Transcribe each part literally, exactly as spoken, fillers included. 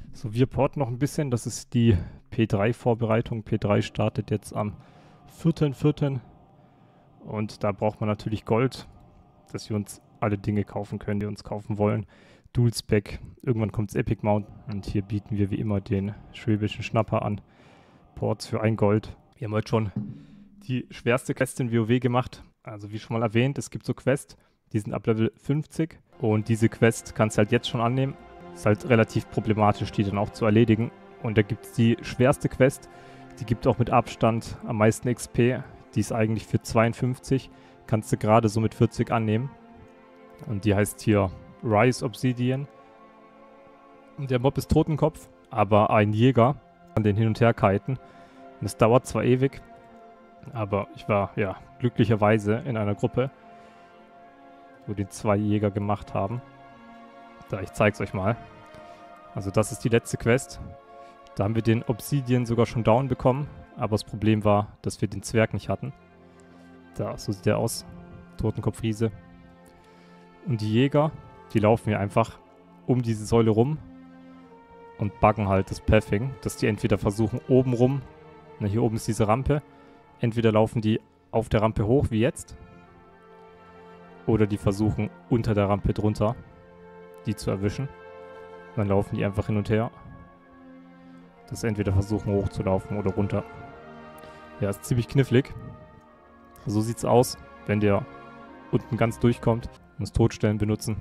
So, wir porten noch ein bisschen. Das ist die P drei Vorbereitung. P drei startet jetzt am vierten vierten Und da braucht man natürlich Gold, dass wir uns alle Dinge kaufen können, die wir uns kaufen wollen. Dual Spec. Irgendwann kommt das Epic Mount. Und hier bieten wir wie immer den schwäbischen Schnapper an. Ports für ein Gold. Wir haben heute schon die schwerste Quest in WoW gemacht. Also wie schon mal erwähnt, es gibt so Quests, die sind ab Level fünfzig. Und diese Quest kannst du halt jetzt schon annehmen. Ist halt relativ problematisch, die dann auch zu erledigen. Und da gibt es die schwerste Quest. Die gibt auch mit Abstand am meisten X P. Die ist eigentlich für zweiundfünfzig. Kannst du gerade so mit vierzig annehmen. Und die heißt hier Rise Obsidian. Und der Mob ist Totenkopf, aber ein Jäger kann den hin und her kiten. Und es dauert zwar ewig, aber ich war ja glücklicherweise in einer Gruppe, wo die zwei Jäger gemacht haben. Da, ich zeig's euch mal. Also das ist die letzte Quest. Da haben wir den Obsidian sogar schon down bekommen, aber das Problem war, dass wir den Zwerg nicht hatten. Da, so sieht der aus. Totenkopfriese. Und die Jäger, die laufen hier einfach um diese Säule rum und buggen halt das Pathing, dass die entweder versuchen oben rum, na hier oben ist diese Rampe, entweder laufen die auf der Rampe hoch, wie jetzt, oder die versuchen unter der Rampe drunter, die zu erwischen. Dann laufen die einfach hin und her. Das entweder versuchen hochzulaufen oder runter. Ja, ist ziemlich knifflig. So sieht's aus, wenn der unten ganz durchkommt. Muss Totstellen benutzen.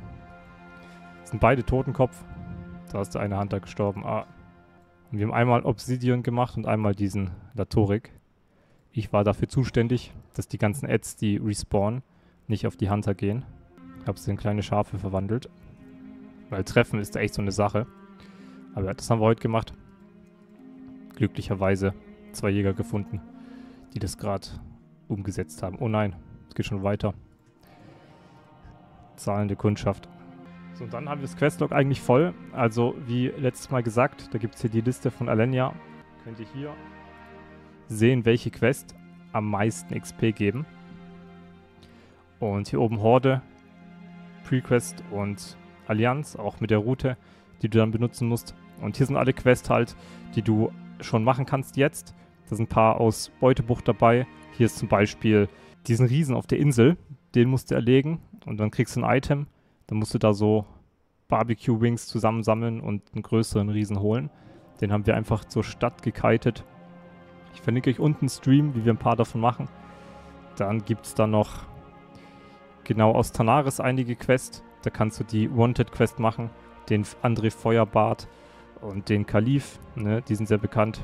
Das sind beide Totenkopf. Da ist der eine Hunter gestorben. Ah. Und wir haben einmal Obsidian gemacht und einmal diesen Latorik. Ich war dafür zuständig, dass die ganzen Ads, die respawnen, nicht auf die Hunter gehen. Hab sie in kleine Schafe verwandelt. Weil Treffen ist da echt so eine Sache. Aber ja, das haben wir heute gemacht. Glücklicherweise zwei Jäger gefunden, die das gerade umgesetzt haben. Oh nein, es geht schon weiter. Zahlende Kundschaft. So, und dann haben wir das Questlog eigentlich voll. Also, wie letztes Mal gesagt, da gibt es hier die Liste von Alenia. Könnt ihr hier sehen, welche Quest am meisten X P geben. Und hier oben Horde, Prequest und Allianz, auch mit der Route, die du dann benutzen musst. Und hier sind alle Quests halt, die du schon machen kannst jetzt. Da sind ein paar aus Beutebucht dabei. Hier ist zum Beispiel diesen Riesen auf der Insel. Den musst du erlegen und dann kriegst du ein Item. Dann musst du da so Barbecue Wings zusammensammeln und einen größeren Riesen holen. Den haben wir einfach zur Stadt gekitet. Ich verlinke euch unten einen Stream, wie wir ein paar davon machen. Dann gibt es da noch genau aus Tanaris einige Quests. Da kannst du die Wanted Quest machen. Den André Feuerbart und den Kalif. Ne, die sind sehr bekannt.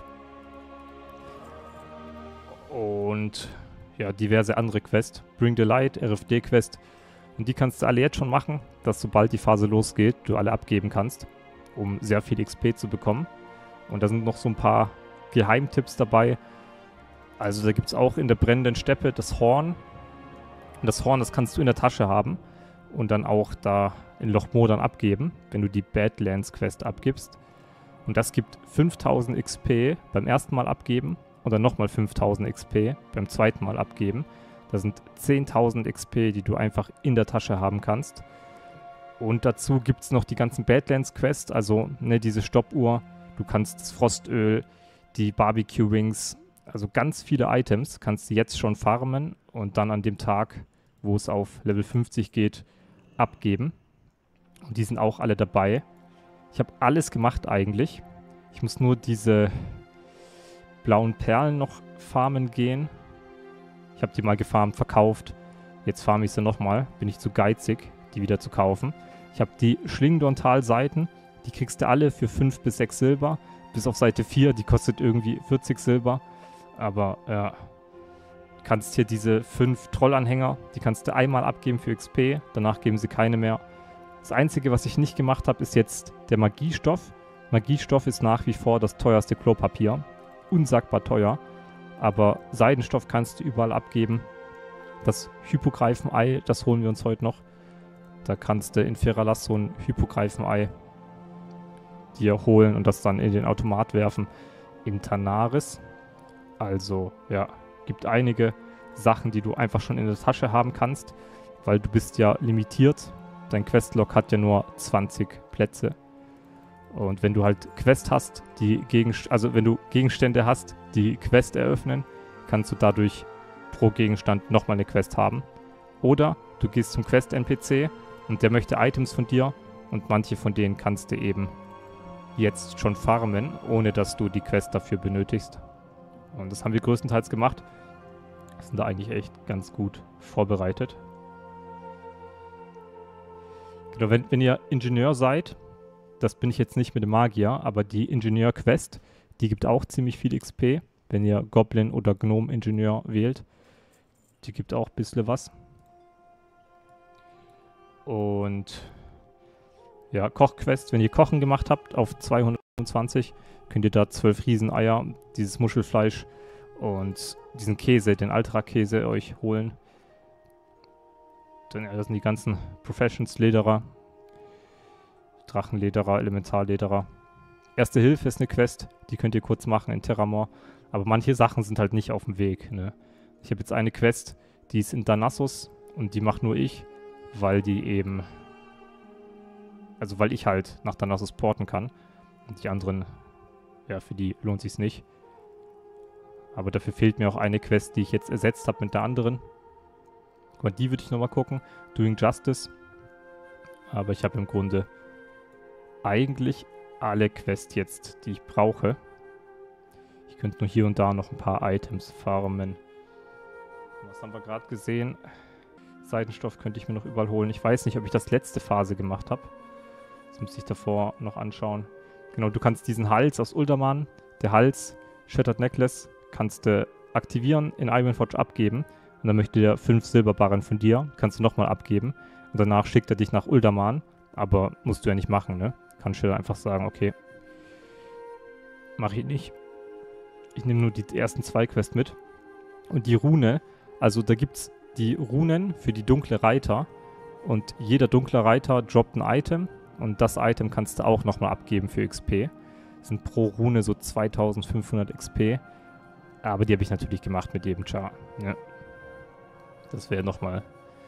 Und ja, diverse andere Quests. Bring the Light, R F D Quest. Und die kannst du alle jetzt schon machen, dass sobald die Phase losgeht, du alle abgeben kannst, um sehr viel X P zu bekommen. Und da sind noch so ein paar Geheimtipps dabei. Also da gibt es auch in der brennenden Steppe das Horn. Und das Horn, das kannst du in der Tasche haben und dann auch da in Loch Modan abgeben, wenn du die Badlands Quest abgibst. Und das gibt fünftausend X P beim ersten Mal abgeben und dann nochmal fünftausend X P beim zweiten Mal abgeben. Das sind zehntausend X P, die du einfach in der Tasche haben kannst. Und dazu gibt es noch die ganzen Badlands Quests, also ne, diese Stoppuhr. Du kannst das Frostöl, die Barbecue Wings, also ganz viele Items kannst du jetzt schon farmen und dann an dem Tag, wo es auf Level fünfzig geht, abgeben. Und die sind auch alle dabei. Ich habe alles gemacht eigentlich. Ich muss nur diese blauen Perlen noch farmen gehen. Ich habe die mal gefarmt, verkauft. Jetzt farme ich sie nochmal. Bin ich zu geizig, die wieder zu kaufen. Ich habe die Schlingdontal-Seiten. Die kriegst du alle für fünf bis sechs Silber. Bis auf Seite vier, die kostet irgendwie vierzig Silber. Aber ja, du kannst hier diese fünf Trollanhänger, die kannst du einmal abgeben für X P. Danach geben sie keine mehr. Das Einzige, was ich nicht gemacht habe, ist jetzt der Magiestoff. Magiestoff ist nach wie vor das teuerste Klopapier. Unsagbar teuer. Aber Seidenstoff kannst du überall abgeben. Das Hypogreifen-Ei, das holen wir uns heute noch. Da kannst du in Feralas so ein Hypogreifen-Ei dir holen und das dann in den Automat werfen. In Tanaris. Also, ja, gibt einige Sachen, die du einfach schon in der Tasche haben kannst, weil du bist ja limitiert. Dein Questlog hat ja nur zwanzig Plätze. Und wenn du halt Quest hast, die Gegenst also wenn du Gegenstände hast, die Quest eröffnen, kannst du dadurch pro Gegenstand nochmal eine Quest haben. Oder du gehst zum Quest-N P C und der möchte Items von dir und manche von denen kannst du eben jetzt schon farmen, ohne dass du die Quest dafür benötigst. Und das haben wir größtenteils gemacht. Sind da eigentlich echt ganz gut vorbereitet. Genau, wenn, wenn ihr Ingenieur seid, das bin ich jetzt nicht mit dem Magier, aber die Ingenieur-Quest, die gibt auch ziemlich viel X P, wenn ihr Goblin oder Gnome-Ingenieur wählt. Die gibt auch ein bisschen was. Und ja, Kochquest, wenn ihr Kochen gemacht habt auf zweihundertzwanzig, könnt ihr da zwölf Rieseneier, dieses Muschelfleisch und diesen Käse, den Ultra-Käse euch holen. Dann, ja, das sind die ganzen Professions-Lederer, Drachenlederer, Elementarlederer. Erste Hilfe ist eine Quest, die könnt ihr kurz machen in Terramore. Aber manche Sachen sind halt nicht auf dem Weg, ne? Ich habe jetzt eine Quest, die ist in Darnassus und die macht nur ich, weil die eben... Also weil ich halt nach Darnassus porten kann. Und die anderen, ja, für die lohnt sich's nicht. Aber dafür fehlt mir auch eine Quest, die ich jetzt ersetzt habe mit der anderen. Guck mal, die würde ich nochmal gucken. Doing Justice. Aber ich habe im Grunde eigentlich alle Quests jetzt, die ich brauche. Ich könnte nur hier und da noch ein paar Items farmen. Was haben wir gerade gesehen? Seidenstoff könnte ich mir noch überall holen. Ich weiß nicht, ob ich das letzte Phase gemacht habe. Das müsste ich davor noch anschauen. Genau, du kannst diesen Hals aus Uldaman, der Hals, Shattered Necklace, kannst du aktivieren, in Ironforge abgeben. Und dann möchte der fünf Silberbarren von dir, kannst du nochmal abgeben. Und danach schickt er dich nach Uldaman. Aber musst du ja nicht machen, ne? Kannst du einfach sagen, okay, mache ich nicht. Ich nehme nur die ersten zwei Quests mit. Und die Rune, also da gibt es die Runen für die dunkle Reiter. Und jeder dunkle Reiter droppt ein Item. Und das Item kannst du auch nochmal abgeben für X P. Das sind pro Rune so zweitausendfünfhundert X P. Aber die habe ich natürlich gemacht mit jedem Char. Ja. Das wäre nochmal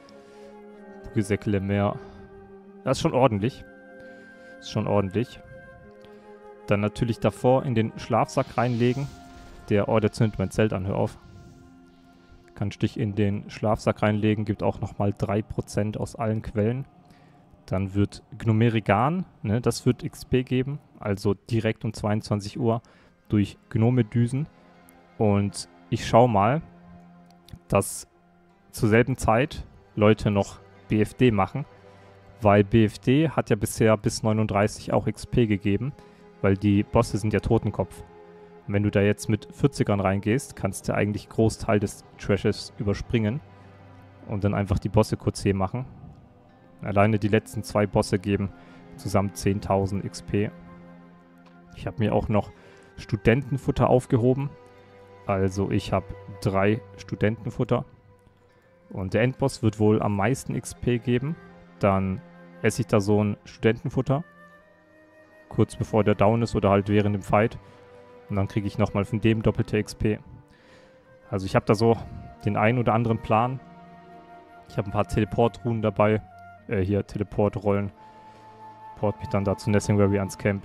Gesäckle mehr. Das ist schon ordentlich. Das ist schon ordentlich. Dann natürlich davor in den Schlafsack reinlegen. Der, oh, der zündet mein Zelt an, hör auf. Kannst dich in den Schlafsack reinlegen, gibt auch nochmal drei Prozent aus allen Quellen. Dann wird Gnomerigan, ne, das wird X P geben, also direkt um zweiundzwanzig Uhr durch Gnome-Düsen. Und ich schaue mal, dass zur selben Zeit Leute noch B F D machen, weil B F D hat ja bisher bis neununddreißig auch X P gegeben, weil die Bosse sind ja Totenkopf. Und wenn du da jetzt mit vierzigern reingehst, kannst du eigentlich Großteil des Trashes überspringen und dann einfach die Bosse Q C machen. Alleine die letzten zwei Bosse geben zusammen zehntausend X P. Ich habe mir auch noch Studentenfutter aufgehoben. Also ich habe drei Studentenfutter. Und der Endboss wird wohl am meisten X P geben. Dann esse ich da so ein Studentenfutter. Kurz bevor der down ist oder halt während dem Fight. Und dann kriege ich nochmal von dem doppelte X P. Also ich habe da so den einen oder anderen Plan. Ich habe ein paar Teleport-Runen dabei. Äh, hier Teleport-Rollen. Port mich dann da zu Nessingwary ans Camp.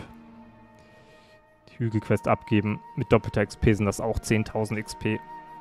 Die Hügelquest abgeben. Mit doppelter X P sind das auch zehntausend X P.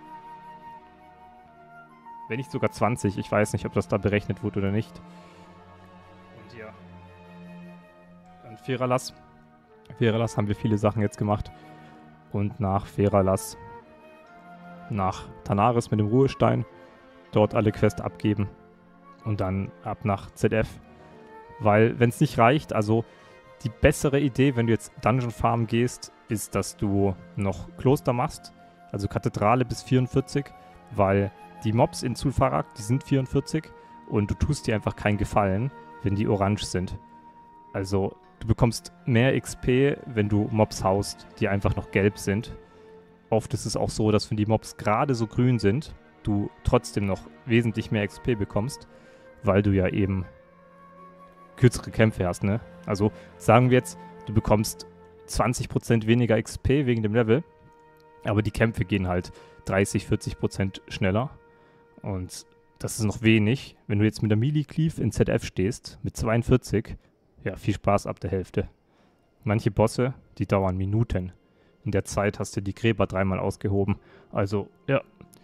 Wenn nicht sogar zwanzig. Ich weiß nicht, ob das da berechnet wurde oder nicht. Und hier. Dann Feralas. Feralas haben wir viele Sachen jetzt gemacht. Und nach Feralas nach Tanaris mit dem Ruhestein. Dort alle Quests abgeben. Und dann ab nach Z F. Weil, wenn es nicht reicht, also die bessere Idee, wenn du jetzt Dungeon Farm gehst, ist, dass du noch Kloster machst. Also Kathedrale bis vierundvierzig. Weil die Mobs in Zul'Farrak, die sind vierundvierzig. Und du tust dir einfach keinen Gefallen, wenn die orange sind. Also du bekommst mehr X P, wenn du Mobs haust, die einfach noch gelb sind. Oft ist es auch so, dass wenn die Mobs gerade so grün sind, du trotzdem noch wesentlich mehr X P bekommst, weil du ja eben kürzere Kämpfe hast, ne? Also sagen wir jetzt, du bekommst zwanzig Prozent weniger X P wegen dem Level, aber die Kämpfe gehen halt dreißig, vierzig Prozent schneller und das ist noch wenig. Wenn du jetzt mit der Melee Cleave in Z F stehst, mit zweiundvierzig, ja, viel Spaß ab der Hälfte. Manche Bosse, die dauern Minuten. In der Zeit hast du die Gräber dreimal ausgehoben. Also, ja.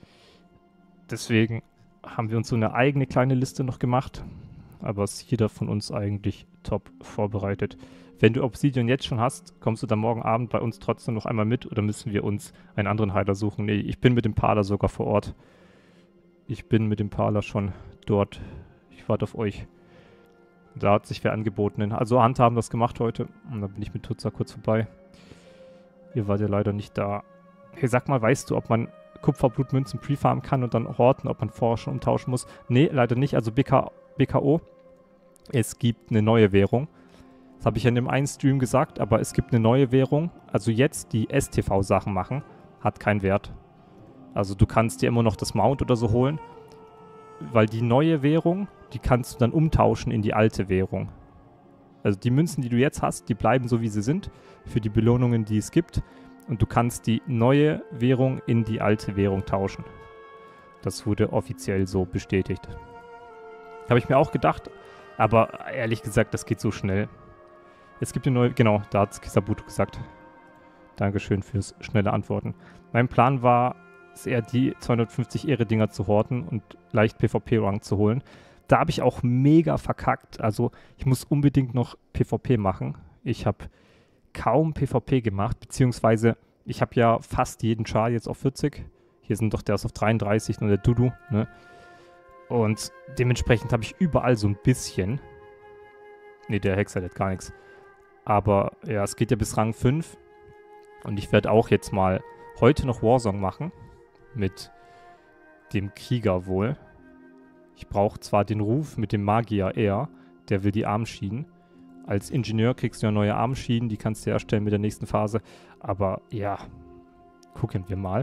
Deswegen haben wir uns so eine eigene kleine Liste noch gemacht. Aber ist jeder von uns eigentlich top vorbereitet. Wenn du Obsidian jetzt schon hast, kommst du dann morgen Abend bei uns trotzdem noch einmal mit oder müssen wir uns einen anderen Heiler suchen? Nee, ich bin mit dem Parler sogar vor Ort. Ich bin mit dem Parler schon dort. Ich warte auf euch. Da hat sich wer angeboten. Also Hand haben das gemacht heute. Und dann bin ich mit Tutsa kurz vorbei. Ihr wart ja leider nicht da. Hey, sag mal, weißt du, ob man Kupferblutmünzen prefarmen kann und dann horten, ob man vorher schon umtauschen muss? Nee, leider nicht. Also B K, B K O. Es gibt eine neue Währung. Das habe ich ja in dem einen Stream gesagt, aber es gibt eine neue Währung. Also jetzt die S T V-Sachen machen, hat keinen Wert. Also du kannst dir immer noch das Mount oder so holen, weil die neue Währung, die kannst du dann umtauschen in die alte Währung. Also die Münzen, die du jetzt hast, die bleiben so, wie sie sind, für die Belohnungen, die es gibt. Und du kannst die neue Währung in die alte Währung tauschen. Das wurde offiziell so bestätigt. Habe ich mir auch gedacht, aber ehrlich gesagt, das geht so schnell. Es gibt eine neue, genau, da hat es Kisabuto gesagt. Dankeschön fürs schnelle Antworten. Mein Plan war, es eher die zweihundertfünfzig Ehre-Dinger zu horten und leicht PvP-Rang zu holen. Da habe ich auch mega verkackt. Also ich muss unbedingt noch PvP machen. Ich habe kaum PvP gemacht, beziehungsweise ich habe ja fast jeden Char jetzt auf vierzig. Hier sind doch der ist auf dreiunddreißig und der Dudu, ne? Und dementsprechend habe ich überall so ein bisschen. Ne, der Hexer, der hat gar nichts. Aber ja, es geht ja bis Rang fünf. Und ich werde auch jetzt mal heute noch Warsong machen. Mit dem Krieger wohl. Ich brauche zwar den Ruf mit dem Magier eher. Der will die Armschienen. Als Ingenieur kriegst du ja neue Armschienen. Die kannst du erstellen mit der nächsten Phase. Aber ja, gucken wir mal,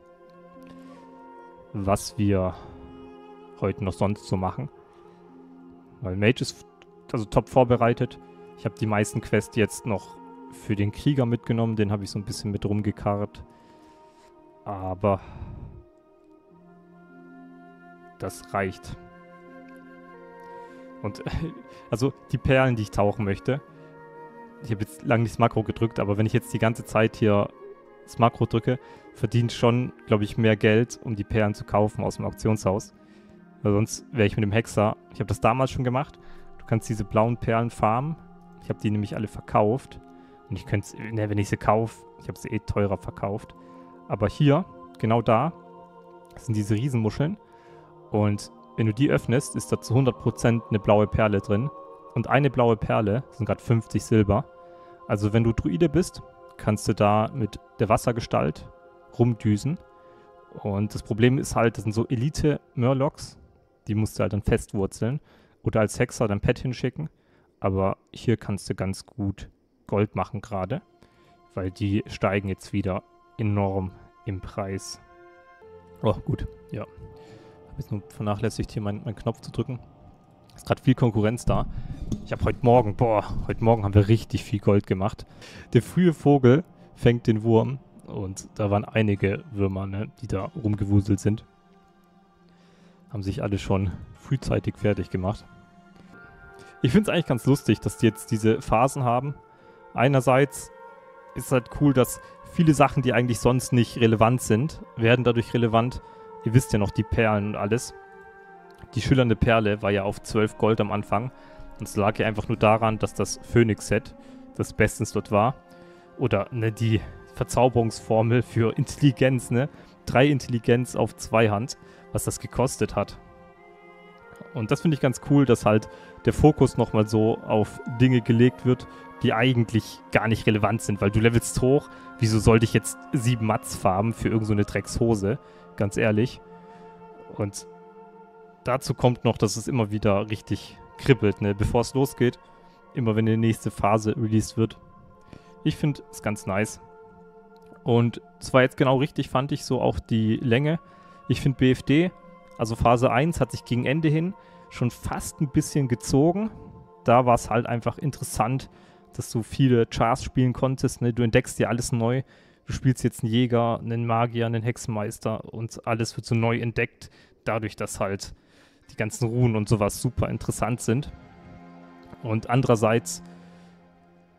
was wir heute noch sonst so machen. Weil Mage ist also top vorbereitet. Ich habe die meisten Quests jetzt noch für den Krieger mitgenommen. Den habe ich so ein bisschen mit rumgekarrt. Aber das reicht. Und also die Perlen, die ich tauchen möchte. Ich habe jetzt lange nicht das Makro gedrückt, aber wenn ich jetzt die ganze Zeit hier das Makro drücke, verdient schon, glaube ich, mehr Geld, um die Perlen zu kaufen aus dem Auktionshaus. Weil sonst wäre ich mit dem Hexer. Ich habe das damals schon gemacht. Du kannst diese blauen Perlen farmen. Ich habe die nämlich alle verkauft. Und ich könnte, ne, wenn ich sie kaufe, ich habe sie eh teurer verkauft. Aber hier, genau da, sind diese Riesenmuscheln. Und wenn du die öffnest, ist da zu hundert Prozent eine blaue Perle drin. Und eine blaue Perle sind gerade fünfzig Silber. Also wenn du Druide bist, kannst du da mit der Wassergestalt rumdüsen. Und das Problem ist halt, das sind so Elite-Murlocs. Die musst du halt dann festwurzeln. Oder als Hexer dein Pet hinschicken. Aber hier kannst du ganz gut Gold machen gerade. Weil die steigen jetzt wieder enorm im Preis. Oh, gut, ja. Habe jetzt nur vernachlässigt, hier meinen, meinen Knopf zu drücken. Ist gerade viel Konkurrenz da. Ich habe heute Morgen, boah, heute Morgen haben wir richtig viel Gold gemacht. Der frühe Vogel fängt den Wurm. Und da waren einige Würmer, ne, die da rumgewuselt sind. Haben sich alle schon frühzeitig fertig gemacht. Ich finde es eigentlich ganz lustig, dass die jetzt diese Phasen haben. Einerseits ist halt cool, dass viele Sachen, die eigentlich sonst nicht relevant sind, werden dadurch relevant. Ihr wisst ja noch, die Perlen und alles. Die schillernde Perle war ja auf zwölf Gold am Anfang. Und es lag ja einfach nur daran, dass das Phoenix-Set das bestens dort war. Oder ne, die Verzauberungsformel für Intelligenz, ne? Drei Intelligenz auf zwei Hand, was das gekostet hat. Und das finde ich ganz cool, dass halt der Fokus nochmal so auf Dinge gelegt wird, die eigentlich gar nicht relevant sind, weil du levelst hoch. Wieso sollte ich jetzt sieben Mats farben für irgend so eine Dreckshose? Ganz ehrlich. Und dazu kommt noch, dass es immer wieder richtig kribbelt, ne? Bevor es losgeht. Immer wenn die nächste Phase released wird. Ich finde es ganz nice. Und zwar jetzt genau richtig, fand ich so auch die Länge. Ich finde B F D, also Phase eins, hat sich gegen Ende hin schon fast ein bisschen gezogen. Da war es halt einfach interessant, dass du viele Chars spielen konntest. Ne? Du entdeckst dir alles neu. Du spielst jetzt einen Jäger, einen Magier, einen Hexenmeister und alles wird so neu entdeckt. Dadurch, dass halt die ganzen Runen und sowas super interessant sind. Und andererseits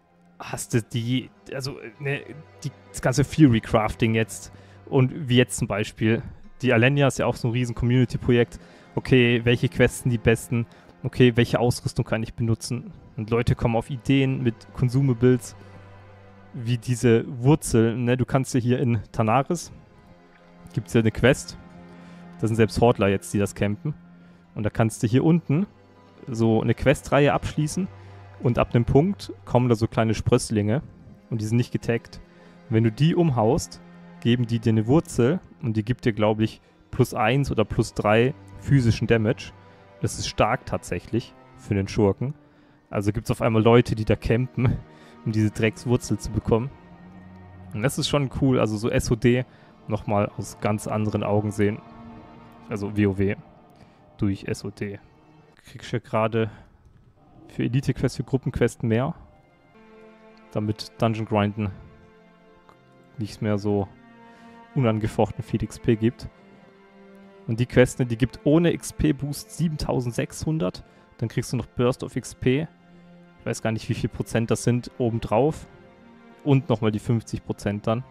hast du die, also ne, die, das ganze Fury-Crafting jetzt und wie jetzt zum Beispiel. Die Alenia ist ja auch so ein riesen Community-Projekt. Okay, welche Quests sind die besten? Okay, welche Ausrüstung kann ich benutzen? Und Leute kommen auf Ideen mit Consumables, wie diese Wurzel, ne? Du kannst ja hier in Tanaris, gibt es ja eine Quest, da sind selbst Hordler jetzt, die das campen. Und da kannst du hier unten so eine Questreihe abschließen und ab einem Punkt kommen da so kleine Sprösslinge und die sind nicht getaggt. Und wenn du die umhaust, geben die dir eine Wurzel und die gibt dir, glaube ich, plus eins oder plus drei physischen Damage. Das ist stark tatsächlich für den Schurken. Also gibt es auf einmal Leute, die da campen, um diese Dreckswurzel zu bekommen. Und das ist schon cool, also so S O D nochmal aus ganz anderen Augen sehen. Also WoW durch S O D. Kriegst du ja gerade für Elite-Quests, für Gruppenquests mehr, damit Dungeon Grinden nicht mehr so unangefochten viel X P gibt. Und die Quest, die gibt ohne X P-Boost siebentausendsechshundert. Dann kriegst du noch Burst of X P. Ich weiß gar nicht, wie viel Prozent das sind obendrauf. Und nochmal die fünfzig Prozent dann.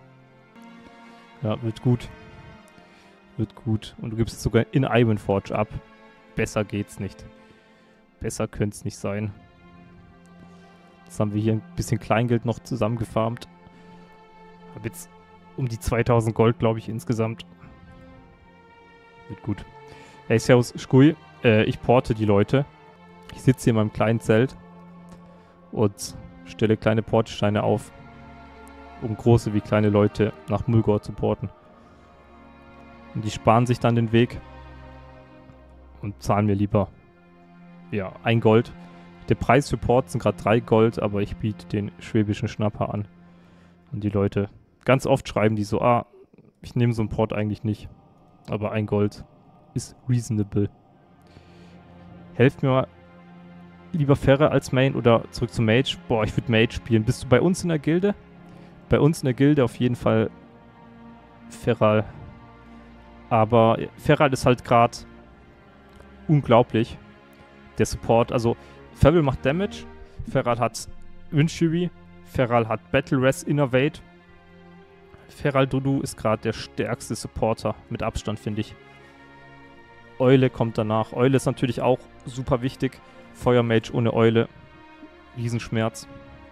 Ja, wird gut. Wird gut. Und du gibst es sogar in Ironforge ab. Besser geht's nicht. Besser könnte es nicht sein. Jetzt haben wir hier ein bisschen Kleingeld noch zusammengefarmt. Hab jetzt um die zweitausend Gold, glaube ich, insgesamt. Wird gut. Hey, servus, Skui. Äh, ich porte die Leute. Ich sitze hier in meinem kleinen Zelt und stelle kleine Portsteine auf, um große wie kleine Leute nach Mulgore zu porten. Und die sparen sich dann den Weg und zahlen mir lieber, ja, ein Gold. Der Preis für Port sind gerade drei Gold, aber ich biete den schwäbischen Schnapper an. Und die Leute, ganz oft schreiben die so, ah, ich nehme so einen Port eigentlich nicht. Aber ein Gold ist reasonable. Helft mir mal, lieber Ferre als Main oder zurück zum Mage. Boah, ich würde Mage spielen. Bist du bei uns in der Gilde? Bei uns in der Gilde auf jeden Fall Feral. Aber Feral ist halt gerade unglaublich. Der Support, also Feral macht Damage, Feral hat Windfury, Feral hat Battle Res Innervate. Feral Dudu ist gerade der stärkste Supporter mit Abstand, finde ich. Eule kommt danach. Eule ist natürlich auch super wichtig. Feuermage ohne Eule. Riesenschmerz.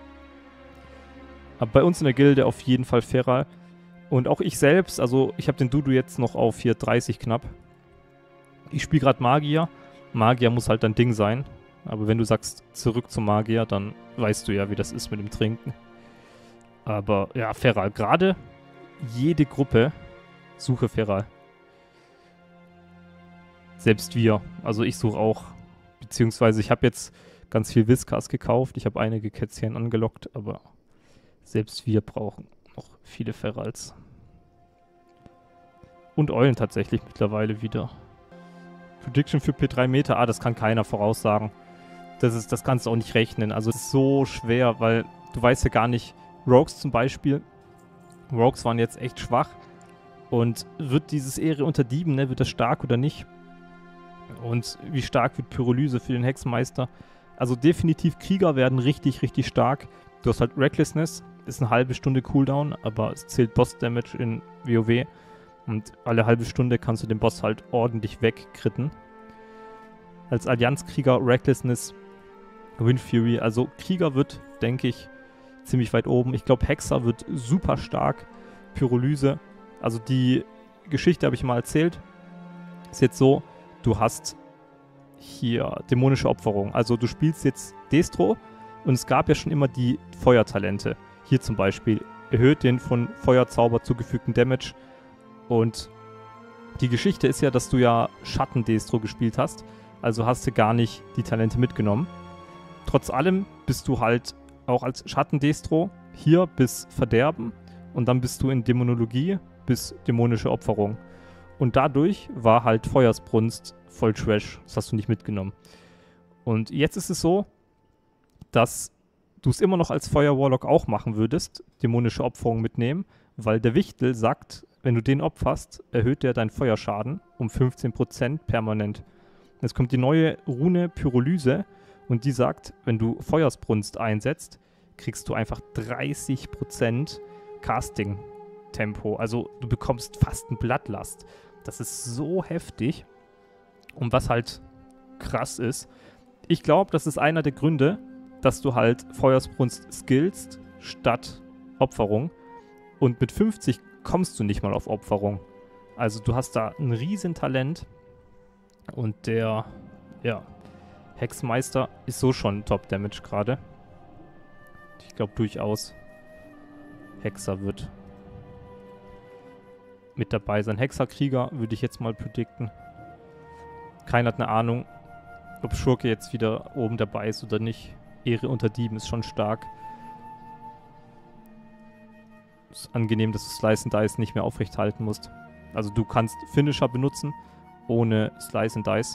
Aber bei uns in der Gilde auf jeden Fall Feral. Und auch ich selbst, also ich habe den Dudu jetzt noch auf hier dreißig knapp. Ich spiele gerade Magier. Magier muss halt dein Ding sein. Aber wenn du sagst, zurück zum Magier, dann weißt du ja, wie das ist mit dem Trinken. Aber ja, Feral. Gerade jede Gruppe suche Feral. Selbst wir. Also ich suche auch. Beziehungsweise ich habe jetzt ganz viel Whiskas gekauft. Ich habe einige Kätzchen angelockt, aber selbst wir brauchen noch viele Ferals. Und Eulen tatsächlich mittlerweile wieder. Prediction für P drei Meter. Ah, das kann keiner voraussagen. Das, ist, das kannst du auch nicht rechnen. Also es ist so schwer, weil du weißt ja gar nicht. Rogues zum Beispiel. Rogues waren jetzt echt schwach. Und wird dieses Ehre unter Dieben, ne, wird das stark oder nicht? Und wie stark wird Pyrolyse für den Hexenmeister? Also definitiv Krieger werden richtig, richtig stark. Du hast halt Recklessness, ist eine halbe Stunde Cooldown, aber es zählt Boss-Damage in WoW. Und alle halbe Stunde kannst du den Boss halt ordentlich wegkritten. Als Allianzkrieger Recklessness, Windfury. Also Krieger wird, denke ich, ziemlich weit oben. Ich glaube, Hexer wird super stark. Pyrolyse. Also die Geschichte habe ich mal erzählt. Ist jetzt so, du hast hier dämonische Opferung. Also du spielst jetzt Destro und es gab ja schon immer die Feuertalente. Hier zum Beispiel erhöht den von Feuerzauber zugefügten Damage. Und die Geschichte ist ja, dass du ja Schatten-Destro gespielt hast. Also hast du gar nicht die Talente mitgenommen. Trotz allem bist du halt auch als Schatten-Destro hier bis Verderben. Und dann bist du in Dämonologie bis dämonische Opferung. Und dadurch war halt Feuersbrunst voll Trash. Das hast du nicht mitgenommen. Und jetzt ist es so, dass du es immer noch als Feuer-Warlock auch machen würdest, dämonische Opferung mitnehmen, weil der Wichtel sagt, wenn du den opferst, erhöht der deinen Feuerschaden um fünfzehn Prozent permanent. Jetzt kommt die neue Rune Pyrolyse und die sagt, wenn du Feuersbrunst einsetzt, kriegst du einfach dreißig Prozent Casting-Tempo. Also du bekommst fast einen Bloodlust. Das ist so heftig. Und was halt krass ist, ich glaube, das ist einer der Gründe, dass du halt Feuersbrunst skillst statt Opferung. Und mit fünfzig kommst du nicht mal auf Opferung. Also du hast da ein Riesentalent. Und der, ja, Hexmeister ist so schon Top-Damage gerade. Ich glaube durchaus Hexer wird mit dabei sein. Hexerkrieger würde ich jetzt mal predikten. Keiner hat eine Ahnung, ob Schurke jetzt wieder oben dabei ist oder nicht. Ehre unter Dieben ist schon stark. Ist angenehm, dass du Slice and Dice nicht mehr aufrecht halten musst. Also du kannst Finisher benutzen, ohne Slice and Dice.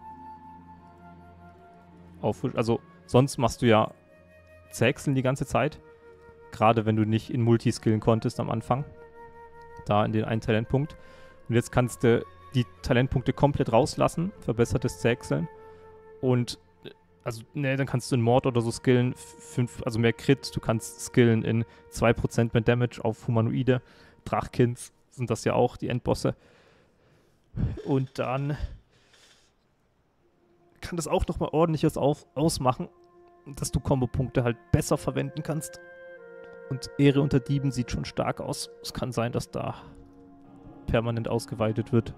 Auf, also sonst machst du ja Zähxeln die ganze Zeit. Gerade wenn du nicht in Multiskillen konntest am Anfang. Da in den einen Talentpunkt. Und jetzt kannst du die Talentpunkte komplett rauslassen. Verbessertes Zähxeln. Und also, ne, dann kannst du in Mord oder so skillen. Fünf, also mehr Crit. Du kannst skillen in zwei Prozent mehr Damage auf Humanoide. Drachkins sind das ja auch, die Endbosse. Und dann kann das auch nochmal ordentliches auf, ausmachen, dass du Kombopunkte halt besser verwenden kannst. Und Ehre unter Dieben sieht schon stark aus. Es kann sein, dass da permanent ausgeweitet wird.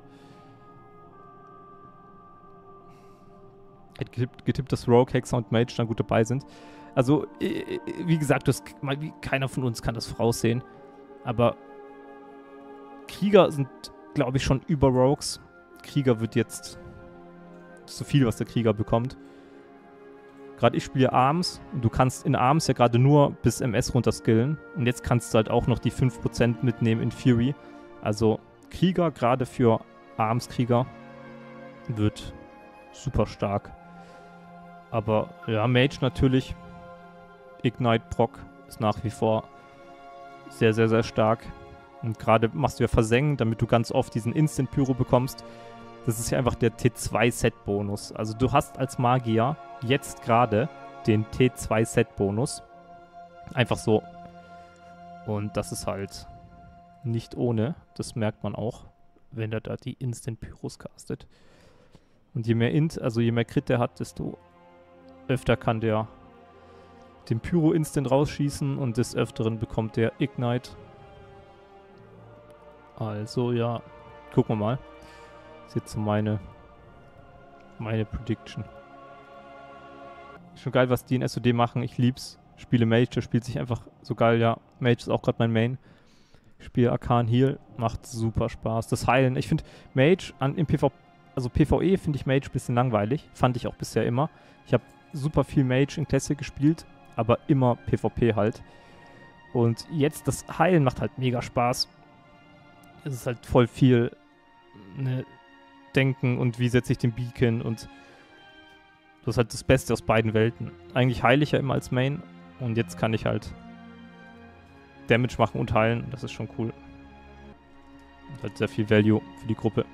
Hätte getippt, getippt, dass Rogue, Hexer und Mage dann gut dabei sind. Also, wie gesagt, das, keiner von uns kann das voraussehen. Aber Krieger sind, glaube ich, schon über Rogues. Krieger wird jetzt so viel, was der Krieger bekommt. Gerade ich spiele Arms und du kannst in Arms ja gerade nur bis M S runterskillen. Und jetzt kannst du halt auch noch die fünf Prozent mitnehmen in Fury. Also Krieger, gerade für Arms-Krieger, wird super stark. Aber ja, Mage natürlich. Ignite Proc ist nach wie vor sehr, sehr, sehr stark. Und gerade machst du ja Versengen, damit du ganz oft diesen Instant Pyro bekommst. Das ist ja einfach der T zwei Set Bonus. Also du hast als Magier jetzt gerade den T zwei Set Bonus. Einfach so. Und das ist halt nicht ohne. Das merkt man auch, wenn er da die Instant Pyros castet. Und je mehr Int, also je mehr Crit der hat, desto öfter kann der den Pyro Instant rausschießen und des Öfteren bekommt der Ignite. Also ja, gucken wir mal. Das ist jetzt so meine, meine Prediction. Schon geil, was die in S O D machen. Ich lieb's. Spiele Mage, der spielt sich einfach so geil. Ja, Mage ist auch gerade mein Main. Ich spiele Arcan Heal. Macht super Spaß. Das Heilen. Ich finde Mage an, im PvP, also PvE finde ich Mage ein bisschen langweilig. Fand ich auch bisher immer. Ich habe super viel Mage in Classic gespielt, aber immer PvP halt. Und jetzt das Heilen macht halt mega Spaß. Es ist halt voll viel ne, Denken und wie setze ich den Beacon und das ist halt das Beste aus beiden Welten. Eigentlich heile ich ja immer als Main und jetzt kann ich halt Damage machen und heilen. Das ist schon cool. Und halt sehr viel Value für die Gruppe.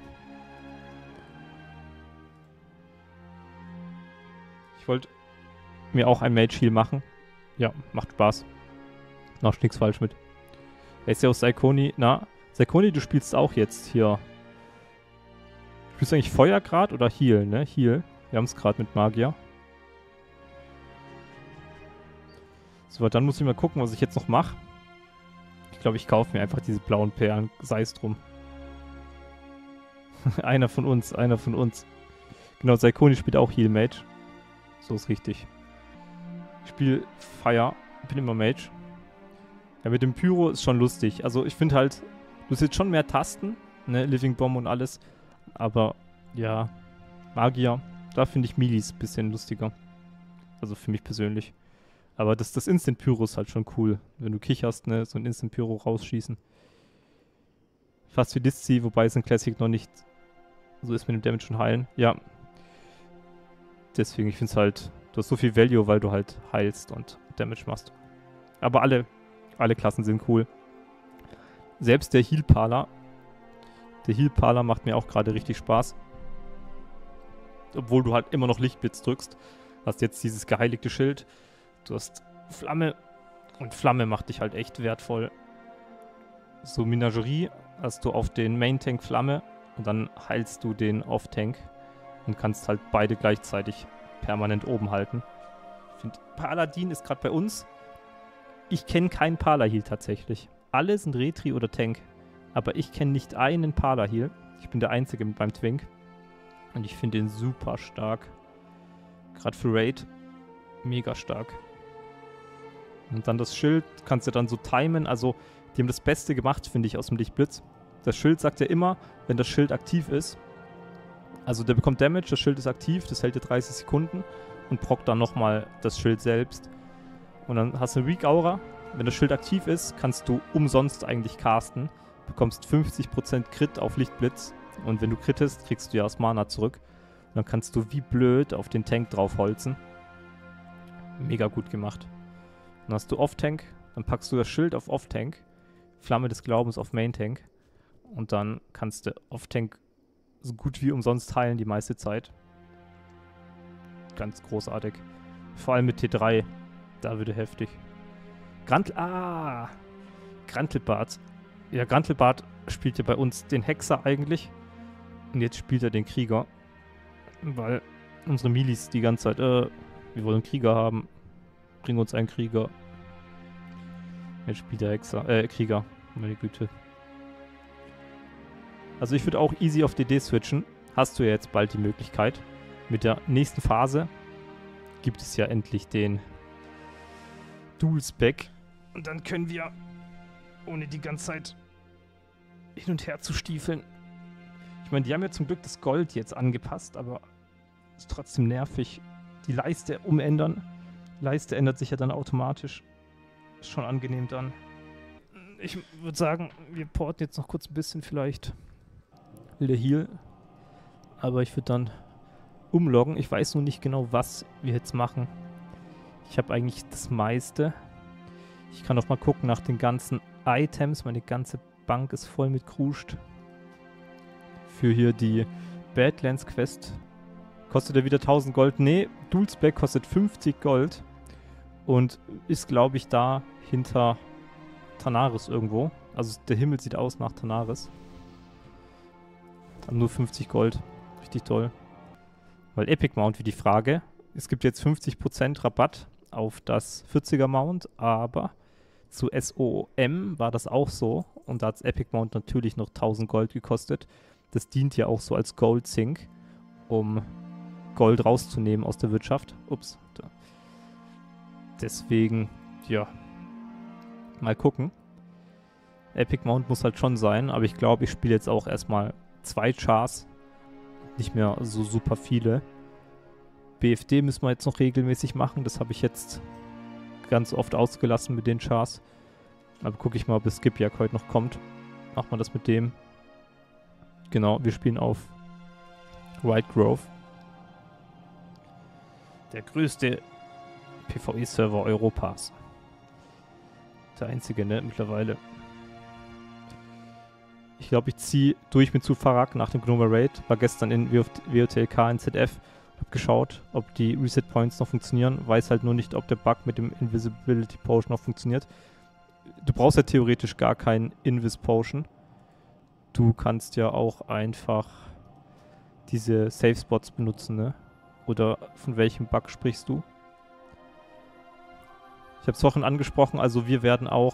Ich wollte mir auch ein Mage Heal machen. Ja, macht Spaß. Mach nichts falsch mit. Er ist ja aus Saikoni. Na, Saikoni, du spielst auch jetzt hier. Spielst du eigentlich Feuer gerade oder Heal, ne? Heal. Wir haben es gerade mit Magier. So, dann muss ich mal gucken, was ich jetzt noch mache. Ich glaube, ich kaufe mir einfach diese blauen Perlen. Sei es drum. Einer von uns, einer von uns. Genau, Saikoni spielt auch Heal Mage. So ist richtig. Ich spiele Fire. Bin immer Mage. Ja, mit dem Pyro ist schon lustig. Also ich finde halt, du hast jetzt schon mehr Tasten, ne, Living Bomb und alles. Aber ja, Magier, da finde ich Milis ein bisschen lustiger. Also für mich persönlich. Aber das, das Instant Pyro ist halt schon cool. Wenn du kicherst, ne, so ein Instant Pyro rausschießen. Fast wie Diszi, wobei es in Classic noch nicht so ist mit dem Damage und Heilen. Ja. Deswegen, ich finde es halt, du hast so viel Value, weil du halt heilst und Damage machst. Aber alle, alle Klassen sind cool. Selbst der Heal-Parler, der Heal-Parler macht mir auch gerade richtig Spaß. Obwohl du halt immer noch Lichtblitz drückst. Du hast jetzt dieses geheiligte Schild. Du hast Flamme Und Flamme macht dich halt echt wertvoll. So Menagerie hast du auf den Main-Tank Flamme und dann heilst du den Off-Tank und kannst halt beide gleichzeitig permanent oben halten. Ich finde, Paladin ist gerade bei uns. Ich kenne keinen Pala-Heal tatsächlich. Alle sind Retri oder Tank. Aber ich kenne nicht einen Pala-Heal. Ich bin der Einzige beim Twink. Und ich finde den super stark. Gerade für Raid. Mega stark. Und dann das Schild kannst du dann so timen. Also, die haben das Beste gemacht, finde ich, aus dem Lichtblitz. Das Schild sagt ja immer, wenn das Schild aktiv ist. Also, der bekommt Damage, das Schild ist aktiv, das hält dir dreißig Sekunden. Und prockt dann nochmal das Schild selbst. Und dann hast du eine Weak Aura. Wenn das Schild aktiv ist, kannst du umsonst eigentlich casten. Bekommst fünfzig Prozent Crit auf Lichtblitz. Und wenn du crittest, kriegst du ja das Mana zurück. Und dann kannst du wie blöd auf den Tank draufholzen. Mega gut gemacht. Dann hast du Off-Tank. Dann packst du das Schild auf Off-Tank. Flamme des Glaubens auf Main-Tank. Und dann kannst du Off-Tank so gut wie umsonst heilen die meiste Zeit. Ganz großartig. Vor allem mit T drei. Da würde heftig. Grantl... Ah! Grantelbart. Ja, Grantelbart spielt ja bei uns den Hexer eigentlich. Und jetzt spielt er den Krieger. Weil unsere Milis die ganze Zeit, äh, wir wollen Krieger haben. Bring uns einen Krieger. Jetzt spielt der Hexer, äh, Krieger. Meine Güte. Also ich würde auch easy auf D D switchen. Hast du ja jetzt bald die Möglichkeit. Mit der nächsten Phase gibt es ja endlich den Dual-Spec. Und dann können wir, ohne die ganze Zeit hin und her zu stiefeln. Ich meine, die haben ja zum Glück das Gold jetzt angepasst, aber ist trotzdem nervig. Die Leiste umändern. Die Leiste ändert sich ja dann automatisch. Ist schon angenehm dann. Ich würde sagen, wir porten jetzt noch kurz ein bisschen vielleicht. Will der Heal. Aber ich würde dann umloggen. Ich weiß nur nicht genau, was wir jetzt machen. Ich habe eigentlich das meiste. Ich kann auch mal gucken nach den ganzen Items. Meine ganze Bank ist voll mit Kruscht. Für hier die Badlands Quest. Kostet er wieder tausend Gold? Nee, Dual-Spec kostet fünfzig Gold. Und ist, glaube ich, da hinter Tanaris irgendwo. Also der Himmel sieht aus nach Tanaris. Nur fünfzig Gold. Richtig toll. Weil Epic Mount wie die Frage. Es gibt jetzt fünfzig Prozent Rabatt auf das vierziger Mount, aber zu S O O M war das auch so. Und da hat Epic Mount natürlich noch tausend Gold gekostet. Das dient ja auch so als Gold Sink, um Gold rauszunehmen aus der Wirtschaft. Ups. Da. Deswegen, ja. Mal gucken. Epic Mount muss halt schon sein, aber ich glaube, ich spiele jetzt auch erstmal zwei Chars. Nicht mehr so super viele. B F D müssen wir jetzt noch regelmäßig machen. Das habe ich jetzt ganz oft ausgelassen mit den Chars. Aber gucke ich mal, ob das Skipjack heute noch kommt. Macht man das mit dem. Genau, wir spielen auf White Grove. Der größte PvE-Server Europas. Der einzige, ne, mittlerweile. Ich glaube, ich ziehe durch mit Zufarak nach dem Gnome Raid. War gestern in W O T L K in Z F. Hab geschaut, ob die Reset Points noch funktionieren. Weiß halt nur nicht, ob der Bug mit dem Invisibility Potion noch funktioniert. Du brauchst ja theoretisch gar keinen Invis Potion. Du kannst ja auch einfach diese Safe Spots benutzen, ne? Oder von welchem Bug sprichst du? Ich habe es vorhin angesprochen, also wir werden auch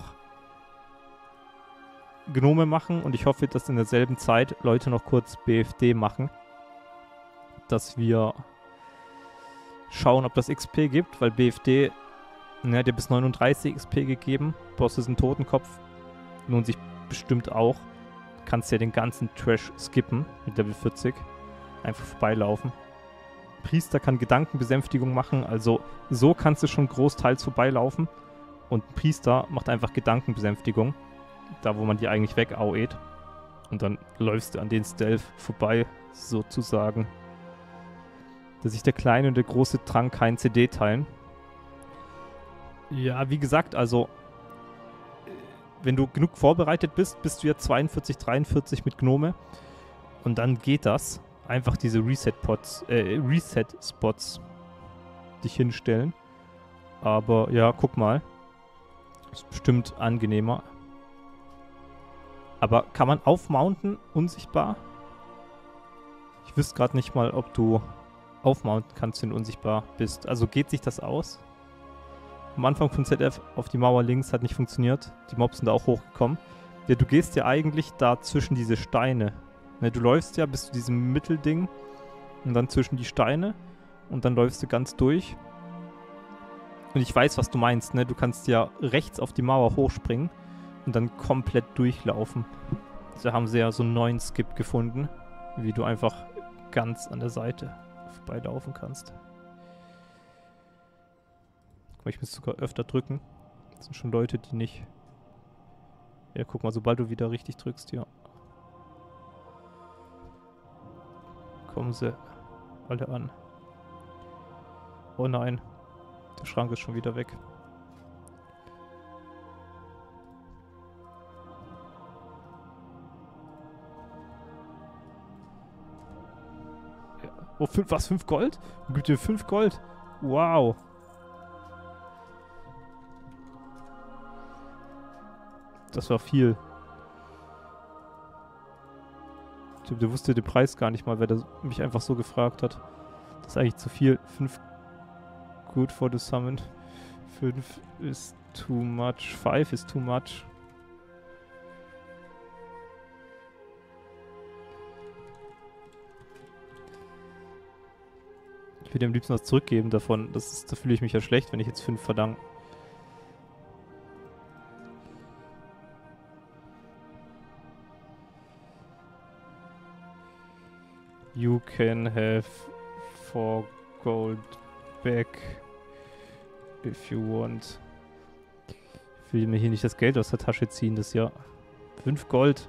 Gnome machen und ich hoffe, dass in derselben Zeit Leute noch kurz B F D machen. Dass wir schauen, ob das X P gibt, weil B F D, ne, hat ja bis neununddreißig X P gegeben. Boss ist ein Totenkopf. Lohnt sich bestimmt auch. Kannst ja den ganzen Trash skippen mit Level vierzig. Einfach vorbeilaufen. Priester kann Gedankenbesänftigung machen, also so kannst du schon großteils vorbeilaufen. Und ein Priester macht einfach Gedankenbesänftigung. Da, wo man die eigentlich weg-auet. Und dann läufst du an den Stealth vorbei, sozusagen. Dass sich der kleine und der große Trank kein C D teilen. Ja, wie gesagt, also wenn du genug vorbereitet bist, bist du ja zweiundvierzig, dreiundvierzig mit Gnome. Und dann geht das. Einfach diese Reset-Pots, äh, Reset-Spots dich hinstellen. Aber ja, guck mal. Ist bestimmt angenehmer. Aber kann man auf Mountain unsichtbar? Ich wüsste gerade nicht mal, ob du auf Mountain kannst, wenn du unsichtbar bist. Also geht sich das aus? Am Anfang von Z F auf die Mauer links hat nicht funktioniert. Die Mobs sind da auch hochgekommen. Ja, du gehst ja eigentlich da zwischen diese Steine. Ne, du läufst ja bis zu diesem Mittelding und dann zwischen die Steine und dann läufst du ganz durch. Und ich weiß, was du meinst, ne? Du kannst ja rechts auf die Mauer hochspringen und dann komplett durchlaufen. Da haben sie ja so einen neuen Skip gefunden, wie du einfach ganz an der Seite vorbeilaufen kannst. Guck mal, ich muss sogar öfter drücken. Das sind schon Leute, die nicht... Ja, guck mal, sobald du wieder richtig drückst, ja. Kommen sie alle an. Oh nein. Der Schrank ist schon wieder weg. Ja. Oh, fünf, was? fünf Gold? Gibt dir fünf Gold? Wow. Das war viel. Ich glaube, der wusste den Preis gar nicht mal, wer das mich einfach so gefragt hat. Das ist eigentlich zu viel. fünf good for the summon. fünf ist too much. fünf ist too much. Ich würde dir am liebsten was zurückgeben davon. Das ist, da fühle ich mich ja schlecht, wenn ich jetzt fünf verdanke. You can have four gold back if you want. Ich will mir hier nicht das Geld aus der Tasche ziehen, das Jahr. fünf Gold.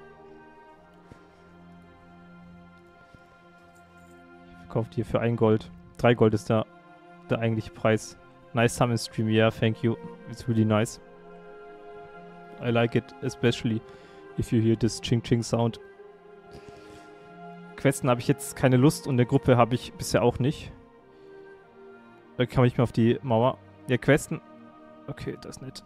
Ich verkaufe dir für ein Gold. drei Gold ist der, der eigentliche Preis. Nice summon stream, yeah, thank you. It's really nice. I like it, especially if you hear this ching ching sound. Questen habe ich jetzt keine Lust und eine Gruppe habe ich bisher auch nicht. Da kann ich mir auf die Mauer. Ja, Questen. Okay, das ist nett.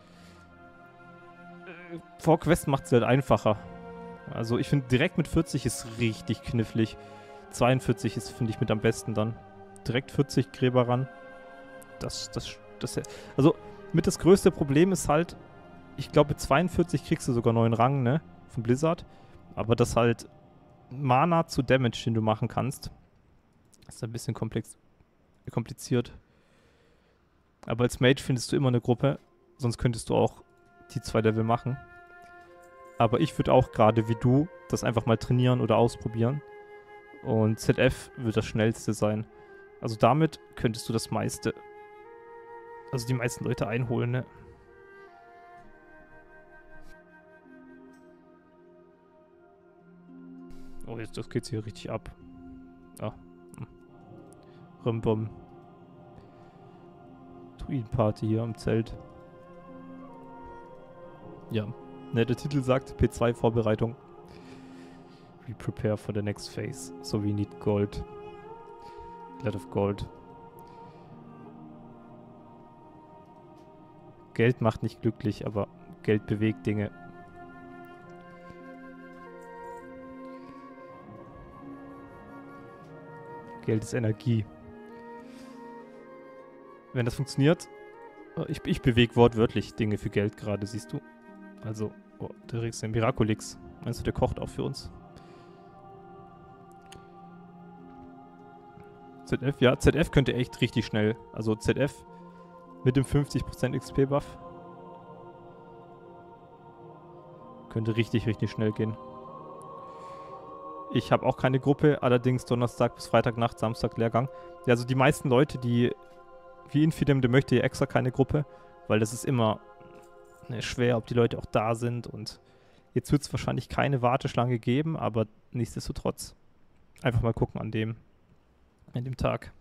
Äh, vor Questen macht es halt einfacher. Also ich finde direkt mit vierzig ist richtig knifflig. zweiundvierzig ist, finde ich, mit am besten dann. Direkt vierzig Gräber ran. Das, das, das. Also mit das größte Problem ist halt, ich glaube mit zweiundvierzig kriegst du sogar neuen Rang, ne? Von Blizzard. Aber das halt Mana zu Damage, den du machen kannst. Ist ein bisschen komplex, kompliziert. Aber als Mage findest du immer eine Gruppe. Sonst könntest du auch die zwei Level machen. Aber ich würde auch gerade wie du das einfach mal trainieren oder ausprobieren. Und Z F wird das schnellste sein. Also damit könntest du das meiste, also die meisten Leute einholen, ne? Oh, jetzt das geht's hier richtig ab. Ah. Hm. Rimbom. Druidenparty hier am Zelt. Ja. Ne, der Titel sagt P zwei Vorbereitung. We prepare for the next phase. So we need gold. A lot of gold. Geld macht nicht glücklich, aber Geld bewegt Dinge. Geld ist Energie. Wenn das funktioniert, ich, ich bewege wortwörtlich Dinge für Geld gerade, siehst du. Also, oh, der Rix, der Miraculix. Meinst du, der kocht auch für uns? Z F, ja, Z F könnte echt richtig schnell. Also Z F mit dem fünfzig Prozent X P-Buff könnte richtig, richtig schnell gehen. Ich habe auch keine Gruppe, allerdings Donnerstag bis Freitagnacht, Samstag Lehrgang. Ja, also die meisten Leute, die wie Infidem, der möchte ja extra keine Gruppe, weil das ist immer ne, schwer, ob die Leute auch da sind. Und jetzt wird es wahrscheinlich keine Warteschlange geben, aber nichtsdestotrotz einfach mal gucken an dem, an dem Tag.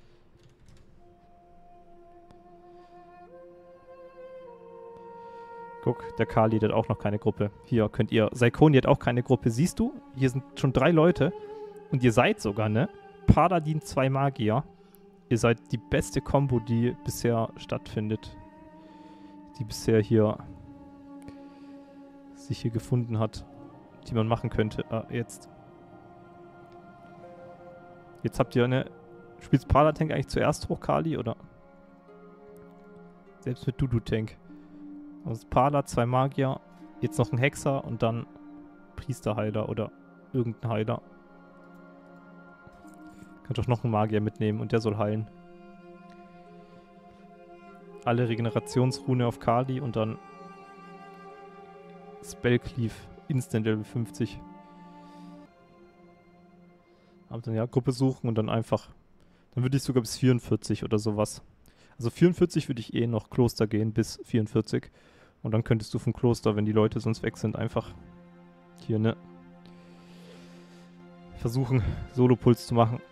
Guck, der Kali hat auch noch keine Gruppe. Hier könnt ihr, Saikoni hat auch keine Gruppe. Siehst du, hier sind schon drei Leute und ihr seid sogar, ne? Paladin, zwei Magier. Ihr seid die beste Combo, die bisher stattfindet. die bisher hier sich hier gefunden hat, die man machen könnte. Ah, jetzt. Jetzt habt ihr eine... Spielst Pala-Tank eigentlich zuerst hoch, Kali, oder? Selbst mit Dudu-Tank. Also Pala, zwei Magier, jetzt noch ein Hexer und dann Priesterheiler oder irgendein Heiler. Könnt doch noch einen Magier mitnehmen und der soll heilen. Alle Regenerationsrune auf Kali und dann Spellcleave, Instant Level fünfzig. Aber dann ja, Gruppe suchen und dann einfach, dann würde ich sogar bis vierundvierzig oder sowas. Also vierundvierzig würde ich eh noch Kloster gehen bis vierundvierzig. Und dann könntest du vom Kloster, wenn die Leute sonst weg sind, einfach hier, ne, versuchen, Solo-Puls zu machen.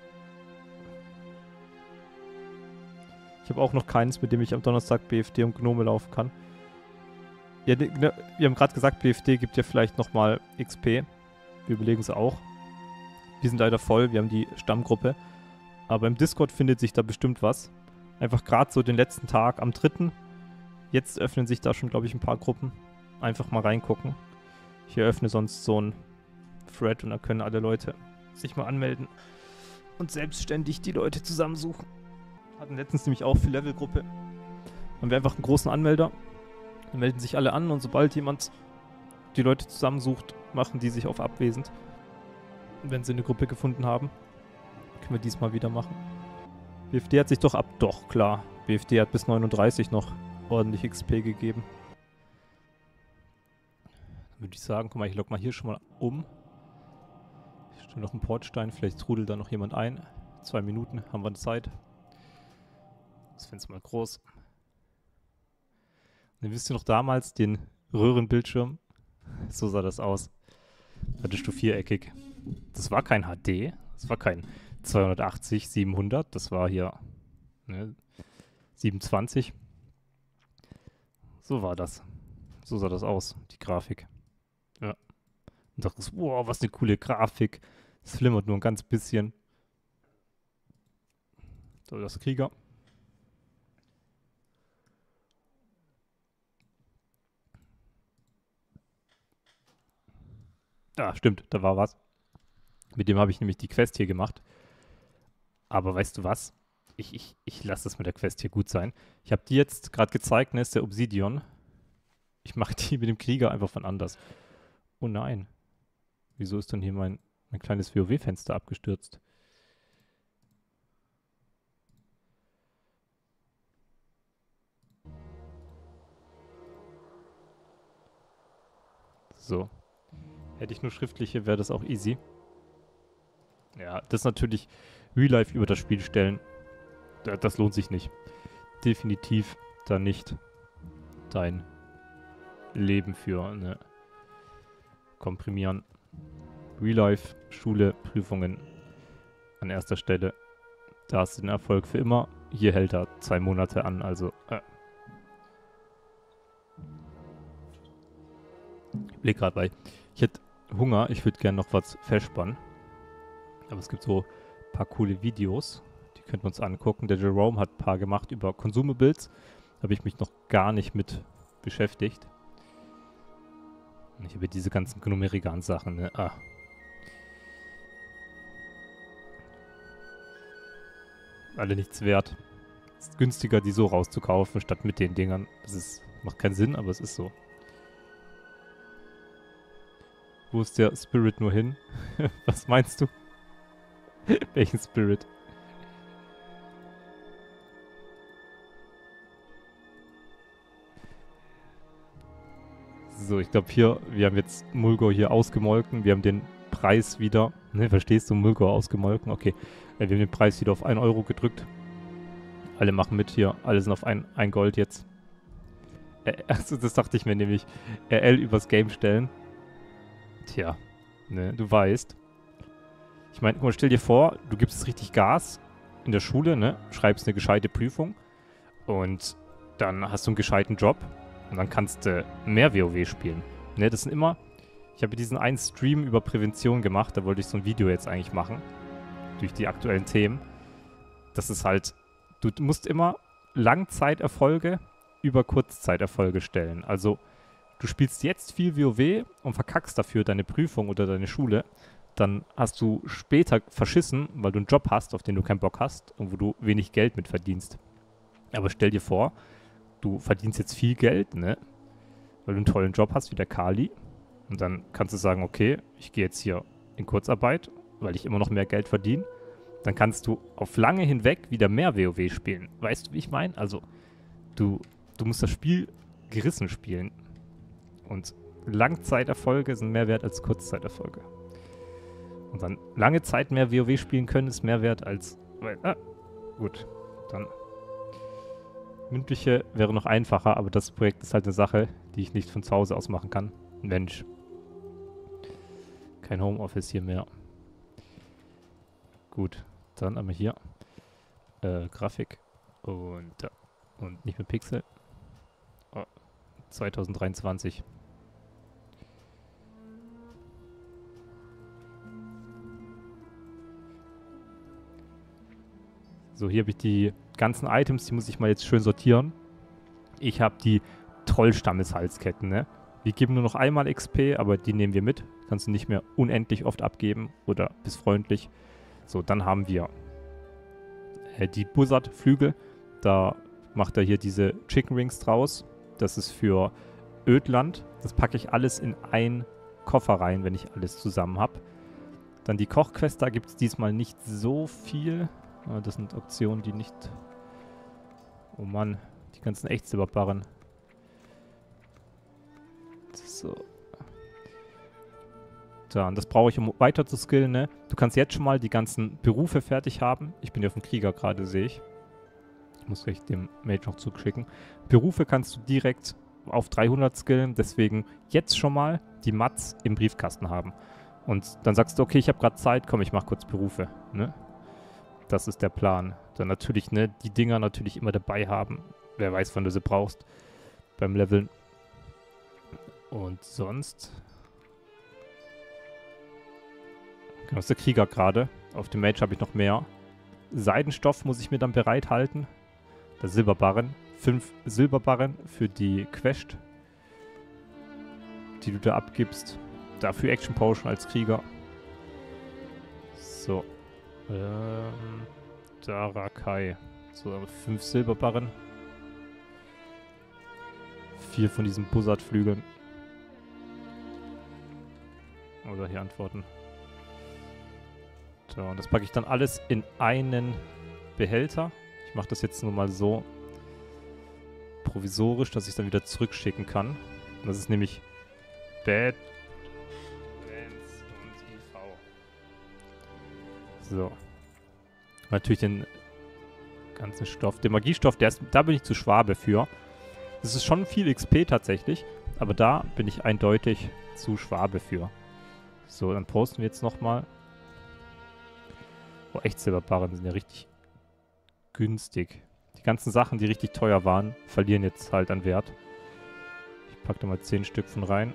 Ich habe auch noch keins, mit dem ich am Donnerstag B F D und Gnome laufen kann. Ja, ne, wir haben gerade gesagt, B F D gibt ja vielleicht nochmal X P. Wir überlegen es auch. Wir sind leider voll, wir haben die Stammgruppe. Aber im Discord findet sich da bestimmt was. Einfach gerade so den letzten Tag am dritten Jetzt öffnen sich da schon, glaube ich, ein paar Gruppen. Einfach mal reingucken. Ich eröffne sonst so ein Thread und da können alle Leute sich mal anmelden und selbstständig die Leute zusammensuchen. Hatten letztens nämlich auch für Levelgruppe. Haben wir einfach einen großen Anmelder. Dann melden sich alle an und sobald jemand die Leute zusammensucht, machen die sich auf abwesend. Und wenn sie eine Gruppe gefunden haben, können wir diesmal wieder machen. B F D hat sich doch ab... Doch, klar. B F D hat bis neununddreißig noch ordentlich X P gegeben. Dann würde ich sagen, guck mal, ich logge mal hier schon mal um. Ich stelle noch einen Portstein, vielleicht trudelt da noch jemand ein. Zwei Minuten haben wir Zeit. Das Fenster mal groß. Und dann wisst ihr noch damals den Röhrenbildschirm? So sah das aus. Hattest du viereckig. Das war kein H D, das war kein zweihundertachtzig, siebenhundert, das war hier ne, siebenundzwanzig. So war das. So sah das aus, die Grafik. Ja. Und dachte ich, wow, was eine coole Grafik. Es flimmert nur ein ganz bisschen. So, das Krieger. Ah, stimmt, da war was. Mit dem habe ich nämlich die Quest hier gemacht. Aber weißt du was? Ich, ich, ich lasse das mit der Quest hier gut sein. Ich habe die jetzt gerade gezeigt, ne, ist der Obsidian. Ich mache die mit dem Krieger einfach von anders. Oh nein. Wieso ist denn hier mein, mein kleines WoW-Fenster abgestürzt? So. Hätte ich nur schriftliche, wäre das auch easy. Ja, das natürlich Real Life über das Spiel stellen. Das lohnt sich nicht. Definitiv da nicht dein Leben für ne, komprimieren. Real Life, Schule, Prüfungen an erster Stelle. Da hast du den Erfolg für immer. Hier hält er zwei Monate an, also äh. Ich blick gerade bei. Ich hätte Hunger, ich würde gerne noch was festspannen. Aber es gibt so ein paar coole Videos, die könnten wir uns angucken. Der Jerome hat ein paar gemacht über Consumables. Da habe ich mich noch gar nicht mit beschäftigt. Und ich habe diese ganzen Gnomerigan-Sachen, ne? Ah. Alle nichts wert. Es ist günstiger, die so rauszukaufen, statt mit den Dingern. Das ist, macht keinen Sinn, aber es ist so. Wo ist der Spirit nur hin? Was meinst du? Welchen Spirit? So, ich glaube hier, wir haben jetzt Mulgore hier ausgemolken. Wir haben den Preis wieder, ne, verstehst du, Mulgore ausgemolken? Okay, wir haben den Preis wieder auf ein Euro gedrückt. Alle machen mit hier, alle sind auf ein, ein Gold jetzt. Äh, also das dachte ich mir nämlich. R L übers Game stellen. Tja, ne, du weißt. Ich meine, guck mal, stell dir vor, du gibst richtig Gas in der Schule, ne, schreibst eine gescheite Prüfung und dann hast du einen gescheiten Job und dann kannst du mehr WoW spielen. Ne, das sind immer, ich habe diesen einen Stream über Prävention gemacht, da wollte ich so ein Video jetzt eigentlich machen, durch die aktuellen Themen. Das ist halt, du musst immer Langzeiterfolge über Kurzzeiterfolge stellen. Also du spielst jetzt viel WoW und verkackst dafür deine Prüfung oder deine Schule, dann hast du später verschissen, weil du einen Job hast, auf den du keinen Bock hast und wo du wenig Geld mit verdienst. Aber stell dir vor, du verdienst jetzt viel Geld, ne? Weil du einen tollen Job hast, wie der Kali. Und dann kannst du sagen, okay, ich gehe jetzt hier in Kurzarbeit, weil ich immer noch mehr Geld verdiene. Dann kannst du auf lange hinweg wieder mehr WoW spielen. Weißt du, wie ich meine? Also, du, du musst das Spiel gerissen spielen. Und Langzeiterfolge sind mehr wert als Kurzzeiterfolge. Und dann lange Zeit mehr WoW spielen können, ist mehr wert als... Ah, gut, dann... Mündliche wäre noch einfacher, aber das Projekt ist halt eine Sache, die ich nicht von zu Hause aus machen kann. Mensch. Kein Homeoffice hier mehr. Gut, dann einmal hier. Äh, Grafik. Und da. Und nicht mehr Pixel. Oh, zwanzig dreiundzwanzig. So, hier habe ich die ganzen Items, die muss ich mal jetzt schön sortieren. Ich habe die Trollstammeshalsketten, ne? Die geben nur noch einmal X P, aber die nehmen wir mit. Kannst du nicht mehr unendlich oft abgeben oder bist freundlich. So, dann haben wir äh, die Buzzard-Flügel. Da macht er hier diese Chicken Rings draus. Das ist für Ödland. Das packe ich alles in einen Koffer rein, wenn ich alles zusammen habe. Dann die Kochquest, da gibt es diesmal nicht so viel. Das sind Optionen, die nicht... Oh Mann, die ganzen Echtsilberbarren. So. Da, und das brauche ich, um weiter zu skillen, ne? Du kannst jetzt schon mal die ganzen Berufe fertig haben. Ich bin ja auf dem Krieger gerade, sehe ich. Ich muss gleich dem Mage noch zuschicken. Berufe kannst du direkt auf dreihundert skillen, deswegen jetzt schon mal die Mats im Briefkasten haben. Und dann sagst du, okay, ich habe gerade Zeit, komm, ich mache kurz Berufe, ne? Das ist der Plan. Dann natürlich, ne, die Dinger natürlich immer dabei haben. Wer weiß, wann du sie brauchst beim Leveln. Und sonst... Genau, das ist der Krieger gerade. Auf dem Mage habe ich noch mehr. Seidenstoff muss ich mir dann bereithalten. Der Silberbarren. Fünf Silberbarren für die Quest, die du da abgibst. Dafür Action Potion als Krieger. So. Ähm, Darakai. So, fünf Silberbarren. Vier von diesen Buzzard-Flügeln. Oder hier antworten. So, und das packe ich dann alles in einen Behälter. Ich mache das jetzt nur mal so provisorisch, dass ich es dann wieder zurückschicken kann. Und das ist nämlich Bad Lands und I V. So. Natürlich den ganzen Stoff. Den Magiestoff, der ist, da bin ich zu Schwabe für. Das ist schon viel X P tatsächlich, aber da bin ich eindeutig zu Schwabe für. So, dann posten wir jetzt nochmal. Oh, Echtsilberbarren sind ja richtig günstig. Die ganzen Sachen, die richtig teuer waren, verlieren jetzt halt an Wert. Ich packe da mal zehn Stück von rein.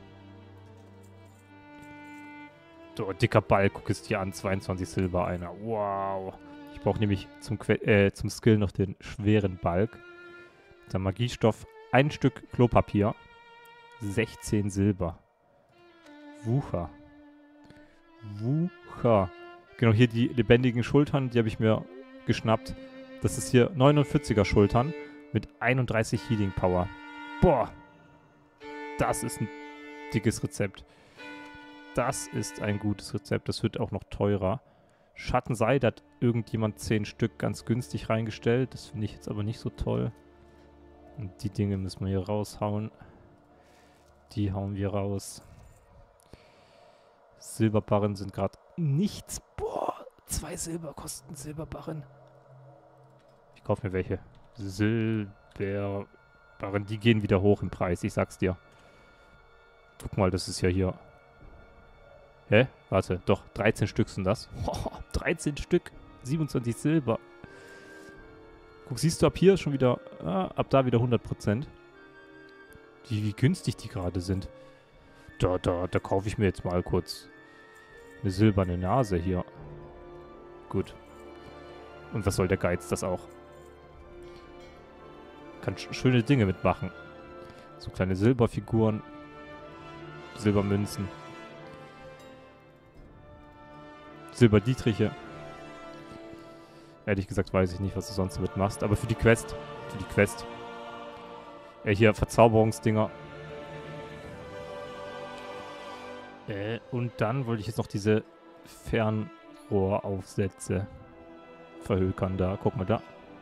So, dicker Ball, guck es dir an, zweiundzwanzig Silber einer. Wow. Ich brauche nämlich zum, que äh, zum Skill noch den schweren Balk. Der Magiestoff, ein Stück Klopapier, sechzehn Silber. Wucher. Wucher. Genau, hier die lebendigen Schultern, die habe ich mir geschnappt. Das ist hier neunundvierziger Schultern mit einunddreißig Healing Power. Boah. Das ist ein dickes Rezept. Das ist ein gutes Rezept. Das wird auch noch teurer. Schattenseide hat irgendjemand zehn Stück ganz günstig reingestellt. Das finde ich jetzt aber nicht so toll. Und die Dinge müssen wir hier raushauen. Die hauen wir raus. Silberbarren sind gerade nichts. Boah, zwei Silber kosten Silberbarren. Ich kaufe mir welche. Silberbarren, die gehen wieder hoch im Preis, ich sag's dir. Guck mal, das ist ja hier... Hä? Warte, doch, dreizehn Stück sind das. Oh, dreizehn Stück, siebenundzwanzig Silber. Guck, siehst du, ab hier ist schon wieder, ah, ab da wieder hundert Prozent. Wie, wie günstig die gerade sind. Da, da, da kaufe ich mir jetzt mal kurz eine silberne Nase hier. Gut. Und was soll der Geiz das auch? kann sch schöne Dinge mitmachen. So kleine Silberfiguren, Silbermünzen, Silberdietriche. Ehrlich gesagt weiß ich nicht, was du sonst damit machst. Aber für die Quest, für die Quest. Ja, hier Verzauberungsdinger. Äh, und dann wollte ich jetzt noch diese Fernrohraufsätze verhökern. Da, guck mal da.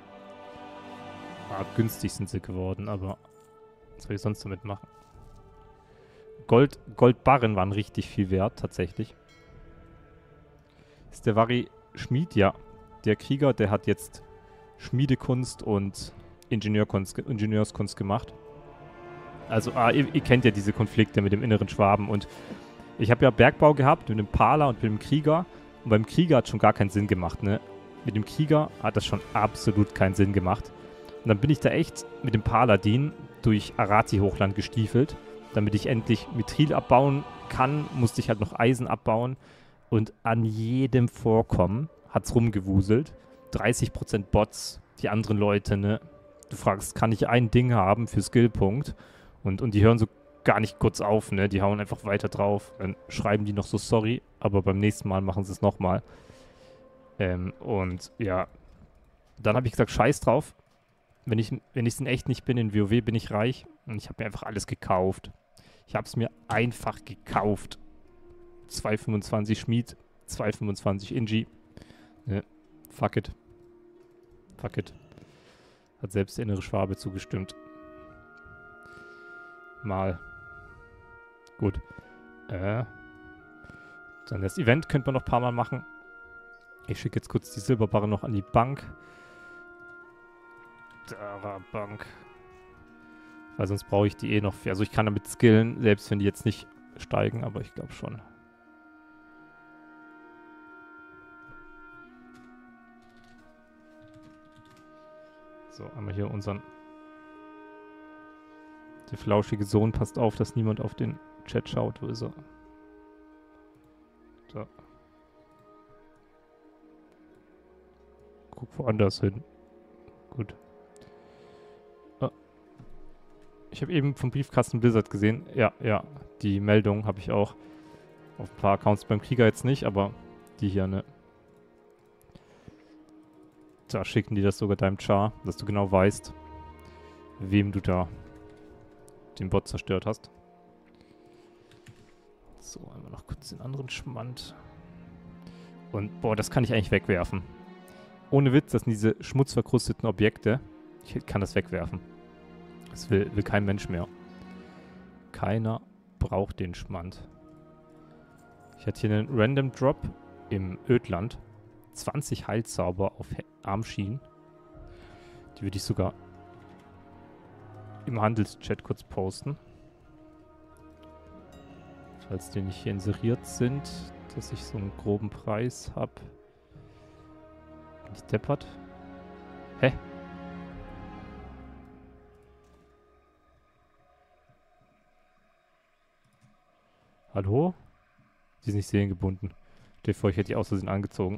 Ah, günstig sind sie geworden, aber was soll ich sonst damit machen? Gold, Goldbarren waren richtig viel wert, tatsächlich. Ist der Vari Schmied? Ja. Der Krieger, der hat jetzt Schmiedekunst und Ingenieurkunst, Ingenieurskunst gemacht. Also, ah, ihr, ihr kennt ja diese Konflikte mit dem inneren Schwaben. Und ich habe ja Bergbau gehabt mit dem Paler und mit dem Krieger. Und beim Krieger hat schon gar keinen Sinn gemacht, ne? Mit dem Krieger hat das schon absolut keinen Sinn gemacht. Und dann bin ich da echt mit dem Paladin durch Arati-Hochland gestiefelt. Damit ich endlich Mithril abbauen kann, musste ich halt noch Eisen abbauen. Und an jedem Vorkommen hat's rumgewuselt. dreißig Prozent Bots, die anderen Leute, ne? Du fragst, kann ich ein Ding haben für Skillpunkt? Und, und die hören so gar nicht kurz auf, ne? Die hauen einfach weiter drauf. Dann schreiben die noch so sorry, aber beim nächsten Mal machen sie es nochmal. Ähm, und ja, dann habe ich gesagt, scheiß drauf. Wenn ich wenn ich es in echt nicht bin, in WoW bin ich reich. Und ich habe mir einfach alles gekauft. Ich habe es mir einfach gekauft. zwei fünfundzwanzig Schmied, zwei fünfundzwanzig Ingi. Ne, fuck it. Fuck it. Hat selbst der innere Schwabe zugestimmt. Mal. Gut. Äh. Dann das Event könnte man noch ein paar Mal machen. Ich schicke jetzt kurz die Silberbarre noch an die Bank. Da war Bank. Weil sonst brauche ich die eh noch. Also ich kann damit skillen, selbst wenn die jetzt nicht steigen, aber ich glaube schon. So, einmal hier unseren... Der flauschige Sohn, passt auf, dass niemand auf den Chat schaut. Wo ist er? Da. Guck woanders hin. Gut. Ah. Ich habe eben vom Briefkasten Blizzard gesehen. Ja, ja, die Meldung habe ich auch. Auf ein paar Accounts beim Krieger jetzt nicht, aber die hier, ne? Da schicken die das sogar deinem Char, dass du genau weißt, wem du da den Bot zerstört hast. So, einmal noch kurz den anderen Schmand. Und, boah, das kann ich eigentlich wegwerfen. Ohne Witz, das sind diese schmutzverkrusteten Objekte. Ich kann das wegwerfen. Das will, will kein Mensch mehr. Keiner braucht den Schmand. Ich hatte hier einen Random Drop im Ödland. zwanzig Heilzauber auf Armschienen. Die würde ich sogar im Handelschat kurz posten. Falls die nicht hier inseriert sind, dass ich so einen groben Preis habe. Bin ich deppert? Hä? Hallo? Die ist nicht seriengebunden. Stell dir vor, ich hätte die aus Versehen angezogen.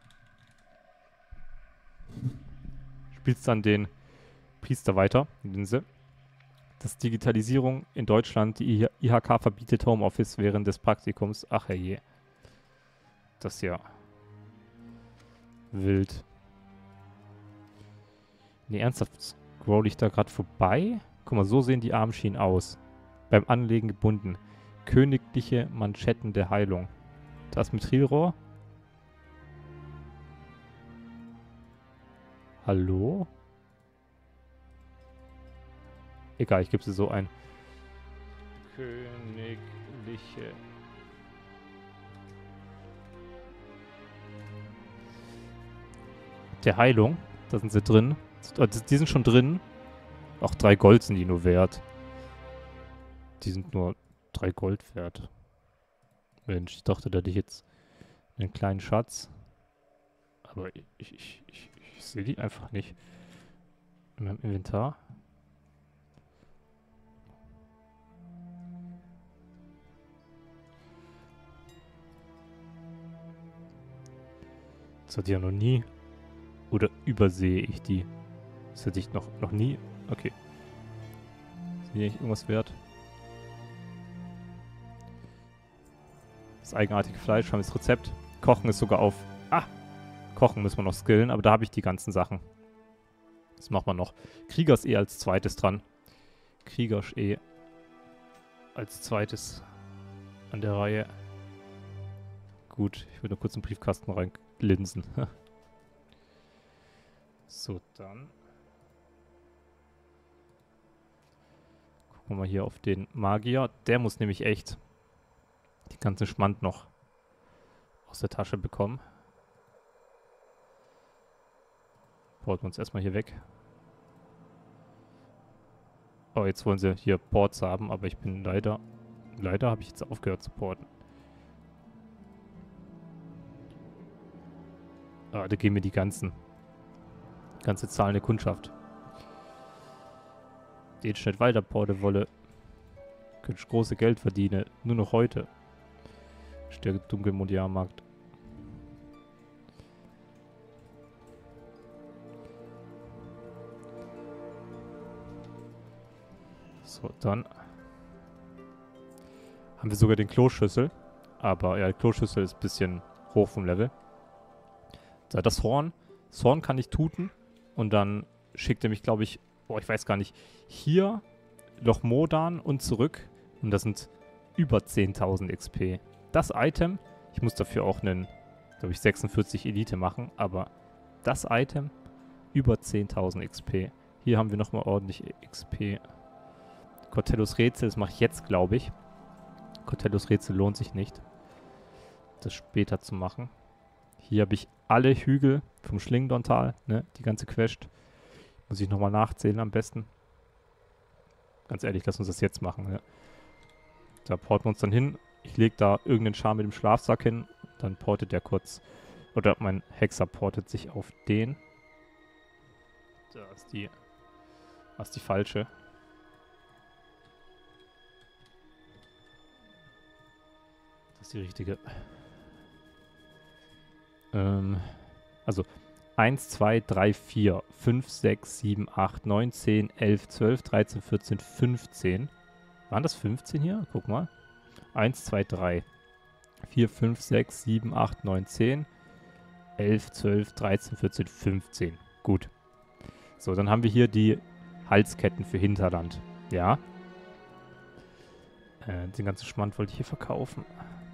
Spielst dann den Priester weiter, Linse. Dass Digitalisierung in Deutschland, die I H K verbietet Homeoffice während des Praktikums. Ach herrje. Das ist ja wild. Nee, ernsthaft, scroll ich da gerade vorbei? Guck mal, so sehen die Armschienen aus. Beim Anlegen gebunden. Königliche Manschetten der Heilung. Das Mithrilrohr. Hallo? Egal, ich gebe sie so ein. Königliche. Der Heilung. Da sind sie drin. Die sind schon drin. Auch drei Gold sind die nur wert. Die sind nur drei Gold wert. Mensch, ich dachte, da hätte ich jetzt einen kleinen Schatz. Aber ich, ich, ich, ich, ich sehe die einfach nicht. In meinem Inventar. Das hatte ich ja noch nie. Oder übersehe ich die? Das hatte ich noch, noch nie Okay. Ist hier nicht irgendwas wert? Das eigenartige Fleisch, haben wir das Rezept. Kochen ist sogar auf... Ah! Kochen müssen wir noch skillen, aber da habe ich die ganzen Sachen. Das machen wir noch. Krieger ist eh als zweites dran. Krieger ist eh als zweites an der Reihe. Gut, ich will nur kurz einen Briefkasten reinlinsen. So, dann gucken wir mal hier auf den Magier. Der muss nämlich echt die ganze Schmand noch aus der Tasche bekommen. Porten wir uns erstmal hier weg. Oh, jetzt wollen sie hier Ports haben, aber ich bin leider... Leider habe ich jetzt aufgehört zu porten. Ah, da gehen mir die ganzen... ganze zahlende Kundschaft. Den schnell weiter porte wolle. Könnte ich große Geld verdienen. Nur noch heute. Der Dunkelmond-Jahrmarkt. So, dann haben wir sogar den Kloschüssel. Aber ja, die Kloschüssel ist ein bisschen hoch vom Level. So, das Horn. Das Horn kann ich tuten. Und dann schickt er mich, glaube ich, oh, ich weiß gar nicht, hier noch Modan und zurück. Und das sind über zehntausend X P. Das Item, ich muss dafür auch einen, glaube ich, sechsundvierzig Elite machen. Aber das Item, über zehntausend X P. Hier haben wir nochmal ordentlich X P. Cortellos Rätsel, das mache ich jetzt, glaube ich. Cortellos Rätsel lohnt sich nicht, das später zu machen. Hier habe ich alle Hügel vom Schlingdontal, ne, die ganze Quest. Muss ich nochmal nachzählen am besten. Ganz ehrlich, lass uns das jetzt machen. Ne? Da porten wir uns dann hin. Ich lege da irgendeinen Charme mit dem Schlafsack hin. Dann portet der kurz. Oder mein Hexer portet sich auf den. Da ist die. Das ist die falsche. Das ist die richtige. Ähm, also eins, zwei, drei, vier, fünf, sechs, sieben, acht, neun, zehn, elf, zwölf, dreizehn, vierzehn, fünfzehn. Waren das fünfzehn hier? Guck mal. eins, zwei, drei, vier, fünf, sechs, sieben, acht, neun, zehn, elf, zwölf, dreizehn, vierzehn, fünfzehn. Gut. So, dann haben wir hier die Halsketten für Hinterland. Ja. Äh, den ganzen Schmand wollte ich hier verkaufen.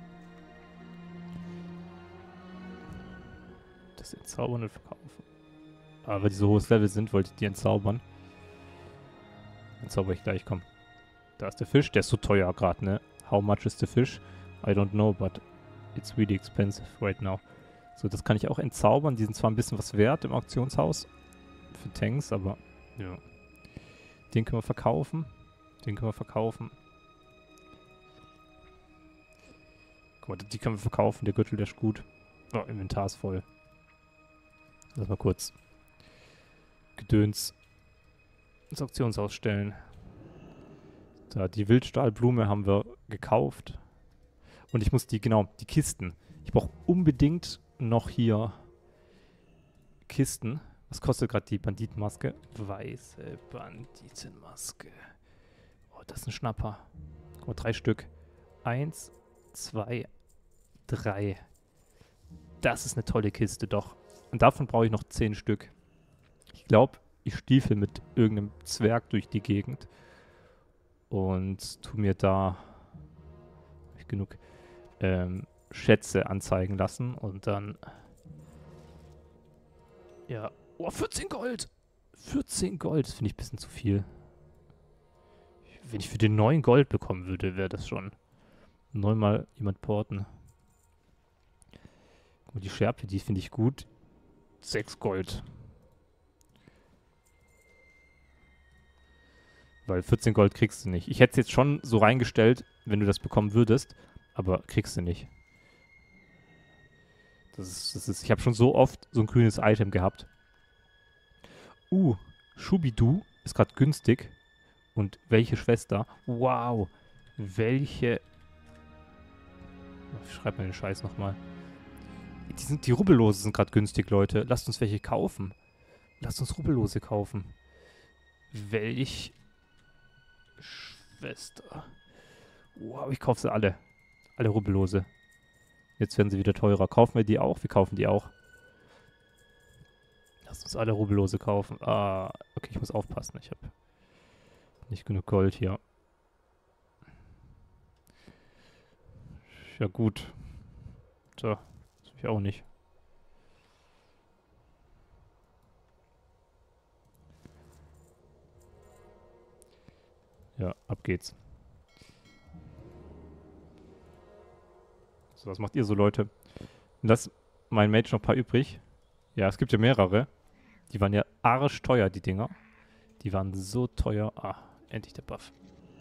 Das Entzaubern und Verkaufen. Aber weil die so hohes Level sind, wollte ich die entzaubern. Entzauber ich gleich, komm. Da ist der Fisch, der ist so teuer gerade, ne? How much is the fish? I don't know, but it's really expensive right now. So, das kann ich auch entzaubern. Die sind zwar ein bisschen was wert im Auktionshaus. Für Tanks, aber ja. Den können wir verkaufen. Den können wir verkaufen. Guck mal, die können wir verkaufen. Der Gürtel, der ist gut. Oh, Inventar ist voll. Lass mal kurz Gedöns ins Auktionshaus stellen. Da, die Wildstahlblume haben wir gekauft. Und ich muss die, genau, die Kisten. Ich brauche unbedingt noch hier Kisten. Was kostet gerade die Banditenmaske? Weiße Banditenmaske. Oh, das ist ein Schnapper. Guck mal, drei Stück. Eins, zwei, drei. Das ist eine tolle Kiste, doch. Und davon brauche ich noch zehn Stück. Ich glaube, ich stiefel mit irgendeinem Zwerg durch die Gegend. Und tu mir da hab ich genug ähm, Schätze anzeigen lassen. Und dann... Ja. Oh, vierzehn Gold! vierzehn Gold, das finde ich ein bisschen zu viel. Wenn ich für den neun Gold bekommen würde, wäre das schon neunmal jemand porten. Guck mal, die Schärpe, die finde ich gut. sechs Gold. Weil vierzehn Gold kriegst du nicht. Ich hätte es jetzt schon so reingestellt, wenn du das bekommen würdest, aber kriegst du nicht. Das ist, das ist, ich habe schon so oft so ein grünes Item gehabt. Uh, Schubidu ist gerade günstig. Und welche Schwester? Wow. Welche... Ich schreibe mir den Scheiß nochmal. Die, sind, die Rubbellose sind gerade günstig, Leute. Lasst uns welche kaufen. Lasst uns Rubbellose kaufen. Welch Schwester. Wow, ich kaufe sie alle. Alle Rubbellose. Jetzt werden sie wieder teurer. Kaufen wir die auch? Wir kaufen die auch. Lass uns alle Rubbellose kaufen. Ah, okay, ich muss aufpassen. Ich habe nicht genug Gold hier. Ja gut. So, das habe ich auch nicht. Ja, ab geht's. So, was macht ihr so, Leute? Lass mein Mage noch ein paar übrig. Ja, es gibt ja mehrere. Die waren ja arschteuer, die Dinger. Die waren so teuer. Ah, endlich der Buff.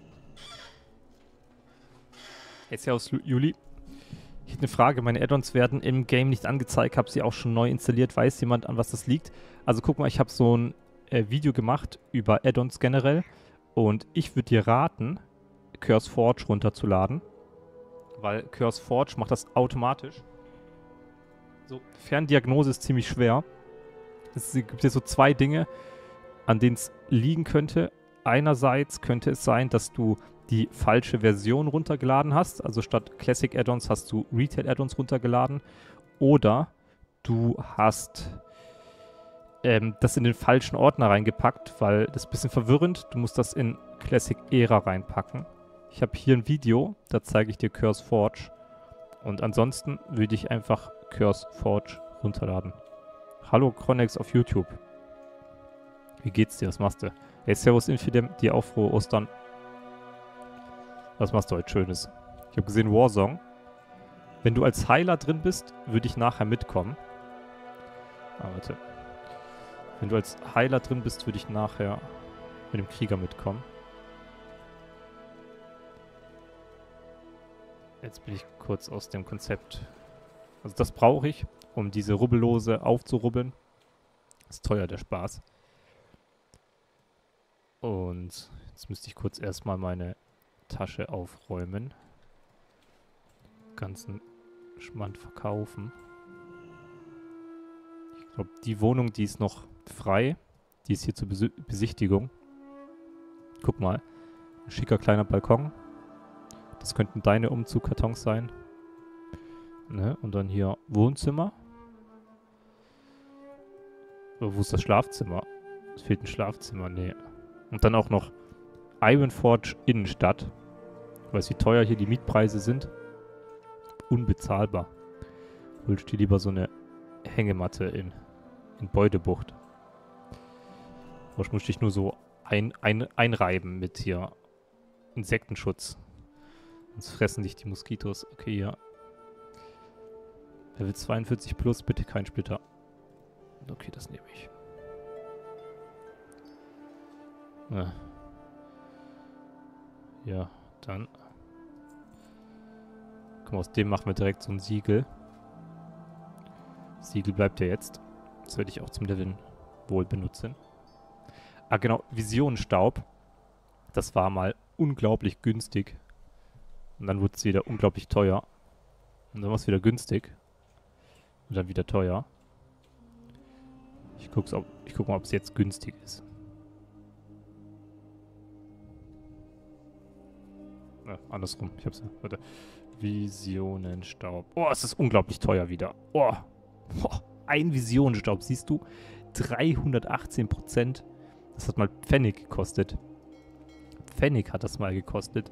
Jetzt ja aus Lu- Juli. Ich hätte eine Frage. Meine Add-ons werden im Game nicht angezeigt. Habe sie auch schon neu installiert. Weiß jemand, an was das liegt? Also guck mal, ich habe so ein äh, Video gemacht über Add-ons generell. Und ich würde dir raten, CurseForge runterzuladen. Weil CurseForge macht das automatisch. So, Ferndiagnose ist ziemlich schwer. Es gibt hier so zwei Dinge, an denen es liegen könnte. Einerseits könnte es sein, dass du die falsche Version runtergeladen hast. Also statt Classic Add-ons hast du Retail Add-ons runtergeladen. Oder du hast ähm, das in den falschen Ordner reingepackt, weil das ist ein bisschen verwirrend. Du musst das in Classic Era reinpacken. Ich habe hier ein Video, da zeige ich dir CurseForge. Und ansonsten würde ich einfach CurseForge runterladen. Hallo Chronex auf YouTube. Wie geht's dir? Was machst du? Hey, Servus Infidem, dir auch frohe Ostern. Was machst du heute Schönes? Ich habe gesehen Warzone. Wenn du als Heiler drin bist, würde ich nachher mitkommen. Ah, warte. Wenn du als Heiler drin bist, würde ich nachher mit dem Krieger mitkommen. Jetzt bin ich kurz aus dem Konzept. Also das brauche ich, um diese Rubbellose aufzurubbeln. Ist teuer, der Spaß. Und jetzt müsste ich kurz erstmal meine Tasche aufräumen. Ganzen Schmand verkaufen. Ich glaube, die Wohnung, die ist noch frei. Die ist hier zur Besi- Besichtigung. Guck mal. Ein schicker kleiner Balkon. Das könnten deine Umzugkartons sein. Ne? Und dann hier Wohnzimmer. Oh, wo ist das Schlafzimmer? Es fehlt ein Schlafzimmer. Nee. Und dann auch noch Ironforge Innenstadt. Weißt du, wie teuer hier die Mietpreise sind? Unbezahlbar. Holst dir lieber so eine Hängematte in, in Beutebucht. Ich muss dich nur so ein, ein, einreiben mit hier Insektenschutz. Sonst fressen dich die Moskitos. Okay, ja. Level zweiundvierzig plus, bitte kein Splitter. Okay, das nehme ich. Ja. Ja, dann. Guck mal, aus dem machen wir direkt so ein Siegel. Siegel bleibt ja jetzt. Das werde ich auch zum Leveln wohl benutzen. Ah, genau, Visionenstaub. Das war mal unglaublich günstig. Und dann wurde es wieder unglaublich teuer. Und dann war es wieder günstig. Und dann wieder teuer. Ich guck's, ob, ich guck mal, ob es jetzt günstig ist. Ja, andersrum. Ich hab's ja. Warte. Visionenstaub. Oh, es ist unglaublich teuer wieder. Oh. Oh, ein Visionenstaub, siehst du? dreihundertachtzehn Prozent. Das hat mal Pfennig gekostet. Pfennig hat das mal gekostet.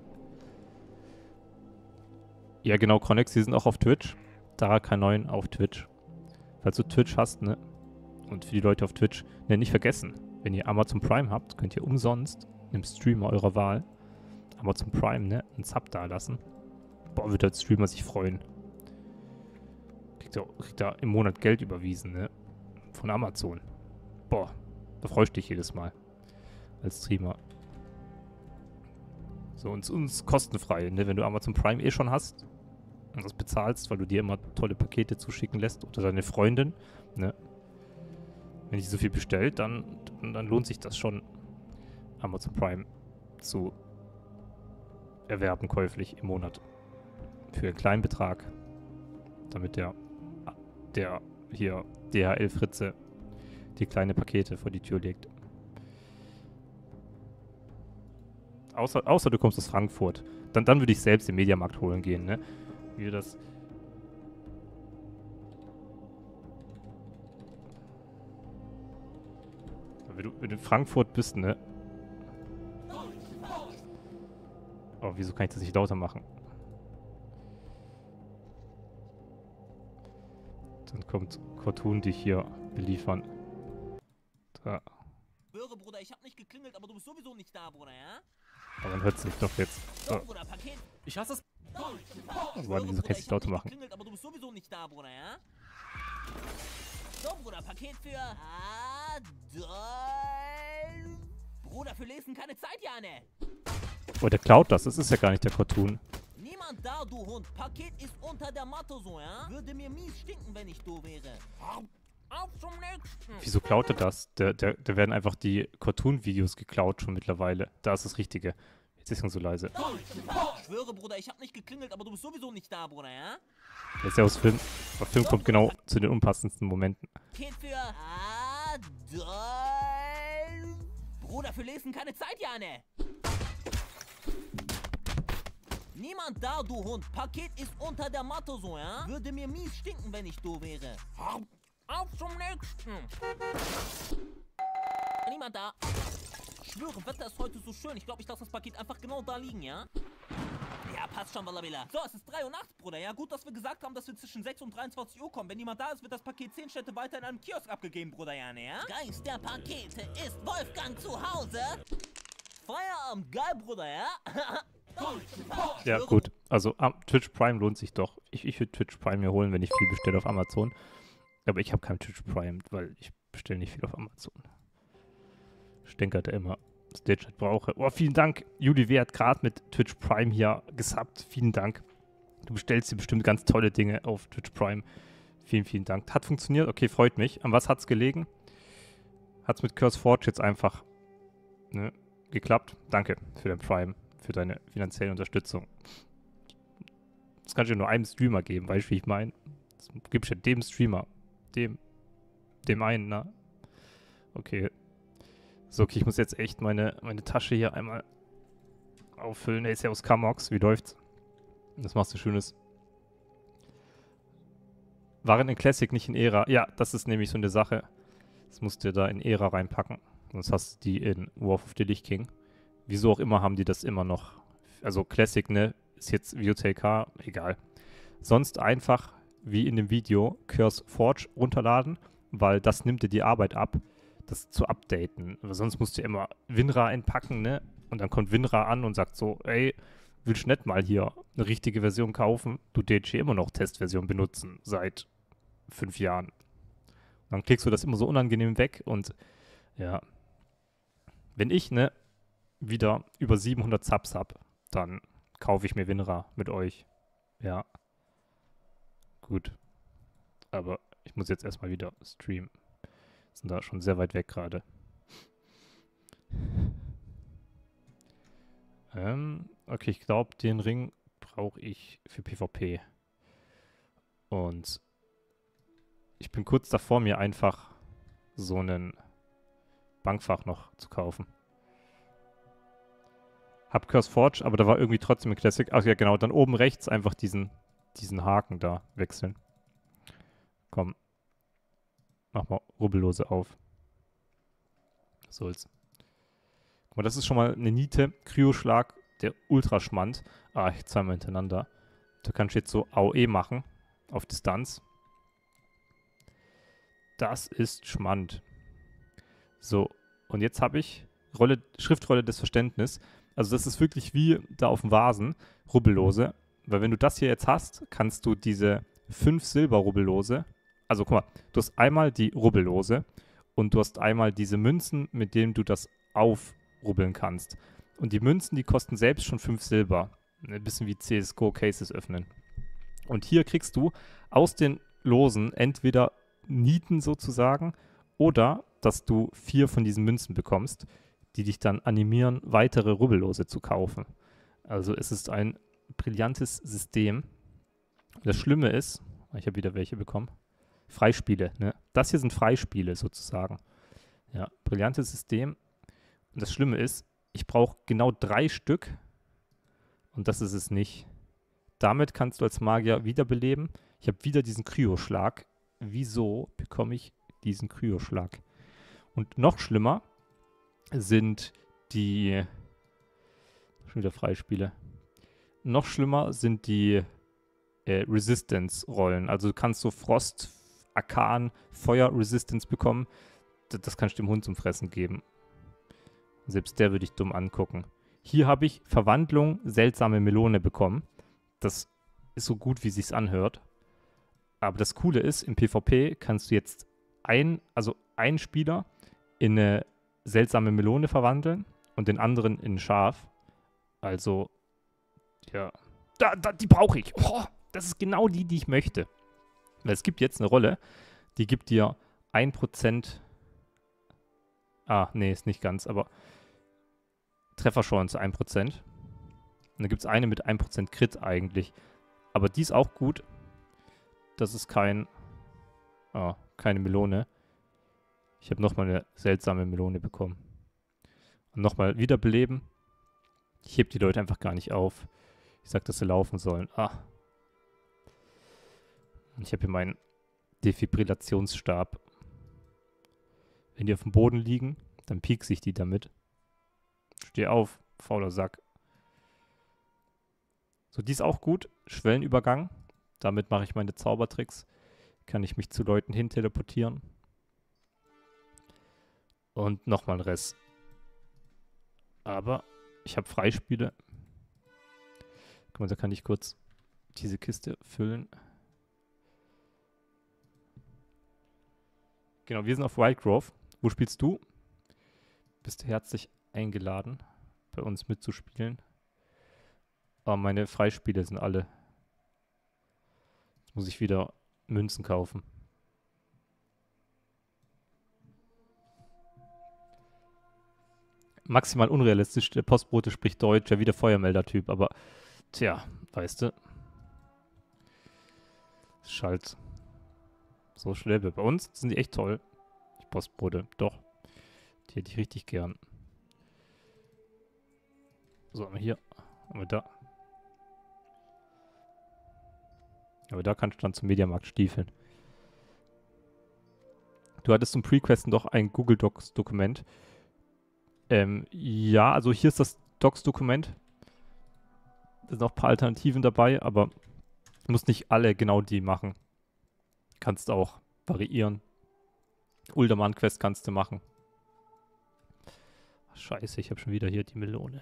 Ja, genau, Connex, die sind auch auf Twitch. Daraka neun auf Twitch. Falls du Twitch hast, ne? Und für die Leute auf Twitch, ne, nicht vergessen. Wenn ihr Amazon Prime habt, könnt ihr umsonst einem Streamer eurer Wahl Amazon Prime, ne, einen Sub da lassen. Boah, wird der Streamer sich freuen. Kriegt er, kriegt er im Monat Geld überwiesen, ne? Von Amazon. Boah, da freust du dich jedes Mal. Als Streamer. So, und uns kostenfrei, ne? Wenn du Amazon Prime eh schon hast und das bezahlst, weil du dir immer tolle Pakete zuschicken lässt oder deine Freundin, ne? Wenn die so viel bestellt, dann, dann, dann lohnt sich das schon, Amazon Prime zu erwerben käuflich im Monat. Für einen kleinen Betrag. Damit der, der hier D H L Fritze die kleine Pakete vor die Tür legt. Außer, außer du kommst aus Frankfurt. Dann, dann würde ich selbst den Mediamarkt holen gehen, ne? Wie wir das... Wenn du, wenn du in Frankfurt bist, ne? Oh, wieso kann ich das nicht lauter machen? Dann kommt Cartoon dich hier beliefern. Da. Höre, Bruder, ich hab nicht geklingelt, aber du bist sowieso nicht da, Bruder, ja? Aber man hört es nicht doch jetzt. So, Oh. Bruder, Paket. Ich hasse es. Oh, warte, wieso kann ich es nicht lauter machen? Geklingelt, aber du bist sowieso nicht da, Bruder, ja? So, Bruder, Paket für... Adolf. Bruder, für Lesen keine Zeit, ja, ne? Oh, der klaut das. Das ist ja gar nicht der Cartoon. Niemand da, du Hund. Paket ist unter der Matte so, ja? Würde mir mies stinken, wenn ich du wäre. Auf zum nächsten. Wieso klaut er das? Der, der, der werden einfach die Cartoon-Videos geklaut schon mittlerweile. Da ist das Richtige. Jetzt ist er so leise. Ich schwöre, Bruder, ich hab nicht geklingelt, aber du bist sowieso nicht da, Bruder, ja? Der ist ja aus Film. Der Film kommt genau zu den unpassendsten Momenten. Paket für Adolf. Bruder, für Lesen keine Zeit, ja, ne? Niemand da, du Hund. Paket ist unter der Matte so, ja? Würde mir mies stinken, wenn ich du wäre. Auf zum nächsten. Niemand da. Ich schwöre, Wetter ist heute so schön. Ich glaube, ich lasse das Paket einfach genau da liegen, ja? Ja, passt schon, Wallabilla. So, es ist drei Uhr nachts, Bruder. Ja, gut, dass wir gesagt haben, dass wir zwischen sechs und dreiundzwanzig Uhr kommen. Wenn niemand da ist, wird das Paket zehn Städte weiter in einem Kiosk abgegeben, Bruder, ja, ne? Ja? Geist der Pakete ist Wolfgang zu Hause. Feierabend, geil, Bruder, ja? Ja, gut. Also um, Twitch Prime lohnt sich doch. Ich, ich würde Twitch Prime mir holen, wenn ich viel bestelle auf Amazon. Aber ich habe kein Twitch Prime, weil ich bestelle nicht viel auf Amazon. Stänkert er immer, dass ich Chat brauche. Oh, vielen Dank. Juli W. hat gerade mit Twitch Prime hier gesubbt. Vielen Dank. Du bestellst dir bestimmt ganz tolle Dinge auf Twitch Prime. Vielen, vielen Dank. Hat funktioniert. Okay, freut mich. An was hat es gelegen? Hat es mit CurseForge jetzt einfach ne, geklappt? Danke für den Prime. Für deine finanzielle Unterstützung. Das kann ich ja nur einem Streamer geben, weißt du, wie ich meine? Das gebe ich ja dem Streamer. Dem. Dem einen, na? Okay. So, okay, ich muss jetzt echt meine, meine Tasche hier einmal auffüllen. Der ist ja aus Kamox. Wie läuft's? Das machst du Schönes. Waren in Classic, nicht in Era. Ja, das ist nämlich so eine Sache. Das musst du da in Era reinpacken. Sonst hast du die in War of the Lich King. Wieso auch immer haben die das immer noch. Also Classic, ne? Ist jetzt V O T K, egal. Sonst einfach, wie in dem Video, CurseForge runterladen, weil das nimmt dir die Arbeit ab, das zu updaten. Aber sonst musst du immer WinRAR einpacken, ne? Und dann kommt WinRAR an und sagt so, ey, willst du nicht mal hier eine richtige Version kaufen? Du D H immer noch Testversion benutzen, seit fünf Jahren. Und dann klickst du das immer so unangenehm weg und ja. Wenn ich, ne, wieder über siebenhundert Subs hab, dann kaufe ich mir WinRAR mit euch. Ja. Gut. Aber ich muss jetzt erstmal wieder streamen. Sind da schon sehr weit weg gerade. Ähm, okay, ich glaube, den Ring brauche ich für PvP. Und ich bin kurz davor, mir einfach so einen Bankfach noch zu kaufen. Hab CurseForge, aber da war irgendwie trotzdem ein Classic. Ach ja, genau, dann oben rechts einfach diesen, diesen Haken da wechseln. Komm. Mach mal Rubbellose auf. Was soll's. Guck mal, das ist schon mal eine Niete. Kryoschlag, der Ultraschmand. Ah, ich zweimal hintereinander. Da kannst du jetzt so A O E machen. Auf Distanz. Das ist Schmand. So, und jetzt habe ich Rolle, Schriftrolle des Verständnisses. Also das ist wirklich wie da auf dem Vasen, Rubbellose. Weil wenn du das hier jetzt hast, kannst du diese fünf Silber-Rubbellose, also guck mal, du hast einmal die Rubbellose und du hast einmal diese Münzen, mit denen du das aufrubbeln kannst. Und die Münzen, die kosten selbst schon fünf Silber. Ein bisschen wie C S G O Cases öffnen. Und hier kriegst du aus den Losen entweder Nieten sozusagen oder dass du vier von diesen Münzen bekommst, die dich dann animieren, weitere Rubbellose zu kaufen. Also es ist ein brillantes System. Das Schlimme ist, ich habe wieder welche bekommen, Freispiele. Ne? Das hier sind Freispiele sozusagen. Ja, brillantes System. Und das Schlimme ist, ich brauche genau drei Stück. Und das ist es nicht. Damit kannst du als Magier wiederbeleben. Ich habe wieder diesen Kryoschlag. Wieso bekomme ich diesen Kryoschlag? Und noch schlimmer sind die... Schon wieder Freispiele. Noch schlimmer sind die äh, Resistance-Rollen. Also du kannst so Frost, Arkan, Feuer-Resistance bekommen. Das, das kannst du dem Hund zum Fressen geben. Selbst der würde ich dumm angucken. Hier habe ich Verwandlung, seltsame Melone bekommen. Das ist so gut, wie sich's anhört. Aber das Coole ist, im PvP kannst du jetzt ein, also einen Spieler in eine seltsame Melone verwandeln und den anderen in ein Schaf. Also, ja. Da, da, die brauche ich. Oh, das ist genau die, die ich möchte. Weil es gibt jetzt eine Rolle, die gibt dir ein Prozent. Ah, nee, ist nicht ganz, aber Trefferchance ein Prozent. Und dann gibt es eine mit ein Prozent Crit eigentlich. Aber die ist auch gut. Das ist kein... Ah, keine Melone. Ich habe nochmal eine seltsame Melone bekommen. Und nochmal wiederbeleben. Ich heb die Leute einfach gar nicht auf. Ich sag, dass sie laufen sollen. Ah. Und ich habe hier meinen Defibrillationsstab. Wenn die auf dem Boden liegen, dann piekse ich die damit. Steh auf, fauler Sack. So, die ist auch gut. Schwellenübergang. Damit mache ich meine Zaubertricks. Kann ich mich zu Leuten hin teleportieren. Und nochmal ein Rest. Aber ich habe Freispiele. Guck mal, da kann ich kurz diese Kiste füllen. Genau, wir sind auf Wildgrove. Wo spielst du? Bist herzlich eingeladen, bei uns mitzuspielen. Aber meine Freispiele sind alle. Jetzt muss ich wieder Münzen kaufen. Maximal unrealistisch. Der Postbote spricht Deutsch, ja, wie der Feuermelder-Typ, aber tja, weißt du. Ist halt so schnell. Bei uns sind die echt toll. Die Postbote, doch. Die hätte ich richtig gern. So, haben wir hier. Haben wir da. Aber da kannst du dann zum Mediamarkt stiefeln. Du hattest zum Pre-Questen doch ein Google Docs-Dokument. Ähm, ja, also hier ist das Docs-Dokument. Da sind noch ein paar Alternativen dabei, aber du musst nicht alle genau die machen. Kannst auch variieren. Uldaman-Quest kannst du machen. Scheiße, ich habe schon wieder hier die Melone.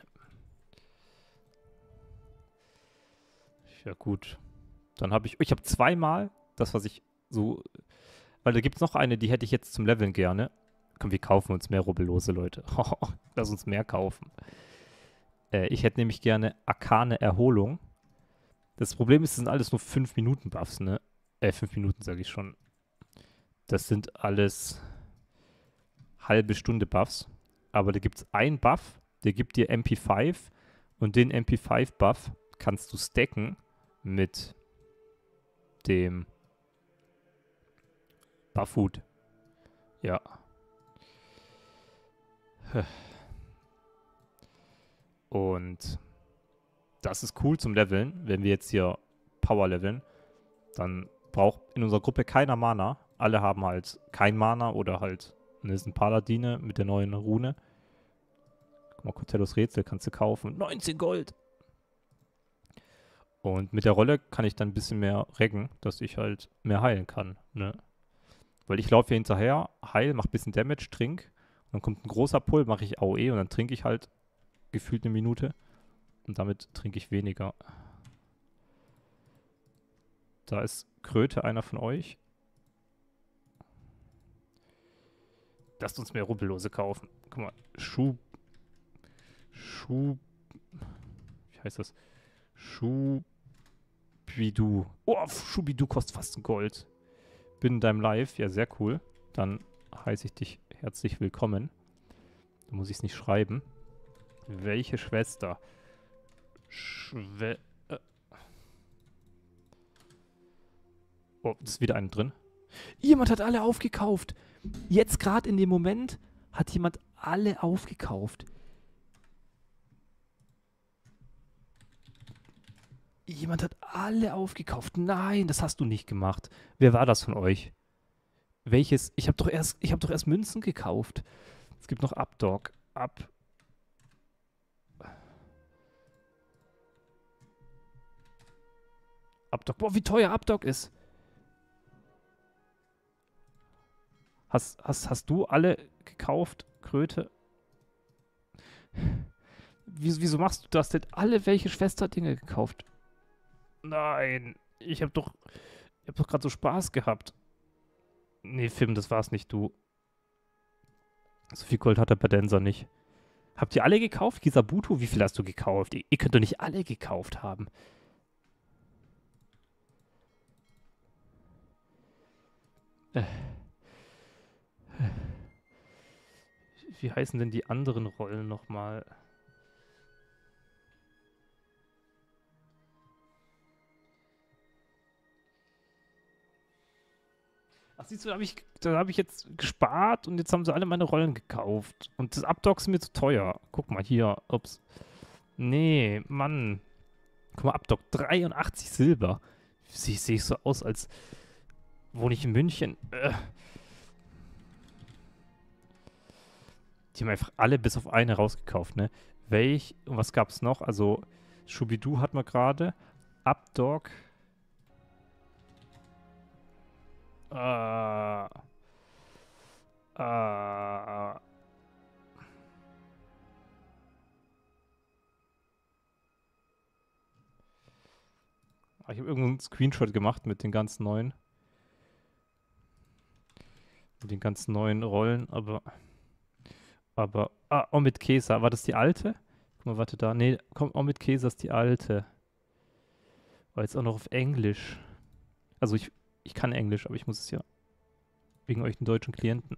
Ja gut. Dann habe ich, ich habe zweimal das, was ich so, weil da gibt es noch eine, die hätte ich jetzt zum Leveln gerne. Komm, wir kaufen uns mehr Rubbellose, Leute. Lass uns mehr kaufen. Äh, ich hätte nämlich gerne Arkane Erholung. Das Problem ist, das sind alles nur fünf Minuten Buffs, ne? Äh, fünf Minuten sage ich schon. Das sind alles halbe Stunde Buffs. Aber da gibt es einen Buff, der gibt dir M P fünf und den M P fünf Buff kannst du stacken mit dem Buffhood. Ja. Und das ist cool zum Leveln. Wenn wir jetzt hier Power leveln, dann braucht in unserer Gruppe keiner Mana. Alle haben halt kein Mana oder halt, ne, sind Paladine mit der neuen Rune. Guck mal, Cortellos Rätsel kannst du kaufen. neunzehn Gold! Und mit der Rolle kann ich dann ein bisschen mehr reggen, dass ich halt mehr heilen kann, ne? Weil ich laufe hier hinterher, heil, mach ein bisschen Damage, trink. Und dann kommt ein großer Pull, mache ich A O E und dann trinke ich halt gefühlt eine Minute. Und damit trinke ich weniger. Da ist Kröte, einer von euch. Lasst uns mehr Rubbellose kaufen. Guck mal, Schuh... Schuh... Wie heißt das? Schubidu. Oh, Schubidu kostet fast ein Gold. Bin in deinem Live. Ja, sehr cool. Dann heiße ich dich herzlich willkommen. Da muss ich es nicht schreiben. Welche Schwester? Schwe... Äh. Oh, das ist wieder eine drin. Jemand hat alle aufgekauft. Jetzt gerade in dem Moment hat jemand alle aufgekauft. Jemand hat alle aufgekauft. Nein, das hast du nicht gemacht. Wer war das von euch? Welches? Ich habe doch erst, ich habe doch erst Münzen gekauft. Es gibt noch Updog. Up. Updog. Boah, wie teuer Updog ist. Hast, hast, hast du alle gekauft, Kröte? Wieso, wieso machst du das denn? Alle welche Schwesterdinge gekauft? Nein, ich hab doch, ich hab doch gerade so Spaß gehabt. Nee, Film, das war's nicht, du. So viel Gold hat der Badenser nicht. Habt ihr alle gekauft? Kisabuto, wie viel hast du gekauft? Ihr, ihr könnt doch nicht alle gekauft haben. Äh. Wie heißen denn die anderen Rollen nochmal? Ach, siehst du, da habe ich, da hab ich jetzt gespart und jetzt haben sie alle meine Rollen gekauft. Und das Updog ist mir zu teuer. Guck mal hier. Ups. Nee, Mann. Guck mal, Updog dreiundachtzig Silber. Sehe seh ich so aus, als wohne ich in München. Äh. Die haben einfach alle bis auf eine rausgekauft, ne? Welch, und was gab's noch? Also, Schubidu hat man gerade. Updog. Äh. Äh. Ich habe irgendwo einen Screenshot gemacht mit den ganzen neuen. Mit den ganzen neuen Rollen, aber. Aber. Ah, Omid Kesa. War das die alte? Guck mal, warte da. Nee, komm, Omid Kesa ist die alte. War jetzt auch noch auf Englisch. Also ich, ich kann Englisch, aber ich muss es ja wegen euch den deutschen Klienten.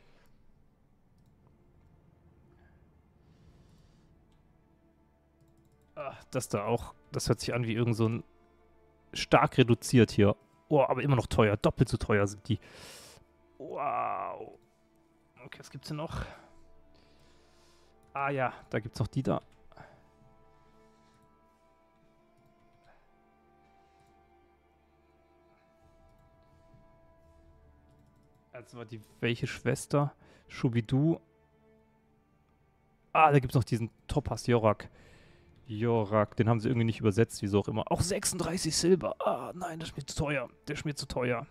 Ah, das da auch. Das hört sich an wie irgend so ein stark reduziert hier. Oh, aber immer noch teuer. Doppelt so teuer sind die. Wow. Okay, was gibt's denn noch? Ah ja, da gibt's noch die da. Also war die welche Schwester? Schubidu. Ah, da gibt's noch diesen Topaz Jorak. Jorak, den haben sie irgendwie nicht übersetzt, wieso auch immer. Auch sechsunddreißig Silber. Ah, nein, das ist mir zu teuer. Der ist mir zu teuer.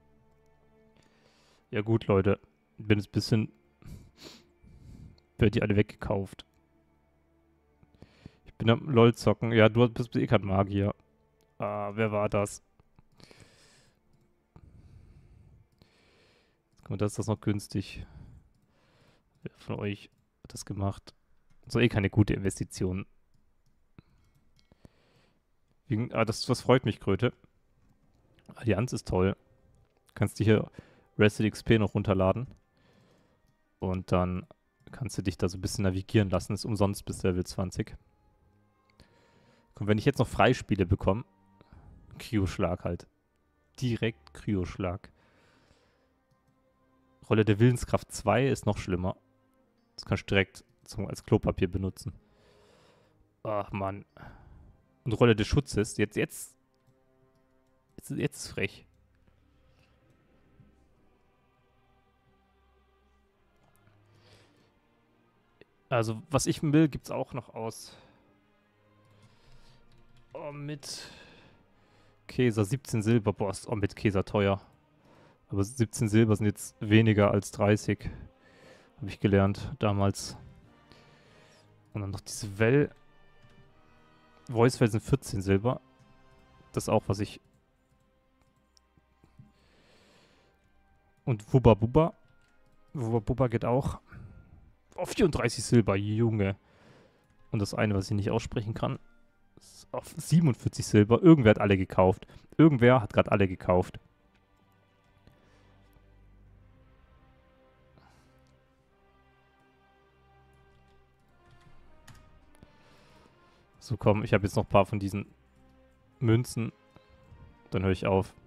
Ja gut, Leute. Ich bin jetzt ein bisschen... Wird die alle weggekauft. Ich bin am LOL zocken. Ja, du bist eh kein Magier. Ah, wer war das? Guck mal, das ist das noch günstig. Wer von euch hat das gemacht? So eh keine gute Investition. Wegen, ah, das, das freut mich, Kröte. Allianz ist toll. Kannst du hier Resident X P noch runterladen. Und dann kannst du dich da so ein bisschen navigieren lassen. Ist umsonst bis Level zwanzig. Und wenn ich jetzt noch Freispiele bekomme, Kryoschlag halt. Direkt Kryoschlag. Rolle der Willenskraft zwei ist noch schlimmer. Das kannst du direkt zum, als Klopapier benutzen. Ach, Mann. Und Rolle des Schutzes. Jetzt, jetzt. Jetzt, jetzt ist frech. Also, was ich will, gibt's auch noch aus. Oh, mit Käser. siebzehn Silber. Boah, ist auch mit Käser teuer. Aber siebzehn Silber sind jetzt weniger als dreißig. Habe ich gelernt damals. Und dann noch diese Well. Voicewell sind vierzehn Silber. Das ist auch, was ich... Und Wubba Bubba. Wubba Bubba geht auch. Auf vierunddreißig Silber, Junge. Und das eine, was ich nicht aussprechen kann, ist auf siebenundvierzig Silber. Irgendwer hat alle gekauft. Irgendwer hat gerade alle gekauft. So, komm, ich habe jetzt noch ein paar von diesen Münzen. Dann höre ich auf.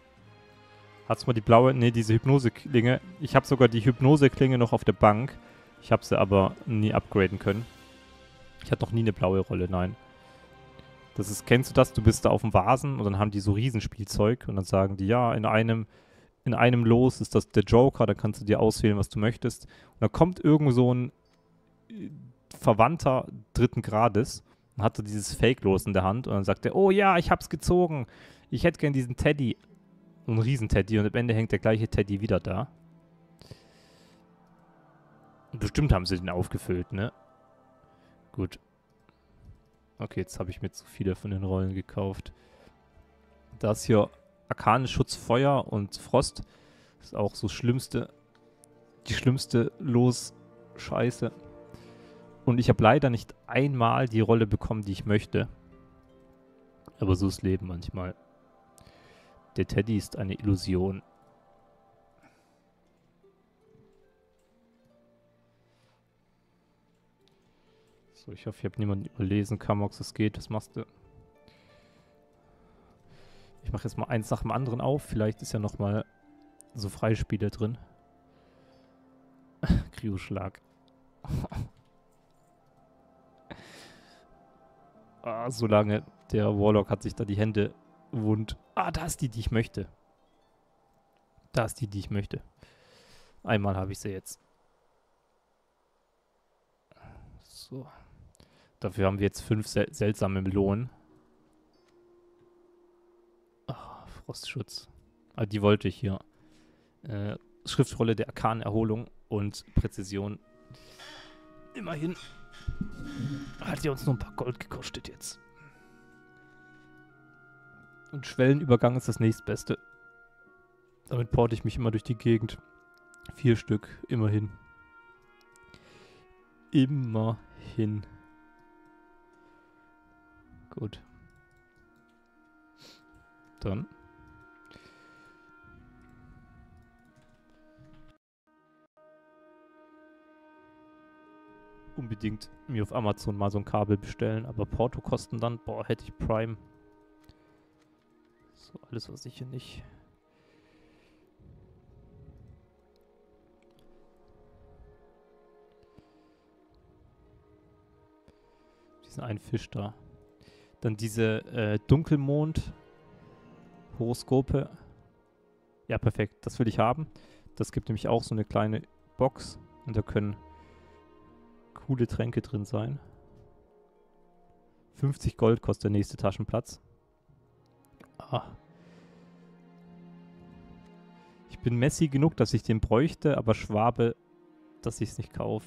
Hat's mal die blaue... Ne, diese Hypnose-Klinge. Ich habe sogar die Hypnose-Klinge noch auf der Bank. Ich habe sie aber nie upgraden können. Ich hatte noch nie eine blaue Rolle, nein. Das ist, kennst du das? Du bist da auf dem Vasen und dann haben die so Riesenspielzeug und dann sagen die, ja, in einem, in einem Los ist das der Joker, dann kannst du dir auswählen, was du möchtest. Und dann kommt irgend so ein äh, Verwandter dritten Grades und hat so dieses Fake-Los in der Hand und dann sagt er, oh ja, ich hab's gezogen. Ich hätte gern diesen Teddy. So einen Riesenteddy und am Ende hängt der gleiche Teddy wieder da. Und bestimmt haben sie den aufgefüllt, ne? Gut. Okay, jetzt habe ich mir zu viele von den Rollen gekauft. Da ist hier Arkane Schutz Feuer und Frost. Das ist auch so schlimmste, die schlimmste Los-Scheiße. Und ich habe leider nicht einmal die Rolle bekommen, die ich möchte. Aber so ist Leben manchmal. Der Teddy ist eine Illusion. So, ich hoffe, ich habe niemanden überlesen. Kamox, es geht, das machst du. Ich mache jetzt mal eins nach dem anderen auf. Vielleicht ist ja nochmal so Freispiele drin. Kryoschlag. Ah, solange der Warlock hat sich da die Hände wund. Ah, da ist die, die ich möchte. Da ist die, die ich möchte. Einmal habe ich sie jetzt. So. Dafür haben wir jetzt fünf sel seltsame Melonen. Ah, Frostschutz. Ah, die wollte ich hier. Äh, Schriftrolle der Arkanerholung und Präzision. Immerhin hat die uns nur ein paar Gold gekostet jetzt. Und Schwellenübergang ist das nächstbeste. Damit porte ich mich immer durch die Gegend. Vier Stück, immerhin. Immerhin. Gut. Dann. Unbedingt mir auf Amazon mal so ein Kabel bestellen, aber Portokosten dann, boah, hätte ich Prime. So, alles, was ich hier nicht... Diesen einen Fisch da. Dann diese äh, Dunkelmond-Horoskope. Ja, perfekt, das will ich haben. Das gibt nämlich auch so eine kleine Box und da können coole Tränke drin sein. fünfzig Gold kostet der nächste Taschenplatz. Ah. Ich bin Messi genug, dass ich den bräuchte, aber Schwabe, dass ich es nicht kaufe.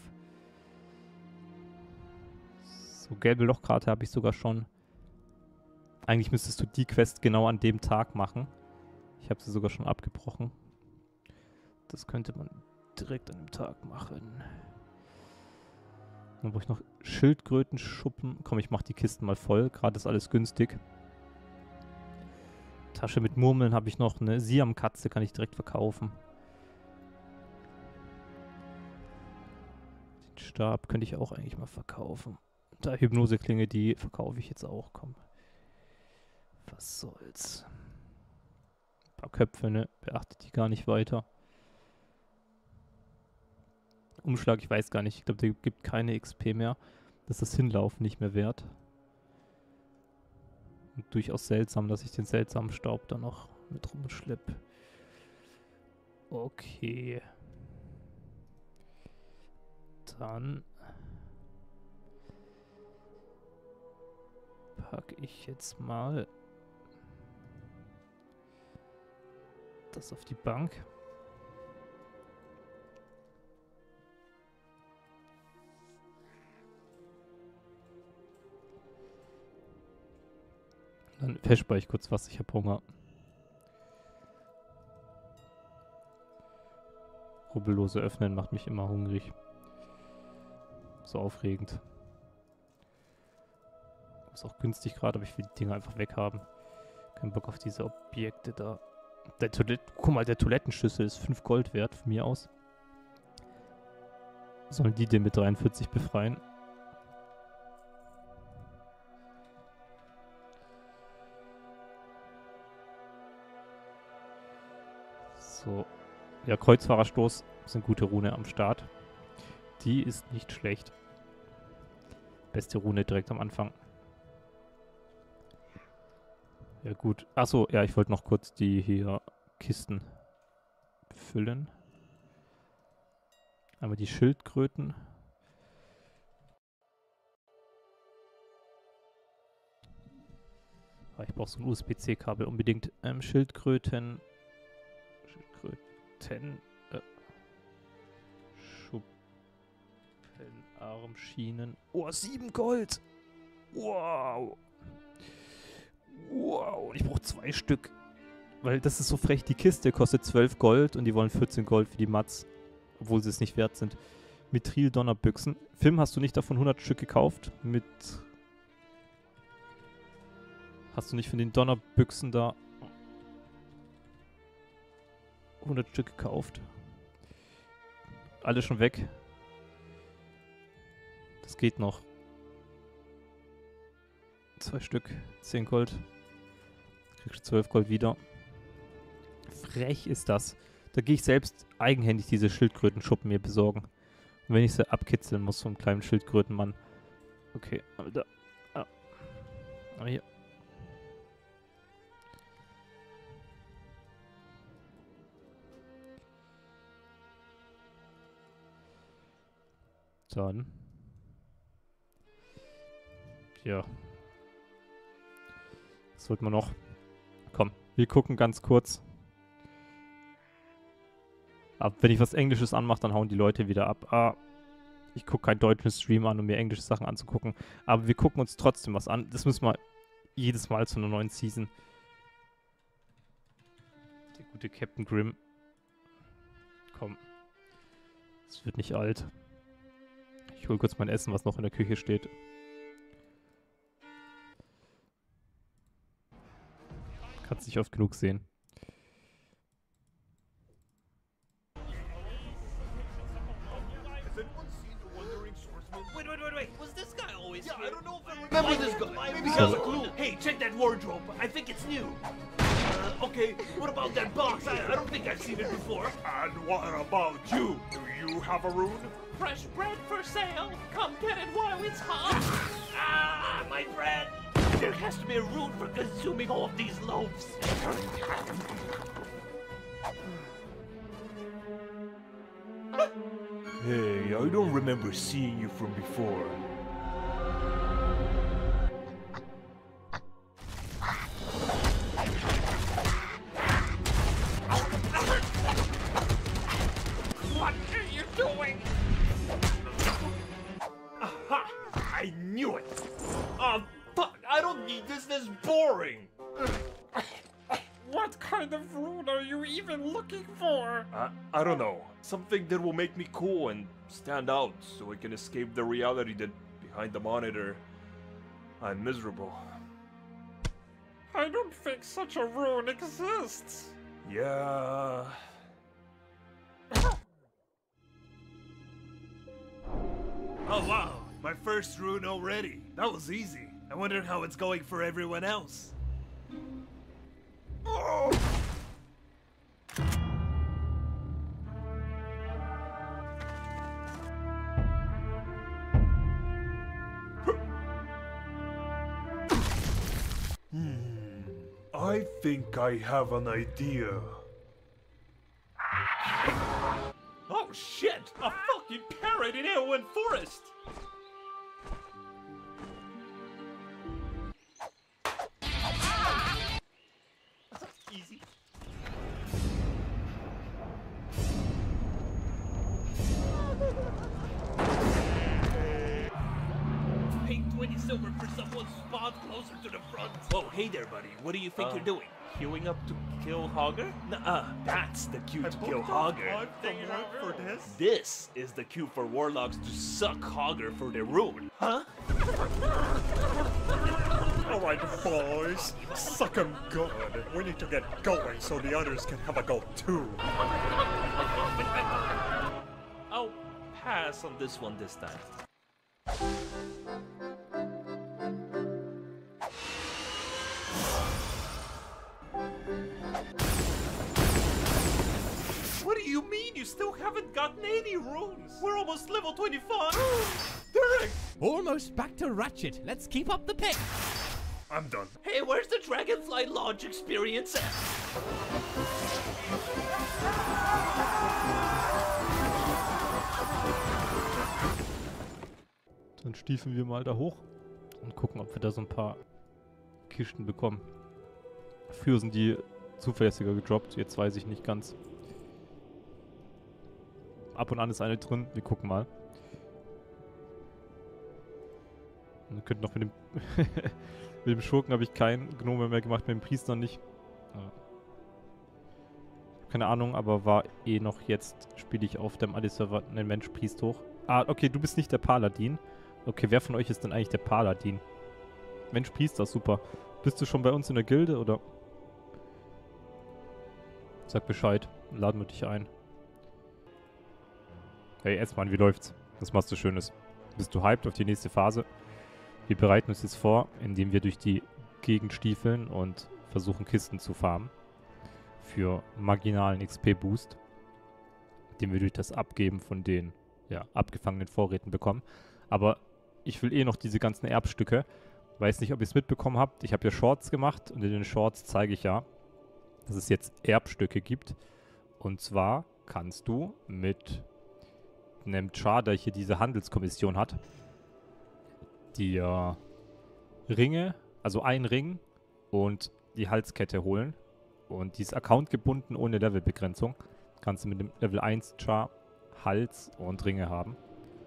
So, gelbe Lochkarte habe ich sogar schon. Eigentlich müsstest du die Quest genau an dem Tag machen. Ich habe sie sogar schon abgebrochen. Das könnte man direkt an dem Tag machen. Dann brauche ich noch Schildkrötenschuppen. Komm, ich mache die Kisten mal voll. Gerade ist alles günstig. Tasche mit Murmeln habe ich noch. Eine Siam-Katze kann ich direkt verkaufen. Den Stab könnte ich auch eigentlich mal verkaufen. Da Hypnoseklinge, die verkaufe ich jetzt auch. Komm. Was soll's. Ein paar Köpfe, ne? Beachtet die gar nicht weiter. Umschlag, ich weiß gar nicht. Ich glaube, der gibt keine X P mehr. Das ist das Hinlaufen nicht mehr wert. Und durchaus seltsam, dass ich den seltsamen Staub da noch mit rumschleppe. Okay. Dann packe ich jetzt mal das auf die Bank. Dann verspeichere ich kurz was, ich habe Hunger. Rubbellose öffnen macht mich immer hungrig. So aufregend. Ist auch günstig gerade, aber ich will die Dinger einfach weghaben. Kein Bock auf diese Objekte da. Der Toilett, guck mal, der Toilettenschüssel ist fünf Gold wert von mir aus. Sollen die den mit dreiundvierzig befreien? So. Ja, Kreuzfahrerstoß ist eine gute Rune am Start. Die ist nicht schlecht. Beste Rune direkt am Anfang. Ja gut. Achso, ja, ich wollte noch kurz die hier Kisten füllen. Einmal die Schildkröten. Ah, ich brauche so ein U S B C-Kabel unbedingt. Ähm, Schildkröten. Schildkröten. Äh, Schuppenarmschienen. Oh, sieben Gold! Wow! Wow! Ich brauche zwei Stück. Weil das ist so frech. Die Kiste kostet zwölf Gold und die wollen vierzehn Gold für die Mats. Obwohl sie es nicht wert sind. Mithril-Donnerbüchsen. Film, hast du nicht davon hundert Stück gekauft? Mit... Hast du nicht von den Donnerbüchsen da hundert Stück gekauft? Alle schon weg. Das geht noch. Zwei Stück. zehn Gold. Kriegst du zwölf Gold wieder. Frech ist das. Da gehe ich selbst eigenhändig diese Schildkrötenschuppen mir besorgen. Und wenn ich sie abkitzeln muss vom kleinen Schildkrötenmann. Okay, aber da. Ah. Aber hier. Dann. Ja. Was sollten wir noch? Komm, wir gucken ganz kurz. Aber wenn ich was Englisches anmache, dann hauen die Leute wieder ab. Ah, ich gucke keinen deutschen Stream an, um mir englische Sachen anzugucken. Aber wir gucken uns trotzdem was an. Das müssen wir jedes Mal zu einer neuen Season. Der gute Captain Grimm. Komm. Es wird nicht alt. Ich hole kurz mein Essen, was noch in der Küche steht. Kannst nicht oft genug sehen. Wait, wait, wait, wait. Was this guy always here? Yeah, I don't know if I remember this guy. Maybe he has a clue. Hey, check that wardrobe. I think it's new. Uh, okay, what about that box? I, I don't think I've seen it before. And what about you? Do you have a rune? Fresh bread for sale. Come get it while it's hot. Ah, my bread. There has to be a rune for consuming all of these loaves. Hey, I don't remember seeing you from before. What are you doing? Aha! I knew it! Um, fuck, I don't need this, this is boring! What kind of rune are you even looking for? I, I don't know. Something that will make me cool and stand out so I can escape the reality that behind the monitor, I'm miserable. I don't think such a rune exists. Yeah... Oh wow, my first rune already. That was easy. I wonder how it's going for everyone else. Oh! Hmm. I think I have an idea. Oh shit! A fucking parrot in Elwyn Forest! Easy. Pay twenty silver for someone spawned closer to the front. Whoa, hey there, buddy. What do you think Uh, you're doing? Queuing up to kill Hogger? Nuh-uh, that's the cue to kill Hogger. for this? This is the cue for warlocks to suck Hogger for their rune. Huh? Alright, boys. Suck 'em good. We need to get going so the others can have a go too. I'll pass on this one this time. What do you mean you still haven't gotten any runes. We're almost level twenty-five. Derek! Almost back to Ratchet. Let's keep up the pace. I'm done. Hey, where's the Dragonfly launch experience at? Dann stiefeln wir mal da hoch und gucken, ob wir da so ein paar Kisten bekommen. Früher sind die zuverlässiger gedroppt, jetzt weiß ich nicht ganz. Ab und an ist eine drin, wir gucken mal. Und wir könnten noch mit dem mit dem Schurken habe ich keinen Gnome mehr gemacht, mit dem Priester nicht. Ja. Keine Ahnung, aber war eh noch jetzt, spiele ich auf dem Adi-Server einen Mensch-Priest hoch. Ah, okay, du bist nicht der Paladin. Okay, wer von euch ist denn eigentlich der Paladin? Mensch-Priester, super. Bist du schon bei uns in der Gilde, oder? Sag Bescheid, laden wir dich ein. Hey, S-Mann, wie läuft's? Was machst du Schönes? Bist du hyped auf die nächste Phase? Wir bereiten uns jetzt vor, indem wir durch die Gegend stiefeln und versuchen Kisten zu farmen. Für marginalen X P-Boost. Den wir durch das Abgeben von den ja, abgefangenen Vorräten bekommen. Aber ich will eh noch diese ganzen Erbstücke. Weiß nicht, ob ihr es mitbekommen habt. Ich habe ja Shorts gemacht und in den Shorts zeige ich ja, dass es jetzt Erbstücke gibt. Und zwar kannst du mit einem Char, der hier diese Handelskommission hat, die äh, Ringe, also einen Ring und die Halskette holen. Und die ist accountgebunden ohne Levelbegrenzung. Kannst du mit dem Level eins Char Hals und Ringe haben.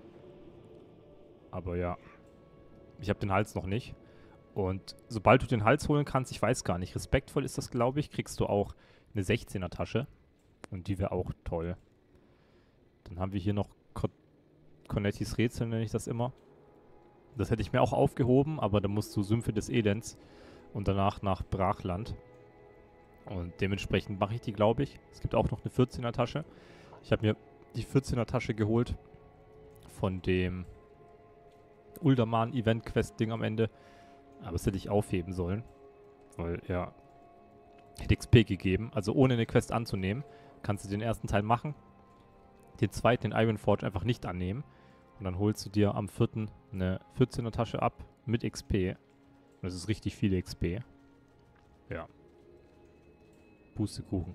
Aber ja, ich habe den Hals noch nicht. Und sobald du den Hals holen kannst, ich weiß gar nicht, respektvoll ist das, glaube ich, kriegst du auch eine sechzehner Tasche. Und die wäre auch toll. Dann haben wir hier noch Cornettis Rätsel, nenne ich das immer. Das hätte ich mir auch aufgehoben, aber da musst du Sümpfe des Elends und danach nach Brachland. Und dementsprechend mache ich die, glaube ich. Es gibt auch noch eine vierzehner Tasche. Ich habe mir die vierzehner Tasche geholt von dem Uldaman Event Quest Ding am Ende. Aber das hätte ich aufheben sollen. Weil, ja, hätte X P gegeben. Also ohne eine Quest anzunehmen, kannst du den ersten Teil machen. Den zweiten, den Ironforge, einfach nicht annehmen. Und dann holst du dir am vierten eine vierzehner Tasche ab mit X P. Und das ist richtig viel X P. Ja. Pustekuchen.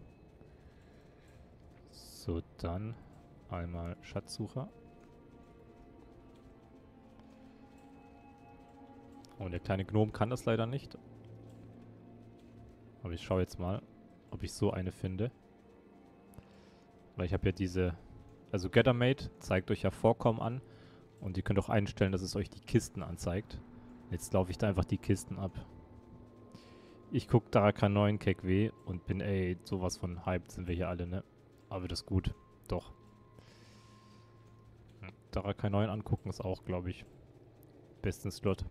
So, dann einmal Schatzsucher. Und der kleine Gnome kann das leider nicht. Aber ich schaue jetzt mal, ob ich so eine finde. Weil ich habe ja diese... Also Gathermate zeigt euch ja Vorkommen an. Und ihr könnt auch einstellen, dass es euch die Kisten anzeigt. Jetzt laufe ich da einfach die Kisten ab. Ich gucke Daraka neun K W und bin, ey, sowas von hyped sind wir hier alle, ne? Aber das ist gut. Doch. Daraka neun angucken ist auch, glaube ich, besten Slot.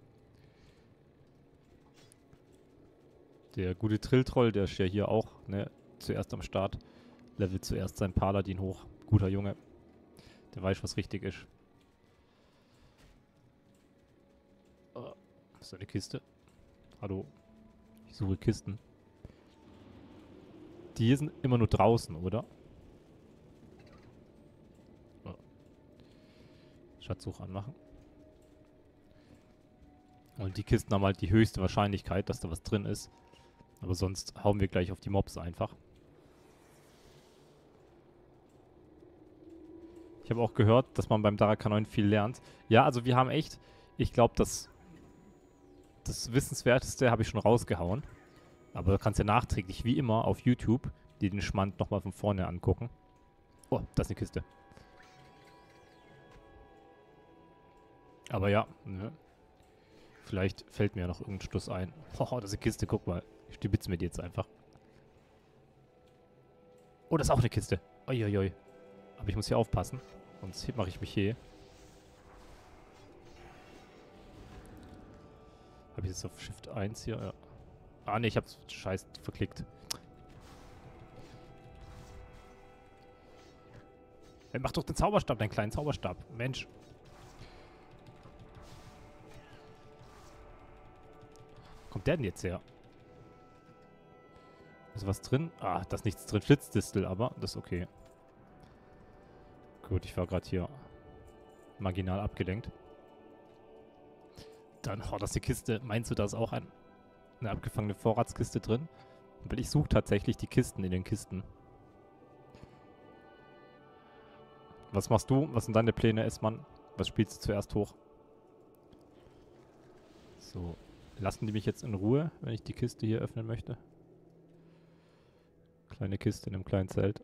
Der gute Trilltroll, der ist ja hier auch, ne? Zuerst am Start. Levelt zuerst seinen Paladin hoch. Guter Junge. Der weiß, was richtig ist. Oh, ist da eine Kiste? Hallo. Ich suche Kisten. Die hier sind immer nur draußen, oder? Oh. Schatzsuche anmachen. Und die Kisten haben halt die höchste Wahrscheinlichkeit, dass da was drin ist. Aber sonst hauen wir gleich auf die Mobs einfach. Ich habe auch gehört, dass man beim Daraka neun viel lernt. Ja, also wir haben echt, ich glaube, das, das Wissenswerteste habe ich schon rausgehauen. Aber du kannst ja nachträglich, wie immer, auf YouTube dir den Schmand nochmal von vorne angucken. Oh, das ist eine Kiste. Aber ja, ne? Vielleicht fällt mir ja noch irgendein Stuss ein. Oh, das ist eine Kiste, guck mal. Ich stibitze mir die jetzt einfach. Oh, das ist auch eine Kiste. Uiuiui. Aber ich muss hier aufpassen. Sonst mache ich mich hier. Habe ich jetzt auf Shift eins hier? Ja. Ah, ne, ich hab's scheiß verklickt. Hey, mach doch den Zauberstab, deinen kleinen Zauberstab. Mensch. Kommt der denn jetzt her? Ist was drin? Ah, da ist nichts drin. Flitzdistel, aber das ist okay. Gut, ich war gerade hier marginal abgelenkt. Dann, oh, das ist die Kiste. Meinst du, da ist auch ein, eine abgefangene Vorratskiste drin? Weil ich suche tatsächlich die Kisten in den Kisten. Was machst du? Was sind deine Pläne, S-Mann? Was spielst du zuerst hoch? So. Lassen die mich jetzt in Ruhe, wenn ich die Kiste hier öffnen möchte? Kleine Kiste in einem kleinen Zelt.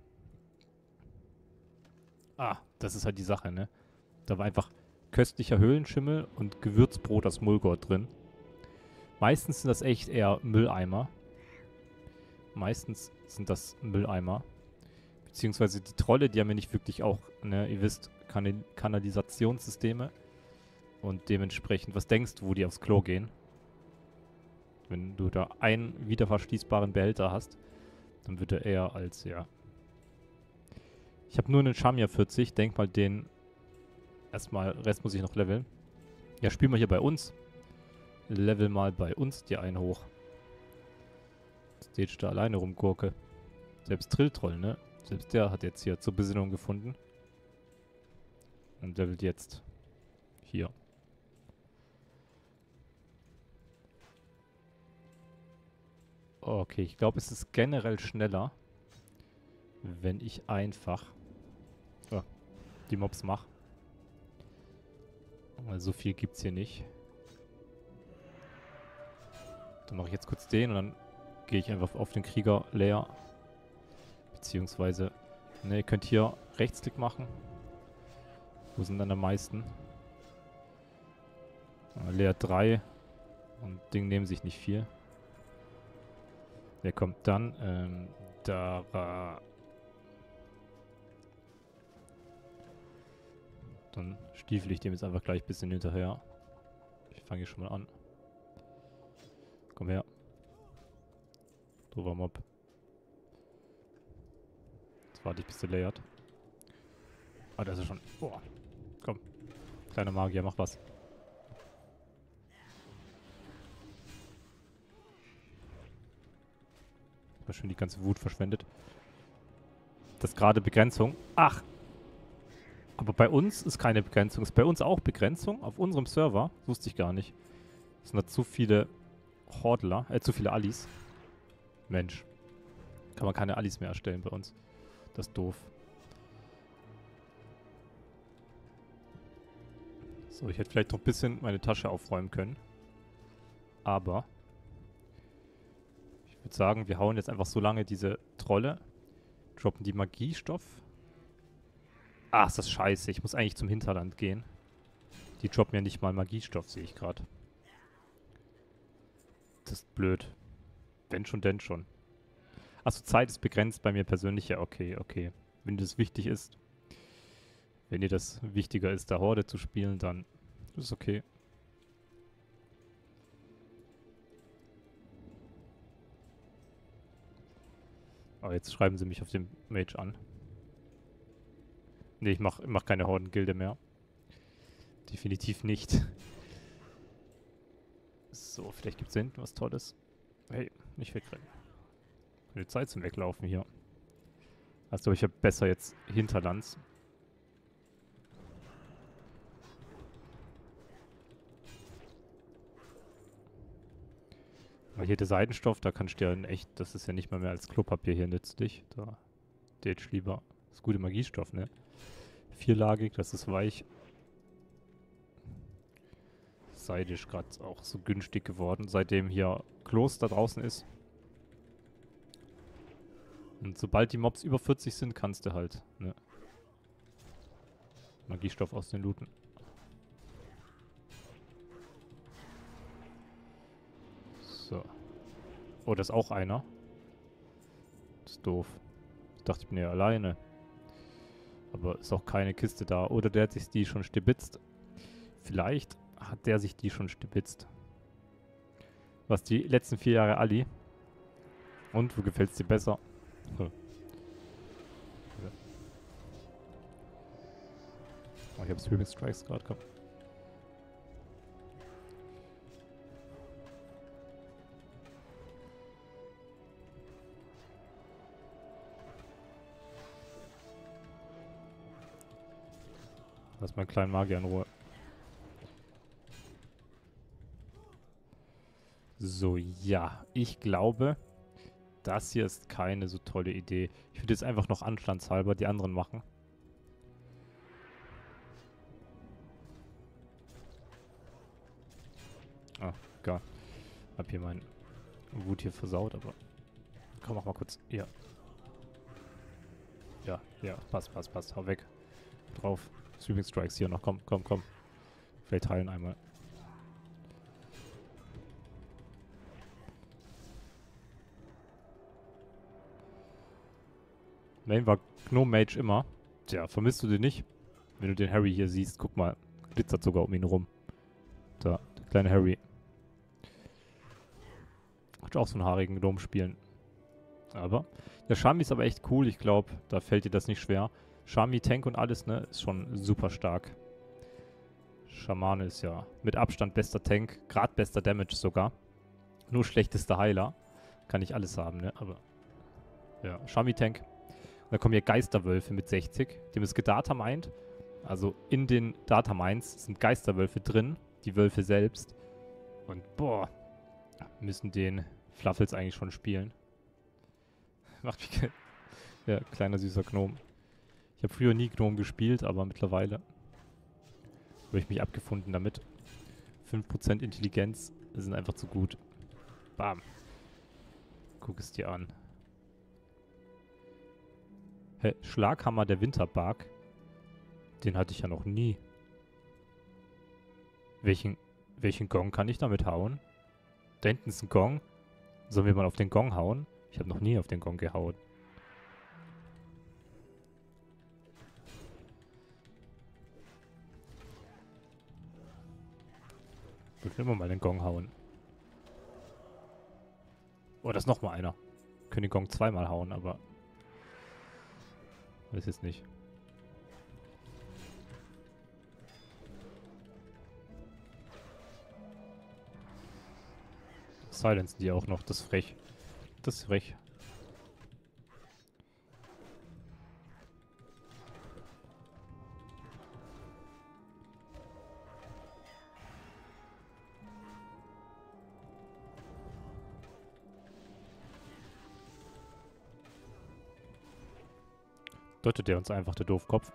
Ah, das ist halt die Sache, ne? Da war einfach köstlicher Höhlenschimmel und Gewürzbrot aus Mulgord drin. Meistens sind das echt eher Mülleimer. Meistens sind das Mülleimer. Beziehungsweise die Trolle, die haben ja nicht wirklich auch, ne, ihr wisst, Kanal Kanalisationssysteme. Und dementsprechend, was denkst du, wo die aufs Klo gehen? Wenn du da einen wiederverschließbaren Behälter hast, dann wird er eher als, ja. Ich habe nur einen Shamir vierzig, denk mal den. Erstmal, Rest muss ich noch leveln. Ja, spiel mal hier bei uns. Level mal bei uns die einen hoch. Stage da alleine rumgurke. Selbst Trilltroll, ne? Selbst der hat jetzt hier zur Besinnung gefunden. Und levelt jetzt hier. Okay, ich glaube, es ist generell schneller, wenn ich einfach oh, die Mobs mache. Weil so viel gibt es hier nicht. Dann mache ich jetzt kurz den und dann gehe ich einfach auf den Krieger leer. Beziehungsweise, ne, ihr könnt hier Rechtsklick machen. Wo sind dann am meisten? Äh, leer drei. Und Ding nehmen sich nicht viel. Der kommt dann, ähm, da war... Dann stiefel ich dem jetzt einfach gleich ein bisschen hinterher. Ich fange hier schon mal an. Komm her. Drüber Mob. Jetzt warte ich, bis der layert. Ah, das ist schon... Boah. Komm. Kleiner Magier, mach was. War schon die ganze Wut verschwendet. Das ist gerade Begrenzung. Ach! Aber bei uns ist keine Begrenzung. Ist bei uns auch Begrenzung? Auf unserem Server? Das wusste ich gar nicht. Es sind da zu viele Hordler, äh, zu viele Allis. Mensch. Kann man keine Allis mehr erstellen bei uns. Das ist doof. So, ich hätte vielleicht noch ein bisschen meine Tasche aufräumen können. Aber ich würde sagen, wir hauen jetzt einfach so lange diese Trolle. Droppen die Magiestoff. Ah, ist das scheiße. Ich muss eigentlich zum Hinterland gehen. Die droppen ja nicht mal Magiestoff, sehe ich gerade. Das ist blöd. Wenn schon, denn schon. Achso, Zeit ist begrenzt bei mir persönlich. Ja, okay, okay. Wenn das wichtig ist. Wenn dir das wichtiger ist, der Horde zu spielen, dann ist okay. Aber jetzt schreiben sie mich auf dem Mage an. Ne, ich mach, ich mach keine Hordengilde mehr. Definitiv nicht. So, vielleicht gibt es da hinten was Tolles. Hey, nicht wegrennen. Keine Zeit zum Weglaufen hier. Also ich habe besser jetzt Hinterlands. Weil hier der Seidenstoff, da kannst du ja in echt, das ist ja nicht mal mehr als Klopapier hier nützlich. Da hätte ich lieber. Das ist gute Magiestoff, ne? Vierlagig, das ist weich. Seide ist gerade auch so günstig geworden, seitdem hier Kloster draußen ist. Und sobald die Mobs über vierzig sind, kannst du halt, ne? Magiestoff aus den Looten. So. Oh, das ist auch einer. Das ist doof. Ich dachte, ich bin ja alleine. Aber ist auch keine Kiste da. Oder der hat sich die schon stibitzt. Vielleicht hat der sich die schon stibitzt. Was die letzten vier Jahre Ali. Und, wo gefällt es dir besser? Hm. Ja. Oh, ich habe Streaming Strikes gerade gehabt. Lass meinen kleinen Magier in Ruhe. So, ja. Ich glaube, das hier ist keine so tolle Idee. Ich würde jetzt einfach noch anstandshalber die anderen machen. Ah, egal. Hab hier mein Wut hier versaut, aber... Komm, mach mal kurz. Ja. Ja, ja, passt, passt, passt. Hau weg. Drauf. Sweeping Strikes hier noch. Komm, komm, komm. Vielleicht heilen einmal. Main war Gnome Mage immer. Tja, vermisst du den nicht? Wenn du den Harry hier siehst, guck mal. Glitzert sogar um ihn rum. Da, der kleine Harry. Kannst auch so einen haarigen Gnome spielen. Aber, der Shami ist aber echt cool. Ich glaube, da fällt dir das nicht schwer. Shami, Tank und alles, ne, ist schon super stark. Schamane ist ja mit Abstand bester Tank. Gerade bester Damage sogar. Nur schlechtester Heiler. Kann nicht alles haben, ne, aber... Ja, Shami Tank. Und dann kommen hier Geisterwölfe mit sechzig. Die haben das Gedata meint. Also in den Data Mines sind Geisterwölfe drin. Die Wölfe selbst. Und boah, müssen den Fluffles eigentlich schon spielen. Macht mich geil. Ja, kleiner süßer Gnome. Ich habe früher nie Gnome gespielt, aber mittlerweile habe ich mich abgefunden damit. fünf Prozent Intelligenz sind einfach zu gut. Bam. Guck es dir an. Hä, Schlaghammer der Winterbark? Den hatte ich ja noch nie. Welchen, welchen Gong kann ich damit hauen? Da hinten ist ein Gong. Sollen wir mal auf den Gong hauen? Ich habe noch nie auf den Gong gehauen. Ich will immer mal den Gong hauen. Oh, da ist noch mal einer. Wir können den Gong zweimal hauen, aber... Weiß jetzt nicht. Silenzen die auch noch, das ist frech. Das ist frech. Deutet der uns einfach, der Doofkopf.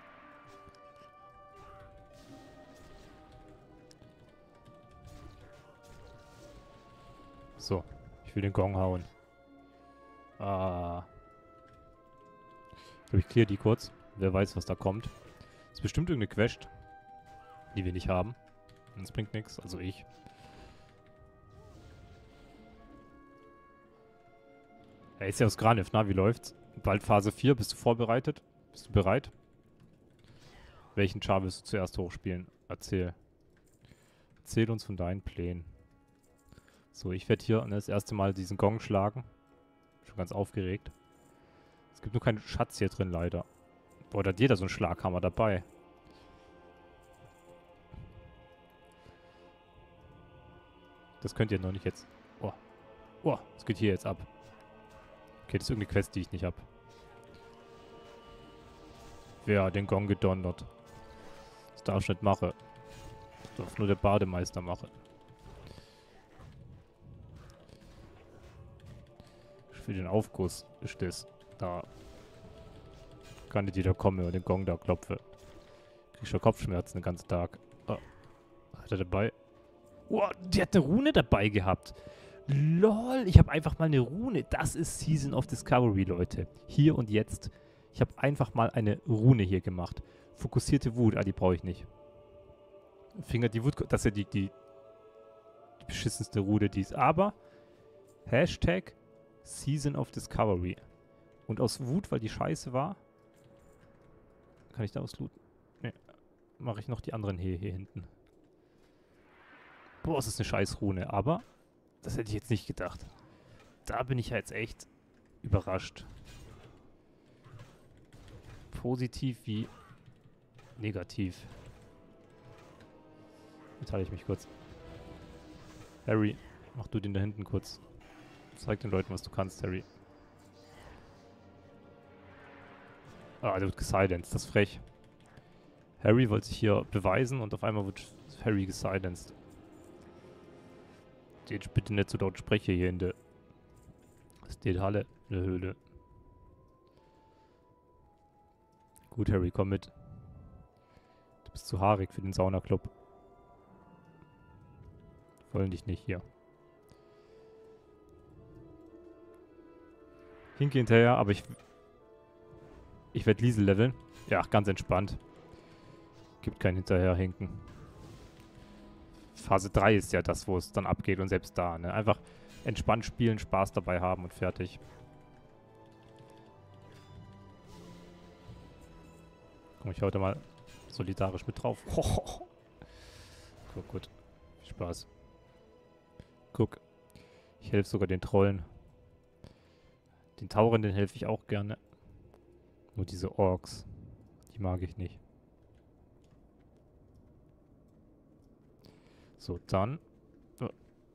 So, ich will den Gong hauen. Ah. Ich glaube, ich clear die kurz. Wer weiß, was da kommt. Ist bestimmt irgendeine Quest, die wir nicht haben. Und es bringt nichts, also ich. Er ist ja aus Granev, na, wie läuft's? Bald Phase vier, bist du vorbereitet? Bist du bereit? Welchen Char willst du zuerst hochspielen? Erzähl. Erzähl uns von deinen Plänen. So, ich werde hier das erste Mal diesen Gong schlagen. Schon ganz aufgeregt. Es gibt nur keinen Schatz hier drin, leider. Boah, da hat jeder so einen Schlaghammer dabei. Das könnt ihr noch nicht jetzt... Oh. Oh, das geht hier jetzt ab. Okay, das ist irgendeine Quest, die ich nicht habe. Wer hat den Gong gedonnert? Das darf ich nicht machen. Das darf nur der Bademeister machen. Für den Aufguss ist das. Da kann nicht jeder kommen und den Gong da klopfe. Krieg schon Kopfschmerzen den ganzen Tag. Oh. Hat er dabei? Oh, die hat eine Rune dabei gehabt. Lol, ich habe einfach mal eine Rune. Das ist Season of Discovery, Leute. Hier und jetzt. Ich habe einfach mal eine Rune hier gemacht. Fokussierte Wut. Ah, die brauche ich nicht. Finger die Wut. Das ist ja die, die, die beschissenste Rune, die ist. Aber Hashtag Season of Discovery. Und aus Wut, weil die scheiße war, kann ich da auslooten? Ne. Mache ich noch die anderen hier, hier hinten. Boah, es ist eine scheiß Rune. Aber das hätte ich jetzt nicht gedacht. Da bin ich ja jetzt echt überrascht. Positiv wie negativ. Jetzt halte ich mich kurz. Harry, mach du den da hinten kurz. Zeig den Leuten, was du kannst, Harry. Ah, der wird gesilenced, das ist frech. Harry wollte sich hier beweisen und auf einmal wird Harry gesilenced. Jetzt bitte nicht so laut spreche hier in der Stilhalle, in der Höhle. Gut, Harry, komm mit. Du bist zu haarig für den Saunaclub. Wollen dich nicht hier. Hinke hinterher, aber ich... Ich werde Liesel leveln. Ja, ganz entspannt. Gibt kein Hinterherhinken. Phase drei ist ja das, wo es dann abgeht und selbst da, ne? Einfach entspannt spielen, Spaß dabei haben und fertig. Komm, ich hau da mal solidarisch mit drauf. Guck, gut. Spaß. Guck. Ich helfe sogar den Trollen. Den Tauren, den helfe ich auch gerne. Nur diese Orks. Die mag ich nicht. So, dann. Oh.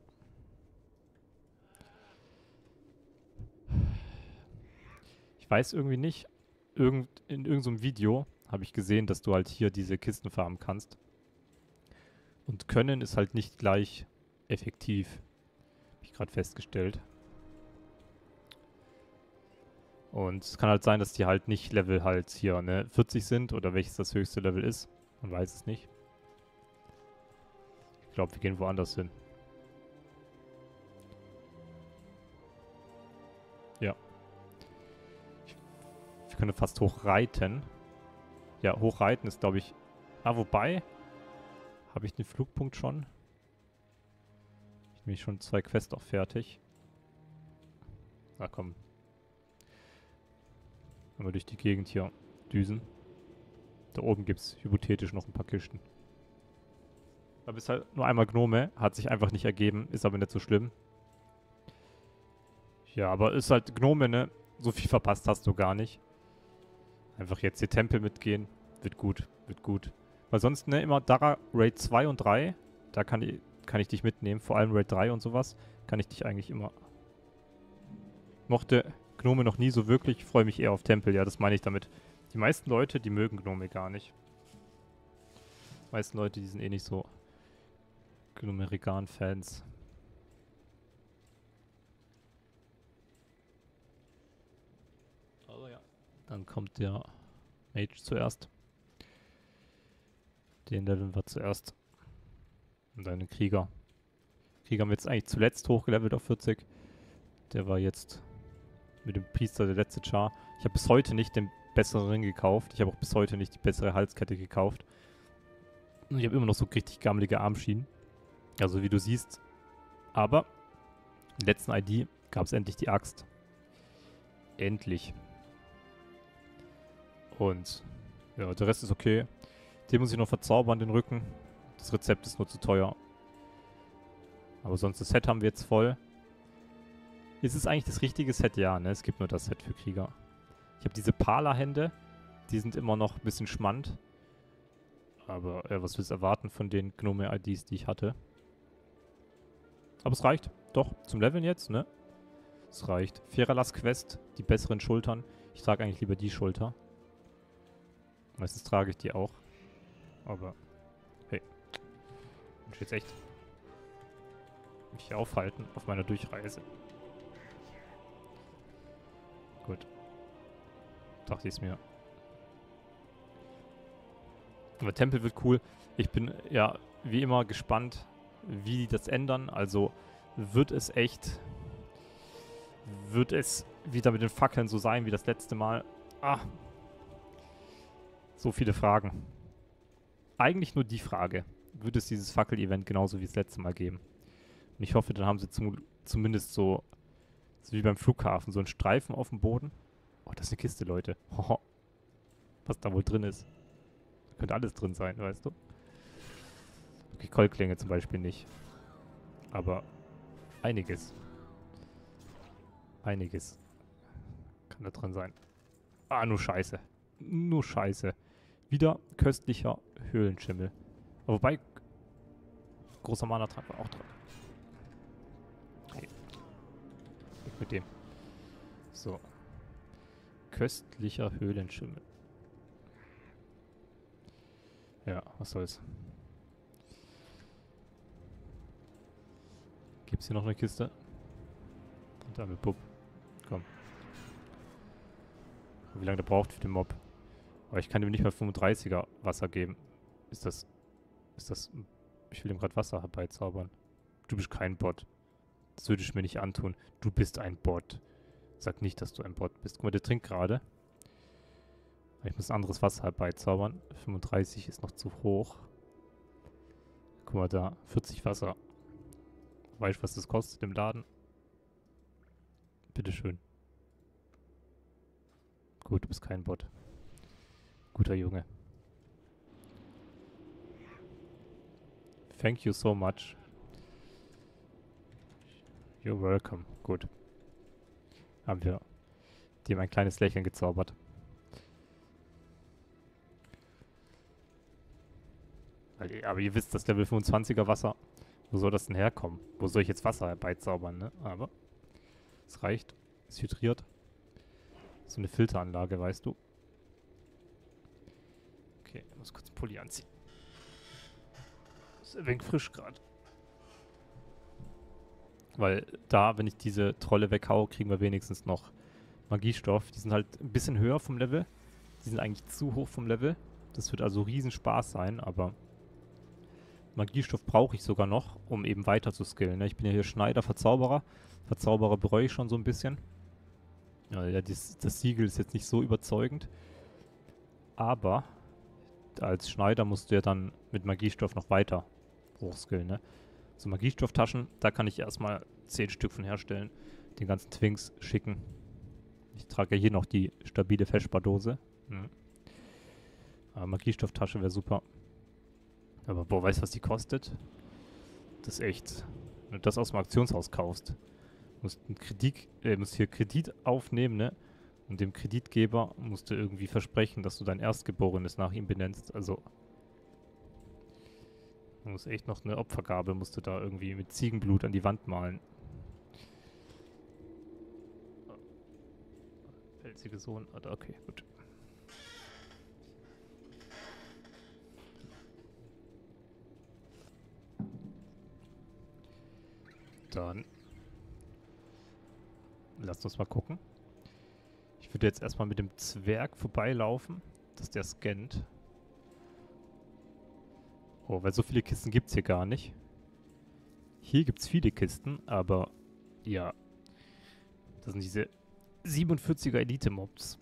Ich weiß irgendwie nicht. Irgend, in irgendeinem Video habe ich gesehen, dass du halt hier diese Kisten farmen kannst. Und können ist halt nicht gleich effektiv. Habe ich gerade festgestellt. Und es kann halt sein, dass die halt nicht Level halt hier, ne, vierzig sind oder welches das höchste Level ist. Man weiß es nicht. Ich glaube, wir gehen woanders hin. Ja. Ich, wir können fast hochreiten. Ja, hochreiten ist, glaube ich... Ah, wobei... Habe ich den Flugpunkt schon? Ich bin schon zwei Quests auch fertig. Na komm. Wenn wir durch die Gegend hier düsen. Da oben gibt es hypothetisch noch ein paar Kisten. Da bist halt nur einmal Gnome. Hat sich einfach nicht ergeben. Ist aber nicht so schlimm. Ja, aber ist halt Gnome, ne? So viel verpasst hast du gar nicht. Einfach jetzt die Tempel mitgehen. Wird gut. Wird gut. Weil sonst, ne, immer Dara Raid zwei und drei. Da kann ich, kann ich dich mitnehmen. Vor allem Raid drei und sowas. Kann ich dich eigentlich immer... Mochte Gnome noch nie so wirklich. Freue mich eher auf Tempel. Ja, das meine ich damit. Die meisten Leute, die mögen Gnome gar nicht. Die meisten Leute, die sind eh nicht so Gnomerigan-Fans. Aber ja. Dann kommt der Mage zuerst. Den leveln wir zuerst. Und dann den Krieger. Krieger haben wir jetzt eigentlich zuletzt hochgelevelt auf vierzig. Der war jetzt mit dem Priester der letzte Char. Ich habe bis heute nicht den besseren Ring gekauft. Ich habe auch bis heute nicht die bessere Halskette gekauft. Und ich habe immer noch so richtig gammelige Armschienen. Also wie du siehst. Aber in der letzten I D gab es endlich die Axt. Endlich. Und ja, der Rest ist okay. Den muss ich noch verzaubern, den Rücken. Das Rezept ist nur zu teuer. Aber sonst das Set haben wir jetzt voll. Ist es eigentlich das richtige Set? Ja, ne? Es gibt nur das Set für Krieger. Ich habe diese Pala-Hände. Die sind immer noch ein bisschen schmand. Aber ja, was willst du erwarten von den Gnome-I Ds, die ich hatte? Aber es reicht. Doch, zum Leveln jetzt, ne? Es reicht. Feralas Quest, die besseren Schultern. Ich trage eigentlich lieber die Schulter. Meistens trage ich die auch. Aber, hey. Ich muss jetzt echt mich hier aufhalten auf meiner Durchreise. Gut. Dachte ich es mir. Aber Tempel wird cool. Ich bin ja wie immer gespannt, wie die das ändern. Also wird es echt... Wird es wieder mit den Fackeln so sein wie das letzte Mal? Ah. So viele Fragen. Eigentlich nur die Frage. Wird es dieses Fackel-Event genauso wie das letzte Mal geben? Und ich hoffe, dann haben sie zum, zumindest so, so wie beim Flughafen, so einen Streifen auf dem Boden. Oh, das ist eine Kiste, Leute. Hoho. Was da wohl drin ist. Da könnte alles drin sein, weißt du? Okay, Keulklinge zum Beispiel nicht. Aber einiges. Einiges kann da drin sein. Ah, nur Scheiße. Nur Scheiße. Wieder köstlicher Höhlenschimmel. Aber wobei, großer Mana-Trank war auch drin. Okay. Weg mit dem. So. Köstlicher Höhlenschimmel. Ja, was soll's. Gibt's hier noch eine Kiste? Und damit Bub. Komm. Wie lange der braucht für den Mob. Aber ich kann ihm nicht mal fünfunddreißiger Wasser geben. Ist das... Ist das... Ich will ihm gerade Wasser herbeizaubern. Du bist kein Bot. Das würde ich mir nicht antun. Du bist ein Bot. Sag nicht, dass du ein Bot bist. Guck mal, der trinkt gerade. Ich muss ein anderes Wasser herbeizaubern. fünfunddreißig ist noch zu hoch. Guck mal da. vierzig Wasser. Weißt du, was das kostet im Laden? Bitteschön. Gut, du bist kein Bot. Guter Junge. Thank you so much. You're welcome. Gut. Haben wir dem ein kleines Lächeln gezaubert. Weil, aber ihr wisst, das Level fünfundzwanziger Wasser. Wo soll das denn herkommen? Wo soll ich jetzt Wasser herbeizaubern, ne? Aber es reicht. Es hydriert. So eine Filteranlage, weißt du. Okay, ich muss kurz einen Pulli anziehen. Ist ein wenig frisch gerade. Weil da, wenn ich diese Trolle weghaue, kriegen wir wenigstens noch Magiestoff. Die sind halt ein bisschen höher vom Level. Die sind eigentlich zu hoch vom Level. Das wird also riesen Spaß sein, aber Magiestoff brauche ich sogar noch, um eben weiter zu skillen. Ne? Ich bin ja hier Schneider, Verzauberer. Verzauberer bereue ich schon so ein bisschen. Ja, ja das, das Siegel ist jetzt nicht so überzeugend. Aber als Schneider musst du ja dann mit Magiestoff noch weiter hochskillen, ne? So Magiestoffftaschen, da kann ich erstmal zehn Stück von herstellen. Den ganzen Twinks schicken. Ich trage ja hier noch die stabile Feschbardose. Hm. Aber Magiestoffftasche wäre super. Aber boah, weißt du, was die kostet? Das ist echt. Wenn du das aus dem Auktionshaus kaufst, musst einen Kredit, äh, musst hier Kredit aufnehmen, ne? Und dem Kreditgeber musst du irgendwie versprechen, dass du dein Erstgeborenes nach ihm benennst. Also du musst echt noch eine Opfergabe, musst du da irgendwie mit Ziegenblut an die Wand malen. Pelzige Sohn, oder okay, gut. Dann lasst uns mal gucken. Ich würde jetzt erstmal mit dem Zwerg vorbeilaufen, dass der scannt. Oh, weil so viele Kisten gibt es hier gar nicht. Hier gibt es viele Kisten, aber ja. Das sind diese siebenundvierziger Elite-Mobs.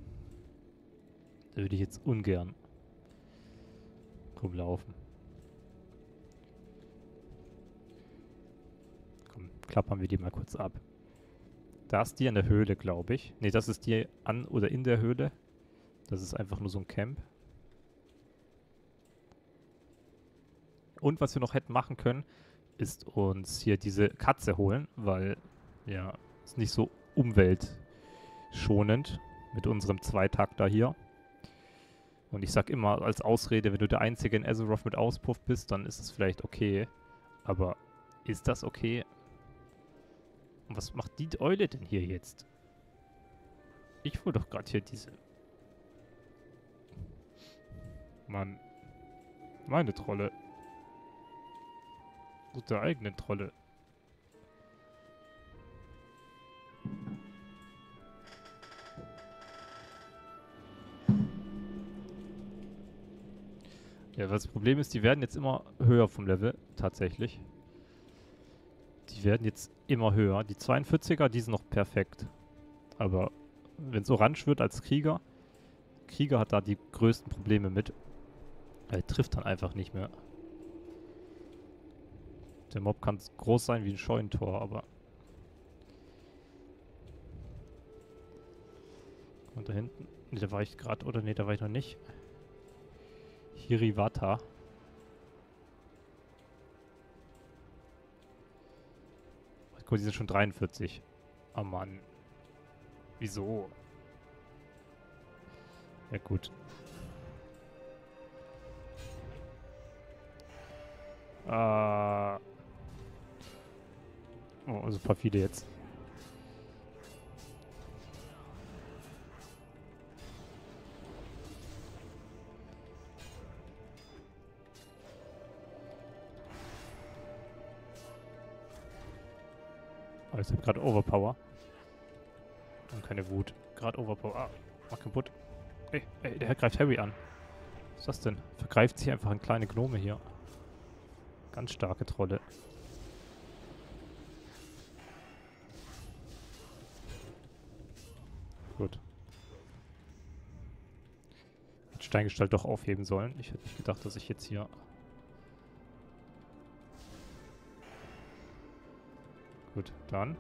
Da würde ich jetzt ungern rumlaufen. Komm, klappern wir die mal kurz ab. Da ist die an der Höhle, glaube ich. Ne, das ist die an oder in der Höhle. Das ist einfach nur so ein Camp. Und was wir noch hätten machen können, ist uns hier diese Katze holen, weil, ja, ist nicht so umweltschonend mit unserem Zweitakter hier. Und ich sag immer als Ausrede, wenn du der Einzige in Azeroth mit Auspuff bist, dann ist es vielleicht okay. Aber ist das okay? Und was macht die Eule denn hier jetzt? Ich hol doch gerade hier diese... Mann. Meine Trolle. Der eigenen Trolle. Ja, das Problem ist, die werden jetzt immer höher vom Level, tatsächlich. Die werden jetzt immer höher. Die zweiundvierziger, die sind noch perfekt. Aber wenn es orange wird als Krieger, Krieger hat da die größten Probleme mit. Er trifft dann einfach nicht mehr. Der Mob kann groß sein wie ein Scheunentor, aber... Und da hinten... Ne, da war ich gerade... Oder ne, da war ich noch nicht. Hirivata. Guck mal, die sind schon dreiundvierzig. Oh Mann. Wieso? Ja gut. Äh... Oh, also ein paar viele jetzt. Oh, ich habe gerade Overpower. Und keine Wut. Gerade Overpower. Ah, mach kaputt. Ey, ey, der greift Harry an. Was ist das denn? Vergreift sich einfach in kleine Gnome hier. Ganz starke Trolle. Gut. Hätte Steingestalt doch aufheben sollen. Ich hätte nicht gedacht, dass ich jetzt hier... Gut, dann.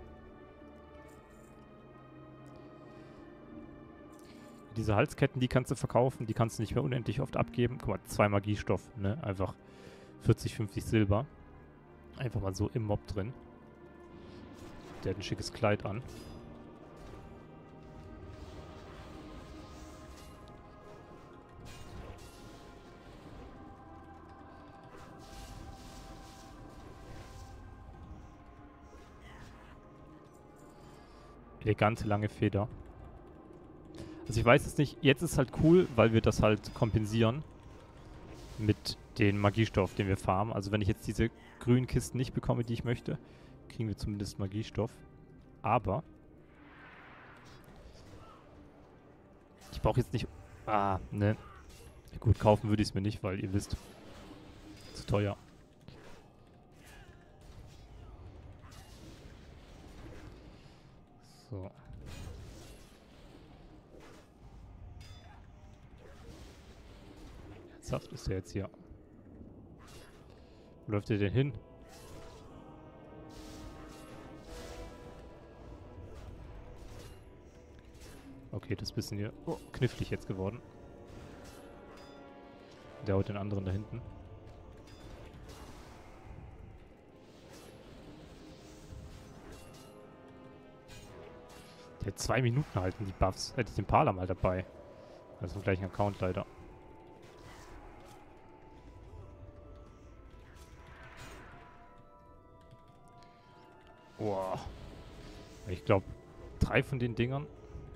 Diese Halsketten, die kannst du verkaufen. Die kannst du nicht mehr unendlich oft abgeben. Guck mal, zwei Magiestoff, ne? Einfach vierzig, fünfzig Silber. Einfach mal so im Mob drin. Der hat ein schickes Kleid an. Elegante lange Feder. Also ich weiß es nicht. Jetzt ist halt cool, weil wir das halt kompensieren mit den Magiestoff, den wir farmen. Also wenn ich jetzt diese grünen Kisten nicht bekomme, die ich möchte, kriegen wir zumindest Magiestoff. Aber ich brauche jetzt nicht... Ah, ne. Gut, kaufen würde ich es mir nicht, weil ihr wisst, zu teuer. So. Ernsthaft ist der jetzt hier? Wo läuft der denn hin? Okay, das ist ein bisschen hier oh, knifflig jetzt geworden. Der haut den anderen da hinten. Der hat zwei Minuten halten, die Buffs. Hätte ich den Parler mal dabei. Also im gleichen Account leider. Boah. Ich glaube, drei von den Dingern.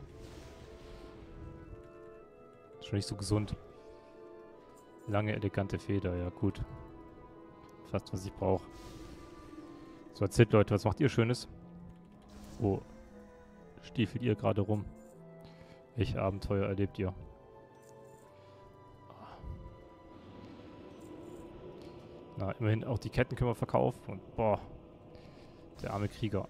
Schon nicht so gesund. Lange, elegante Feder, ja gut. Fast, was ich brauche. So, erzählt Leute, was macht ihr Schönes? Wo stiefelt ihr gerade rum? Welche Abenteuer erlebt ihr? Na, immerhin auch die Ketten können wir verkaufen. Und boah, der arme Krieger.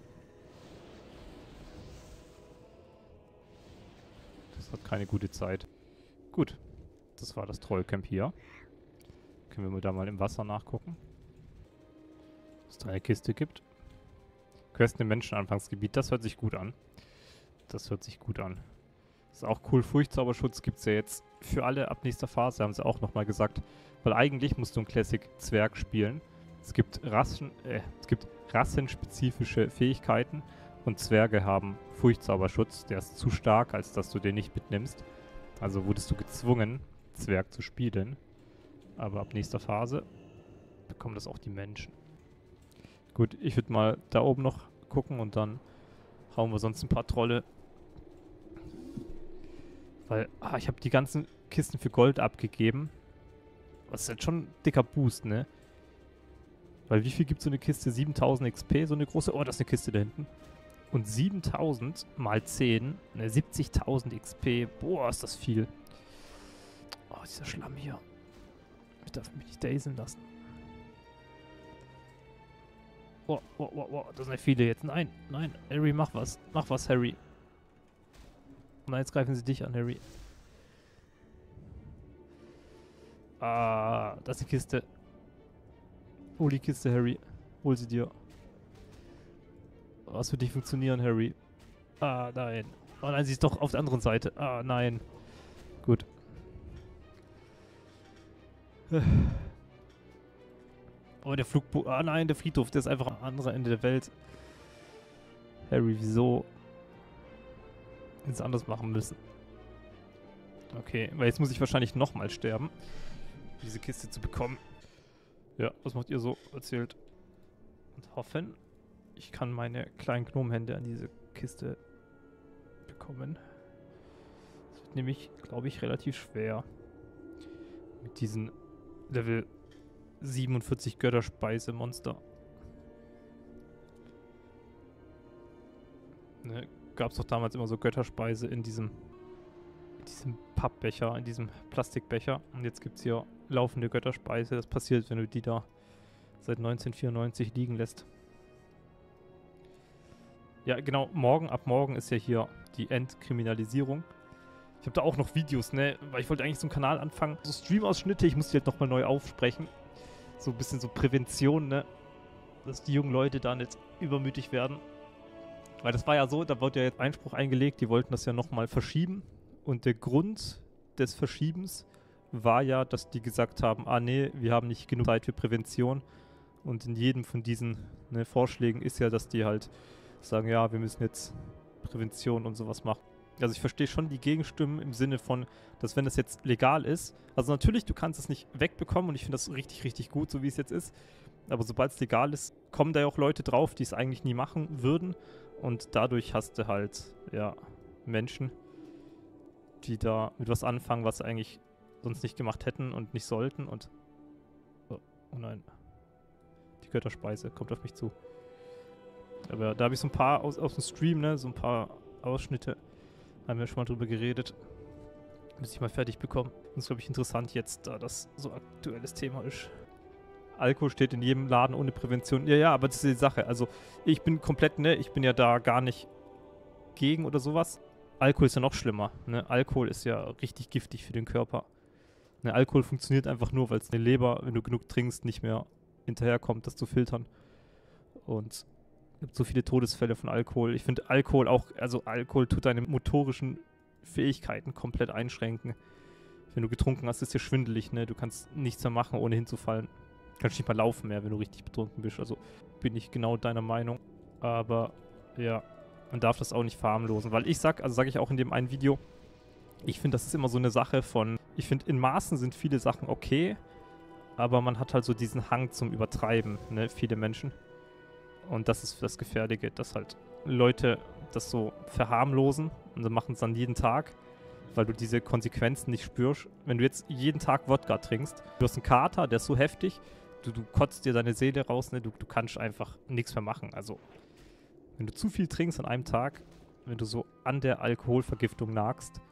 Das hat keine gute Zeit. Gut, das war das Trollcamp hier. Können wir da mal im Wasser nachgucken. Dass es da eine Kiste gibt. Questen im Menschenanfangsgebiet, das hört sich gut an. Das hört sich gut an. Ist auch cool, Furchtzauberschutz gibt es ja jetzt für alle ab nächster Phase, haben sie auch nochmal gesagt. Weil eigentlich musst du einen Classic-Zwerg spielen. Es gibt Rassen, äh, es gibt rassenspezifische Fähigkeiten und Zwerge haben Furchtzauberschutz. Der ist zu stark, als dass du den nicht mitnimmst. Also wurdest du gezwungen, Zwerg zu spielen. Aber ab nächster Phase bekommen das auch die Menschen. Gut, ich würde mal da oben noch gucken und dann hauen wir sonst ein paar Trolle. Weil, ah, ich habe die ganzen Kisten für Gold abgegeben. Das ist jetzt schon ein dicker Boost, ne? Weil wie viel gibt so eine Kiste? siebentausend X P, so eine große... Oh, das ist eine Kiste da hinten. Und siebentausend mal zehn, ne, siebzigtausend X P. Boah, ist das viel. Oh, dieser Schlamm hier. Ich darf mich nicht dazen lassen. Oh, oh, oh, oh, das sind ja viele jetzt. Nein, nein, Harry, mach was. Mach was, Harry. Nein, jetzt greifen sie dich an, Harry. Ah, das ist die Kiste. Hol die Kiste, Harry. Hol sie dir. Was wird nicht funktionieren, Harry? Ah, nein. Oh nein, sie ist doch auf der anderen Seite. Ah, nein. Gut. Oh, der Flugboot. Ah, nein, der Friedhof. Der ist einfach am anderen Ende der Welt. Harry, wieso? Jetzt anders machen müssen. Okay, weil jetzt muss ich wahrscheinlich nochmal sterben, um diese Kiste zu bekommen. Ja, was macht ihr so? Erzählt. Und hoffen, ich kann meine kleinen Gnomhände an diese Kiste bekommen. Das wird nämlich, glaube ich, relativ schwer. Mit diesen Level siebenundvierzig Götterspeise-Monster. ne, gab es doch damals immer so Götterspeise in diesem, in diesem Pappbecher, in diesem Plastikbecher. Und jetzt gibt es hier laufende Götterspeise. Das passiert, wenn du die da seit neunzehnhundertvierundneunzig liegen lässt. Ja, genau, morgen, ab morgen ist ja hier die Entkriminalisierung. Ich habe da auch noch Videos, ne, weil ich wollte eigentlich so einen Kanal anfangen. So Stream-Ausschnitte, ich muss die halt nochmal neu aufsprechen. So ein bisschen so Prävention, ne, dass die jungen Leute da nicht übermütig werden. Weil das war ja so, da wurde ja jetzt Einspruch eingelegt, die wollten das ja nochmal verschieben. Und der Grund des Verschiebens war ja, dass die gesagt haben, ah nee, wir haben nicht genug Zeit für Prävention. Und in jedem von diesen ne, Vorschlägen ist ja, dass die halt sagen, ja, wir müssen jetzt Prävention und sowas machen. Also ich verstehe schon die Gegenstimmen im Sinne von, dass wenn das jetzt legal ist, also natürlich, du kannst es nicht wegbekommen und ich finde das richtig, richtig gut, so wie es jetzt ist. Aber sobald es legal ist, kommen da ja auch Leute drauf, die es eigentlich nie machen würden. Und dadurch hast du halt, ja, Menschen, die da mit was anfangen, was sie eigentlich sonst nicht gemacht hätten und nicht sollten. Und, oh, oh nein, die Götterspeise kommt auf mich zu. Aber da habe ich so ein paar aus, aus dem Stream, ne, so ein paar Ausschnitte, haben wir schon mal drüber geredet. Müsste ich mal fertig bekommen. Das ist, glaube ich, interessant jetzt, da das so aktuelles Thema ist. Alkohol steht in jedem Laden ohne Prävention. Ja, ja, aber das ist die Sache. Also ich bin komplett, ne, ich bin ja da gar nicht gegen oder sowas. Alkohol ist ja noch schlimmer, ne. Alkohol ist ja richtig giftig für den Körper. Ne, Alkohol funktioniert einfach nur, weil es eine Leber, wenn du genug trinkst, nicht mehr hinterherkommt, das zu filtern. Und es gibt so viele Todesfälle von Alkohol. Ich finde Alkohol auch, also Alkohol tut deine motorischen Fähigkeiten komplett einschränken. Wenn du getrunken hast, ist dir schwindelig, ne? Du kannst nichts mehr machen, ohne hinzufallen. Du kannst nicht mal laufen mehr, wenn du richtig betrunken bist. Also bin ich genau deiner Meinung. Aber ja, man darf das auch nicht verharmlosen. Weil ich sag, also sage ich auch in dem einen Video, ich finde, das ist immer so eine Sache von, ich finde, in Maßen sind viele Sachen okay, aber man hat halt so diesen Hang zum Übertreiben, ne? Viele Menschen. Und das ist das Gefährliche, dass halt Leute das so verharmlosen und sie machen es dann jeden Tag, weil du diese Konsequenzen nicht spürst. Wenn du jetzt jeden Tag Wodka trinkst, du hast einen Kater, der ist so heftig, du, du kotzt dir deine Seele raus, ne? du, du kannst einfach nichts mehr machen. Also, wenn du zu viel trinkst an einem Tag, wenn du so an der Alkoholvergiftung nagst,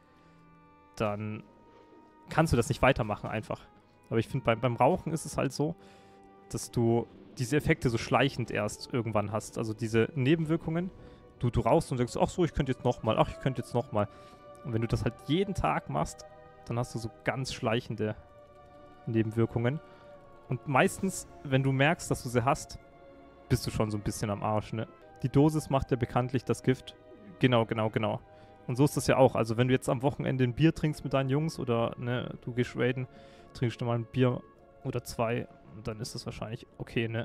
dann kannst du das nicht weitermachen einfach. Aber ich finde, beim, beim Rauchen ist es halt so, dass du diese Effekte so schleichend erst irgendwann hast. Also diese Nebenwirkungen, du, du rauchst und denkst, ach so, ich könnte jetzt nochmal, ach, ich könnte jetzt nochmal. Und wenn du das halt jeden Tag machst, dann hast du so ganz schleichende Nebenwirkungen. Und meistens, wenn du merkst, dass du sie hast, bist du schon so ein bisschen am Arsch, ne? Die Dosis macht ja bekanntlich das Gift. Genau, genau, genau. Und so ist das ja auch. Also wenn du jetzt am Wochenende ein Bier trinkst mit deinen Jungs oder ne, du gehst raiden, trinkst du mal ein Bier oder zwei und dann ist das wahrscheinlich okay, ne?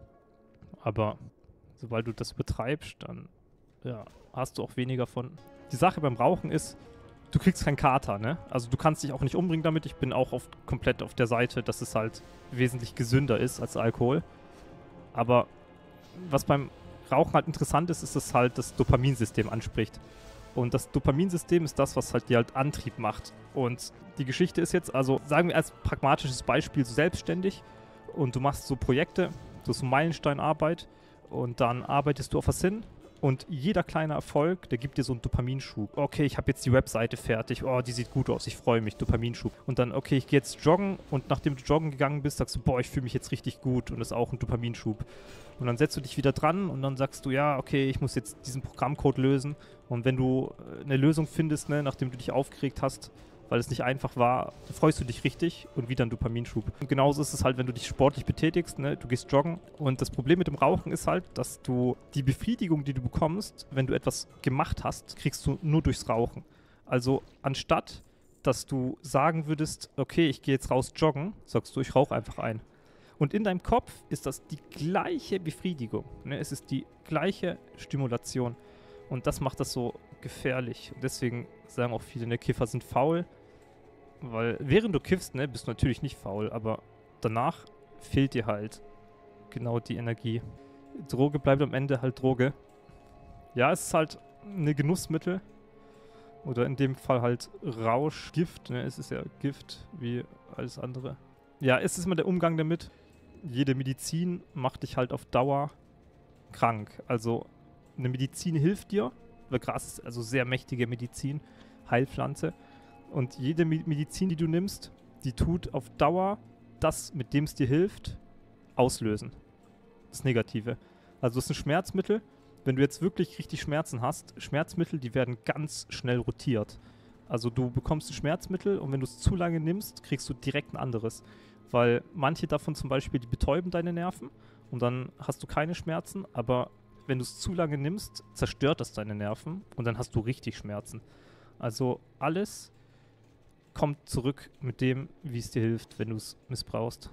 Aber sobald du das betreibst, dann ja, hast du auch weniger von. Die Sache beim Rauchen ist, du kriegst keinen Kater, ne? Also du kannst dich auch nicht umbringen damit. Ich bin auch auf, komplett auf der Seite, dass es halt wesentlich gesünder ist als Alkohol. Aber was beim Rauchen halt interessant ist, ist, dass es halt das Dopaminsystem anspricht. Und das Dopaminsystem ist das, was halt dir halt Antrieb macht. Und die Geschichte ist jetzt, also sagen wir als pragmatisches Beispiel, so selbstständig und du machst so Projekte, du hast so Meilensteinarbeit und dann arbeitest du auf was hin und jeder kleine Erfolg, der gibt dir so einen Dopaminschub. Okay, ich habe jetzt die Webseite fertig, oh, die sieht gut aus, ich freue mich, Dopaminschub. Und dann, okay, ich gehe jetzt joggen und nachdem du joggen gegangen bist, sagst du, boah, ich fühle mich jetzt richtig gut und das ist auch ein Dopaminschub. Und dann setzt du dich wieder dran und dann sagst du, ja, okay, ich muss jetzt diesen Programmcode lösen. Und wenn du eine Lösung findest, ne, nachdem du dich aufgeregt hast, weil es nicht einfach war, dann freust du dich richtig und wieder ein Dopaminschub. Und genauso ist es halt, wenn du dich sportlich betätigst, ne, du gehst joggen. Und das Problem mit dem Rauchen ist halt, dass du die Befriedigung, die du bekommst, wenn du etwas gemacht hast, kriegst du nur durchs Rauchen. Also anstatt, dass du sagen würdest, okay, ich gehe jetzt raus joggen, sagst du, ich rauche einfach ein. Und in deinem Kopf ist das die gleiche Befriedigung. Ne? Es ist die gleiche Stimulation. Und das macht das so gefährlich. Und deswegen sagen auch viele, ne, Kiffer sind faul. Weil während du kiffst, ne, bist du natürlich nicht faul. Aber danach fehlt dir halt genau die Energie. Droge bleibt am Ende halt Droge. Ja, es ist halt eine Genussmittel. Oder in dem Fall halt Rausch, Gift. Ne? Es ist ja Gift wie alles andere. Ja, es ist immer der Umgang damit. Jede Medizin macht dich halt auf Dauer krank. Also eine Medizin hilft dir weil Gras ist also sehr mächtige Medizin, Heilpflanze. Und jede Me- Medizin, die du nimmst, die tut auf Dauer das, mit dem es dir hilft, auslösen. Das Negative. Also das ist ein Schmerzmittel. Wenn du jetzt wirklich richtig Schmerzen hast, Schmerzmittel, die werden ganz schnell rotiert. Also du bekommst ein Schmerzmittel und wenn du es zu lange nimmst, kriegst du direkt ein anderes. Weil manche davon zum Beispiel, die betäuben deine Nerven und dann hast du keine Schmerzen, aber wenn du es zu lange nimmst, zerstört das deine Nerven und dann hast du richtig Schmerzen. Also alles kommt zurück mit dem, wie es dir hilft, wenn du es missbrauchst.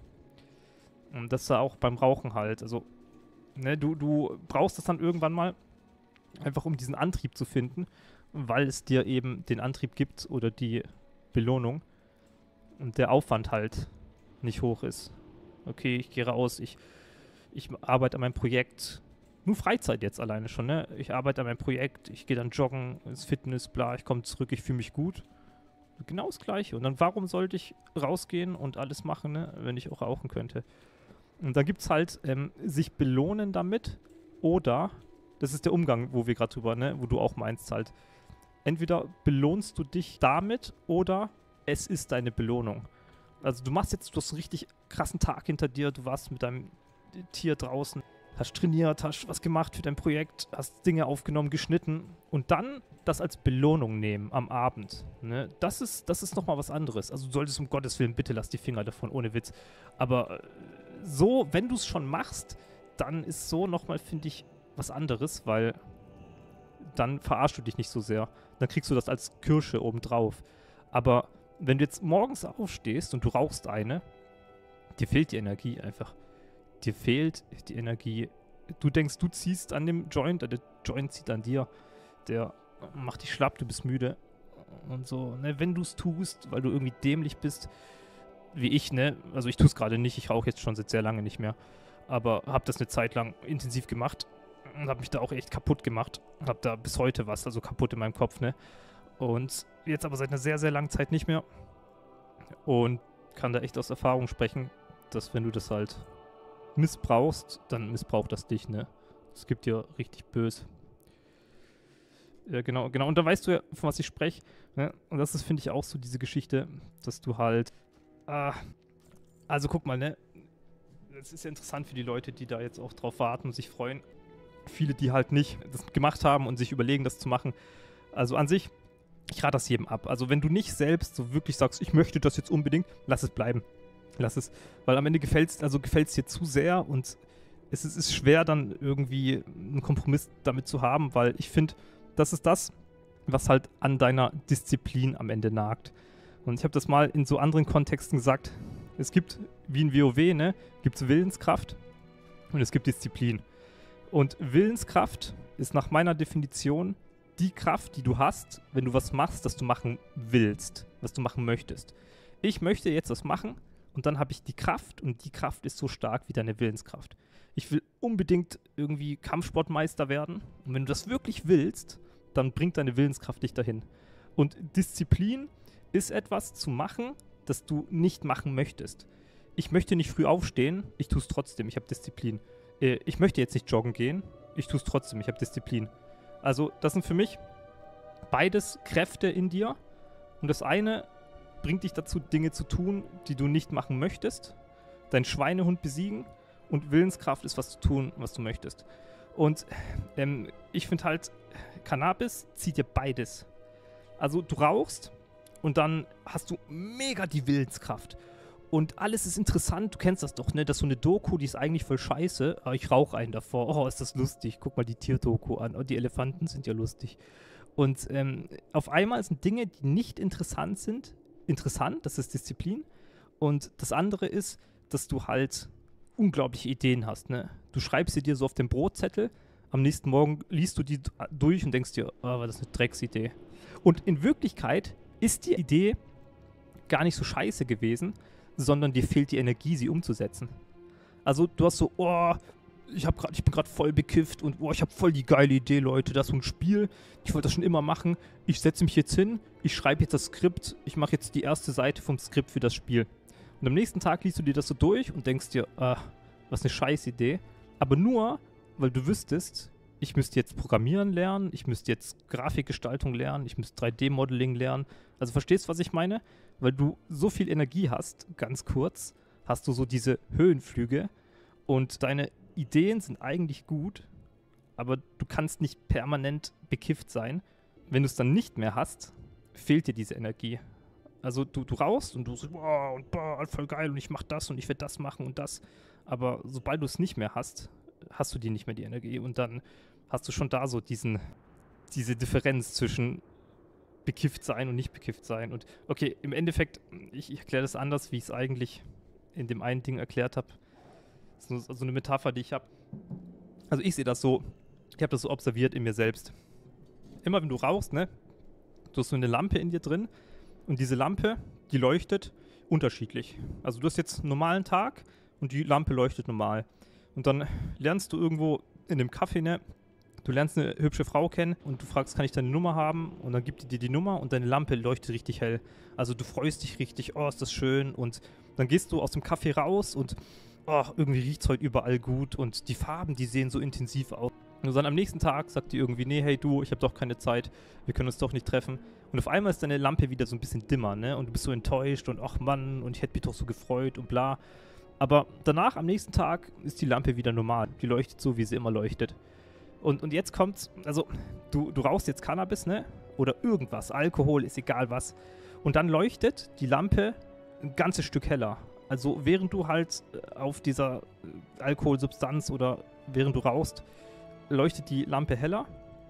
Und das ist ja auch beim Rauchen halt. Also, ne, du, du brauchst das dann irgendwann mal, einfach um diesen Antrieb zu finden, weil es dir eben den Antrieb gibt oder die Belohnung und der Aufwand halt nicht hoch ist. Okay, ich gehe raus, ich, ich arbeite an meinem Projekt. Nur Freizeit jetzt alleine schon, ne? Ich arbeite an meinem Projekt, ich gehe dann joggen, ins Fitness, bla, ich komme zurück, ich fühle mich gut. Genau das Gleiche. Und dann, warum sollte ich rausgehen und alles machen, ne, wenn ich auch rauchen könnte? Und dann gibt es halt ähm, sich belohnen damit oder, das ist der Umgang, wo wir gerade drüber, ne, wo du auch meinst halt, entweder belohnst du dich damit oder es ist deine Belohnung. Also du machst jetzt, du hast einen richtig krassen Tag hinter dir, du warst mit deinem Tier draußen, hast trainiert, hast was gemacht für dein Projekt, hast Dinge aufgenommen, geschnitten und dann das als Belohnung nehmen am Abend. Ne? Das ist, das ist nochmal was anderes. Also du solltest um Gottes Willen, bitte lass die Finger davon, ohne Witz. Aber so, wenn du es schon machst, dann ist so nochmal, finde ich, was anderes, weil dann verarschst du dich nicht so sehr. Dann kriegst du das als Kirsche obendrauf. Aber wenn du jetzt morgens aufstehst und du rauchst eine, dir fehlt die Energie einfach. Dir fehlt die Energie. Du denkst, du ziehst an dem Joint, der Joint zieht an dir. Der macht dich schlapp, du bist müde und so. Ne? Wenn du es tust, weil du irgendwie dämlich bist, wie ich, ne? Also ich tue es gerade nicht, ich rauche jetzt schon seit sehr lange nicht mehr. Aber habe das eine Zeit lang intensiv gemacht und habe mich da auch echt kaputt gemacht. Habe da bis heute was, also kaputt in meinem Kopf, ne? Und jetzt aber seit einer sehr, sehr langen Zeit nicht mehr. Und kann da echt aus Erfahrung sprechen, dass wenn du das halt missbrauchst, dann missbraucht das dich, ne? Es gibt dir richtig böse. Ja, genau, genau. Und da weißt du ja, von was ich spreche. Ne? Und das ist, finde ich, auch so diese Geschichte, dass du halt, ah, also guck mal, ne? Das ist ja interessant für die Leute, die da jetzt auch drauf warten und sich freuen. Viele, die halt nicht das gemacht haben und sich überlegen, das zu machen. Also an sich, ich rate das jedem ab. Also wenn du nicht selbst so wirklich sagst, ich möchte das jetzt unbedingt, lass es bleiben. Lass es, weil am Ende gefällt es also gefällt's dir zu sehr und es ist, ist schwer dann irgendwie einen Kompromiss damit zu haben, weil ich finde, das ist das, was halt an deiner Disziplin am Ende nagt. Und ich habe das mal in so anderen Kontexten gesagt, es gibt, wie in WoW, ne, gibt es Willenskraft und es gibt Disziplin. Und Willenskraft ist nach meiner Definition die Kraft, die du hast, wenn du was machst, das du machen willst, was du machen möchtest. Ich möchte jetzt was machen und dann habe ich die Kraft und die Kraft ist so stark wie deine Willenskraft. Ich will unbedingt irgendwie Kampfsportmeister werden und wenn du das wirklich willst, dann bringt deine Willenskraft dich dahin. Und Disziplin ist etwas zu machen, das du nicht machen möchtest. Ich möchte nicht früh aufstehen, ich tue es trotzdem, ich habe Disziplin. Äh, ich möchte jetzt nicht joggen gehen, ich tue es trotzdem, ich habe Disziplin. Also das sind für mich beides Kräfte in dir und das eine bringt dich dazu, Dinge zu tun, die du nicht machen möchtest, deinen Schweinehund besiegen und Willenskraft ist, was zu tun, was du möchtest. Und ähm, ich finde halt, Cannabis zieht dir beides. Also du rauchst und dann hast du mega die Willenskraft. Und alles ist interessant, du kennst das doch, ne? Das ist so eine Doku, die ist eigentlich voll scheiße, aber ich rauche einen davor. Oh, ist das lustig. Guck mal die Tierdoku an. Oh, die Elefanten sind ja lustig. Und ähm, auf einmal sind Dinge, die nicht interessant sind, interessant, das ist Disziplin. Und das andere ist, dass du halt unglaubliche Ideen hast, ne? Du schreibst sie dir so auf den Brotzettel, am nächsten Morgen liest du die durch und denkst dir, oh, war das eine Drecksidee. Und in Wirklichkeit ist die Idee gar nicht so scheiße gewesen, sondern dir fehlt die Energie, sie umzusetzen. Also du hast so, oh, ich, hab grad, ich bin gerade voll bekifft und oh, ich habe voll die geile Idee, Leute, das ist so ein Spiel, ich wollte das schon immer machen, ich setze mich jetzt hin, ich schreibe jetzt das Skript, ich mache jetzt die erste Seite vom Skript für das Spiel. Und am nächsten Tag liest du dir das so durch und denkst dir, ah, was eine Scheißidee, aber nur, weil du wüsstest, ich müsste jetzt Programmieren lernen, ich müsste jetzt Grafikgestaltung lernen, ich müsste drei D-Modeling lernen. Also verstehst du, was ich meine? Weil du so viel Energie hast, ganz kurz, hast du so diese Höhenflüge und deine Ideen sind eigentlich gut, aber du kannst nicht permanent bekifft sein. Wenn du es dann nicht mehr hast, fehlt dir diese Energie. Also du, du rauchst und du so, boah, und boah, voll geil und ich mach das und ich werde das machen und das. Aber sobald du es nicht mehr hast, hast du die nicht mehr die Energie und dann hast du schon da so diesen, diese Differenz zwischen bekifft sein und nicht bekifft sein. Und okay, im Endeffekt, ich, ich erkläre das anders, wie ich es eigentlich in dem einen Ding erklärt habe. Das ist so, so eine Metapher, die ich habe. Also ich sehe das so, ich habe das so observiert in mir selbst. Immer wenn du rauchst, ne, du hast so eine Lampe in dir drin und diese Lampe, die leuchtet unterschiedlich. Also du hast jetzt einen normalen Tag und die Lampe leuchtet normal. Und dann lernst du irgendwo in dem Café, ne, du lernst eine hübsche Frau kennen und du fragst, kann ich deine Nummer haben? Und dann gibt die dir die Nummer und deine Lampe leuchtet richtig hell. Also du freust dich richtig, oh, ist das schön. Und dann gehst du aus dem Café raus und oh, irgendwie riecht es heute überall gut und die Farben, die sehen so intensiv aus. Und dann am nächsten Tag sagt die irgendwie, nee, hey du, ich habe doch keine Zeit, wir können uns doch nicht treffen. Und auf einmal ist deine Lampe wieder so ein bisschen dimmer, ne? Und du bist so enttäuscht und ach Mann, und ich hätte mich doch so gefreut und bla. Aber danach, am nächsten Tag, ist die Lampe wieder normal. Die leuchtet so, wie sie immer leuchtet. Und, und jetzt kommt's, also du, du rauchst jetzt Cannabis, ne? Oder irgendwas, Alkohol, ist egal was. Und dann leuchtet die Lampe ein ganzes Stück heller. Also während du halt auf dieser Alkoholsubstanz oder während du rauchst, leuchtet die Lampe heller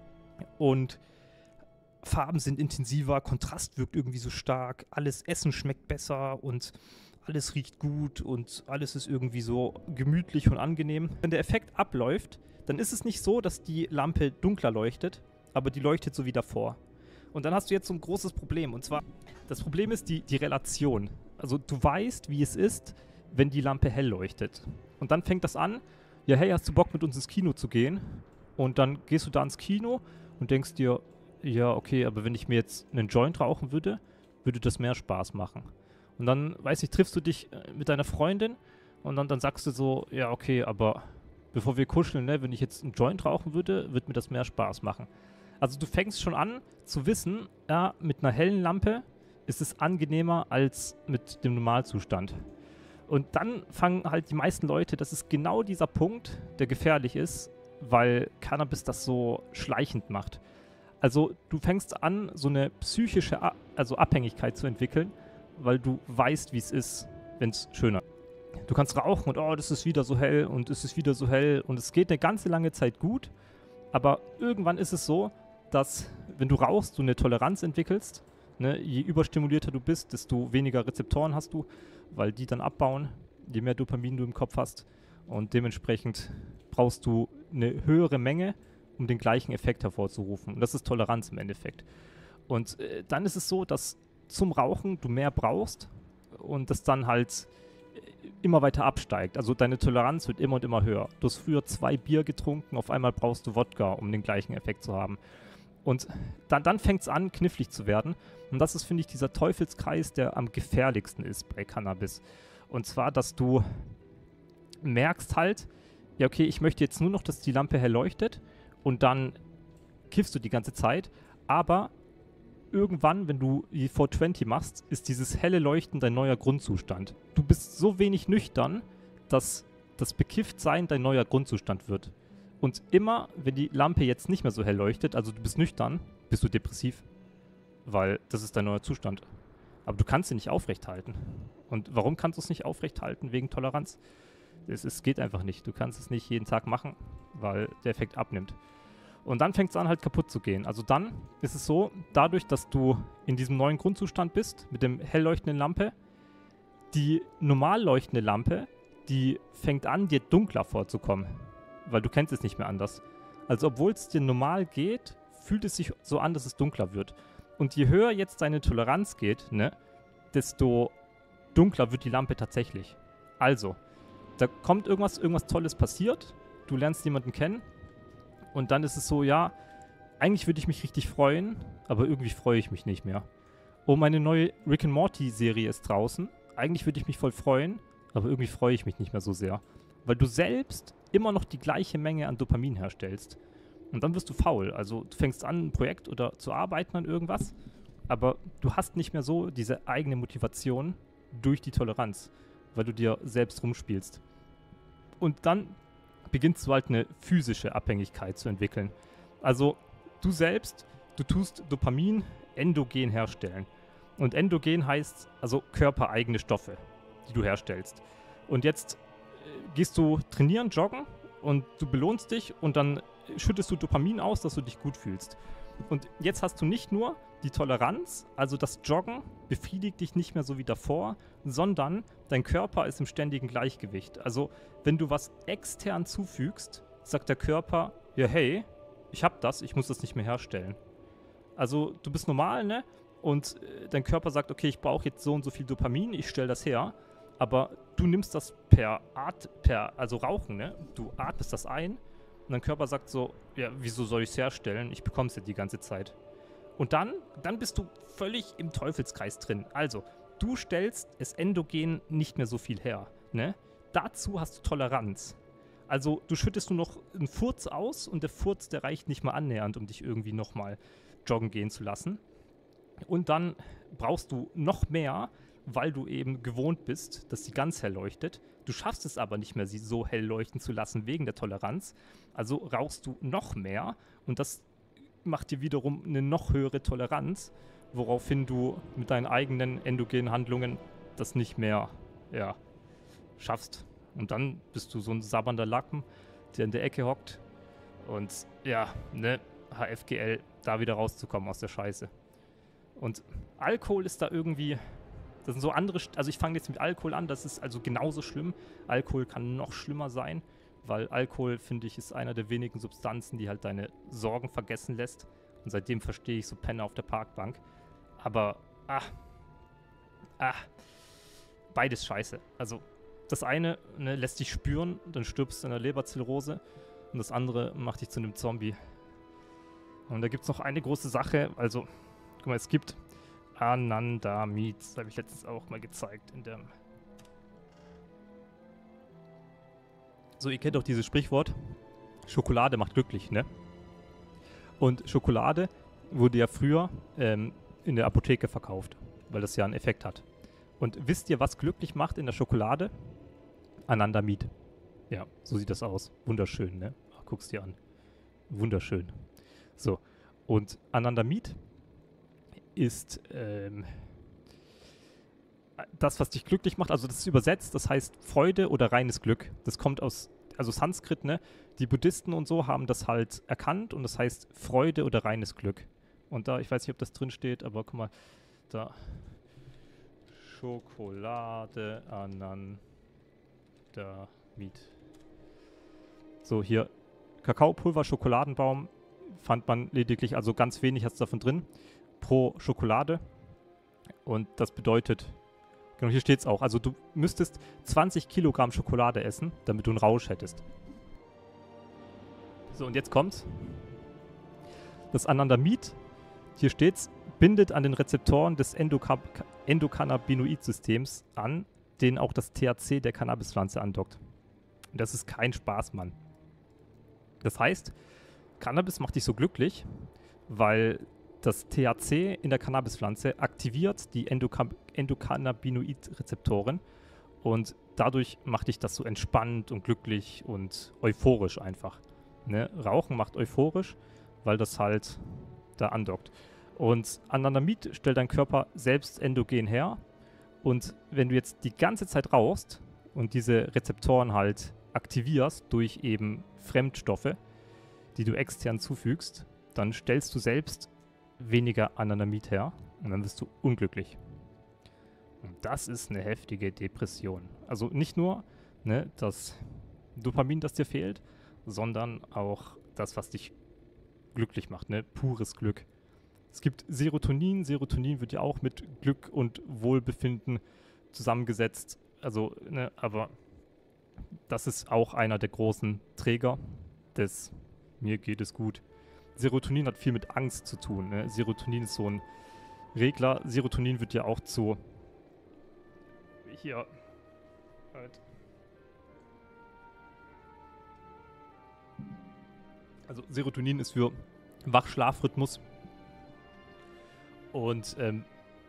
und Farben sind intensiver, Kontrast wirkt irgendwie so stark, alles Essen schmeckt besser und alles riecht gut und alles ist irgendwie so gemütlich und angenehm. Wenn der Effekt abläuft, dann ist es nicht so, dass die Lampe dunkler leuchtet, aber die leuchtet so wie davor. Und dann hast du jetzt so ein großes Problem und zwar, das Problem ist die, die Relation. Also du weißt, wie es ist, wenn die Lampe hell leuchtet. Und dann fängt das an, ja hey, hast du Bock mit uns ins Kino zu gehen? Und dann gehst du da ins Kino und denkst dir, ja okay, aber wenn ich mir jetzt einen Joint rauchen würde, würde das mehr Spaß machen. Und dann, weiß ich, triffst du dich mit deiner Freundin und dann, dann sagst du so, ja okay, aber bevor wir kuscheln, ne, wenn ich jetzt einen Joint rauchen würde, würde mir das mehr Spaß machen. Also du fängst schon an zu wissen, ja, mit einer hellen Lampe ist es angenehmer als mit dem Normalzustand. Und dann fangen halt die meisten Leute, das ist genau dieser Punkt, der gefährlich ist, weil Cannabis das so schleichend macht. Also du fängst an, so eine psychische A- also Abhängigkeit zu entwickeln, weil du weißt, wie es ist, wenn es schöner ist. Du kannst rauchen und oh, das ist wieder so hell und es ist wieder so hell und es geht eine ganze lange Zeit gut, aber irgendwann ist es so, dass wenn du rauchst, du eine Toleranz entwickelst, ne, je überstimulierter du bist, desto weniger Rezeptoren hast du, weil die dann abbauen, je mehr Dopamin du im Kopf hast und dementsprechend brauchst du eine höhere Menge, um den gleichen Effekt hervorzurufen. Und das ist Toleranz im Endeffekt. Und äh, dann ist es so, dass zum Rauchen du mehr brauchst und das dann halt immer weiter absteigt. Also deine Toleranz wird immer und immer höher. Du hast früher zwei Bier getrunken, auf einmal brauchst du Wodka, um den gleichen Effekt zu haben. Und dann, dann fängt es an, knifflig zu werden. Und das ist, finde ich, dieser Teufelskreis, der am gefährlichsten ist bei Cannabis. Und zwar, dass du merkst halt, ja okay, ich möchte jetzt nur noch, dass die Lampe hell leuchtet und dann kiffst du die ganze Zeit, aber irgendwann, wenn du die vier zwanzig machst, ist dieses helle Leuchten dein neuer Grundzustand. Du bist so wenig nüchtern, dass das Bekifftsein dein neuer Grundzustand wird. Und immer, wenn die Lampe jetzt nicht mehr so hell leuchtet, also du bist nüchtern, bist du depressiv, weil das ist dein neuer Zustand. Aber du kannst ihn nicht aufrechthalten. Und warum kannst du es nicht aufrechthalten? Wegen Toleranz. Es, es geht einfach nicht. Du kannst es nicht jeden Tag machen, weil der Effekt abnimmt. Und dann fängt es an, halt kaputt zu gehen. Also dann ist es so, dadurch, dass du in diesem neuen Grundzustand bist, mit dem hell leuchtenden Lampe, die normal leuchtende Lampe, die fängt an, dir dunkler vorzukommen. Weil du kennst es nicht mehr anders. Also obwohl es dir normal geht, fühlt es sich so an, dass es dunkler wird. Und je höher jetzt deine Toleranz geht, ne, desto dunkler wird die Lampe tatsächlich. Also, da kommt irgendwas, irgendwas Tolles passiert, du lernst jemanden kennen und dann ist es so, ja, eigentlich würde ich mich richtig freuen, aber irgendwie freue ich mich nicht mehr. Oh, meine neue Rick and Morty Serie ist draußen. Eigentlich würde ich mich voll freuen, aber irgendwie freue ich mich nicht mehr so sehr. Weil du selbst immer noch die gleiche Menge an Dopamin herstellst. Und dann wirst du faul. Also du fängst an, ein Projekt oder zu arbeiten an irgendwas, aber du hast nicht mehr so diese eigene Motivation durch die Toleranz, weil du dir selbst rumspielst. Und dann beginnst du halt eine physische Abhängigkeit zu entwickeln. Also du selbst, du tust Dopamin endogen herstellen. Und endogen heißt also körpereigene Stoffe, die du herstellst. Und jetzt äh, gehst du trainieren, joggen und du belohnst dich und dann schüttest du Dopamin aus, dass du dich gut fühlst. Und jetzt hast du nicht nur die Toleranz, also das Joggen befriedigt dich nicht mehr so wie davor, sondern dein Körper ist im ständigen Gleichgewicht. Also wenn du was extern zufügst, sagt der Körper, ja hey, ich hab das, ich muss das nicht mehr herstellen. Also du bist normal, ne? Und äh, dein Körper sagt, okay, ich brauche jetzt so und so viel Dopamin, ich stelle das her. Aber du nimmst das per At, per, also Rauchen, ne? Du atmest das ein und dein Körper sagt so, ja, wieso soll ich es herstellen? Ich bekomme es ja die ganze Zeit. Und dann, dann bist du völlig im Teufelskreis drin. Also, du stellst es endogen nicht mehr so viel her, ne? Dazu hast du Toleranz. Also, du schüttest nur noch einen Furz aus und der Furz, der reicht nicht mal annähernd, um dich irgendwie nochmal joggen gehen zu lassen. Und dann brauchst du noch mehr, weil du eben gewohnt bist, dass sie ganz hell leuchtet. Du schaffst es aber nicht mehr, sie so hell leuchten zu lassen wegen der Toleranz. Also rauchst du noch mehr und das macht dir wiederum eine noch höhere Toleranz, woraufhin du mit deinen eigenen endogenen Handlungen das nicht mehr, ja, schaffst. Und dann bist du so ein sabbernder Lappen, der in der Ecke hockt und ja, ne, H F G L, da wieder rauszukommen aus der Scheiße. Und Alkohol ist da irgendwie, das sind so andere, also ich fange jetzt mit Alkohol an, das ist also genauso schlimm. Alkohol kann noch schlimmer sein, weil Alkohol, finde ich, ist einer der wenigen Substanzen, die halt deine Sorgen vergessen lässt. Und seitdem verstehe ich so Penner auf der Parkbank. Aber, ah, ah, beides scheiße. Also das eine, ne, lässt dich spüren, dann stirbst du an der Leberzirrhose und das andere macht dich zu einem Zombie. Und da gibt es noch eine große Sache, also, guck mal, es gibt Anandamid, das habe ich letztens auch mal gezeigt in dem. So, ihr kennt doch dieses Sprichwort, Schokolade macht glücklich, ne? Und Schokolade wurde ja früher ähm, in der Apotheke verkauft, weil das ja einen Effekt hat. Und wisst ihr, was glücklich macht in der Schokolade? Anandamid. Ja, so sieht das aus. Wunderschön, ne? Ach, guck's dir an. Wunderschön. So, und Anandamid ist ähm, das, was dich glücklich macht. Also das ist übersetzt, das heißt Freude oder reines Glück. Das kommt aus, also Sanskrit, ne? Die Buddhisten und so haben das halt erkannt und das heißt Freude oder reines Glück. Und da, ich weiß nicht, ob das drin steht, aber guck mal, da Schokolade Anandamid. So, hier Kakaopulver, Schokoladenbaum fand man lediglich, also ganz wenig hast du davon drin, pro Schokolade. Und das bedeutet, genau hier steht es auch, also du müsstest zwanzig Kilogramm Schokolade essen, damit du einen Rausch hättest. So, und jetzt kommt's. Das Anandamid, hier steht's, bindet an den Rezeptoren des Endoka- Endokannabinoid-Systems an, denen auch das T H C der Cannabispflanze andockt. Und das ist kein Spaß, Mann. Das heißt, Cannabis macht dich so glücklich, weil das T H C in der Cannabispflanze aktiviert die Endoka- Endokannabinoid-Rezeptoren und dadurch macht dich das so entspannt und glücklich und euphorisch einfach. Ne? Rauchen macht euphorisch, weil das halt da andockt. Und Anandamid stellt dein Körper selbst endogen her. Und wenn du jetzt die ganze Zeit rauchst und diese Rezeptoren halt aktivierst durch eben Fremdstoffe, die du extern zufügst, dann stellst du selbst weniger Anandamid her und dann wirst du unglücklich. Und das ist eine heftige Depression. Also nicht nur, ne, das Dopamin, das dir fehlt, sondern auch das, was dich glücklich macht, ne, pures Glück. Es gibt Serotonin. Serotonin wird ja auch mit Glück und Wohlbefinden zusammengesetzt. Also, ne, aber das ist auch einer der großen Träger des mir geht es gut. Serotonin hat viel mit Angst zu tun. Ne? Serotonin ist so ein Regler. Serotonin wird ja auch zu hier halt Also Serotonin ist für Wach-Schlafrhythmus. Und ähm,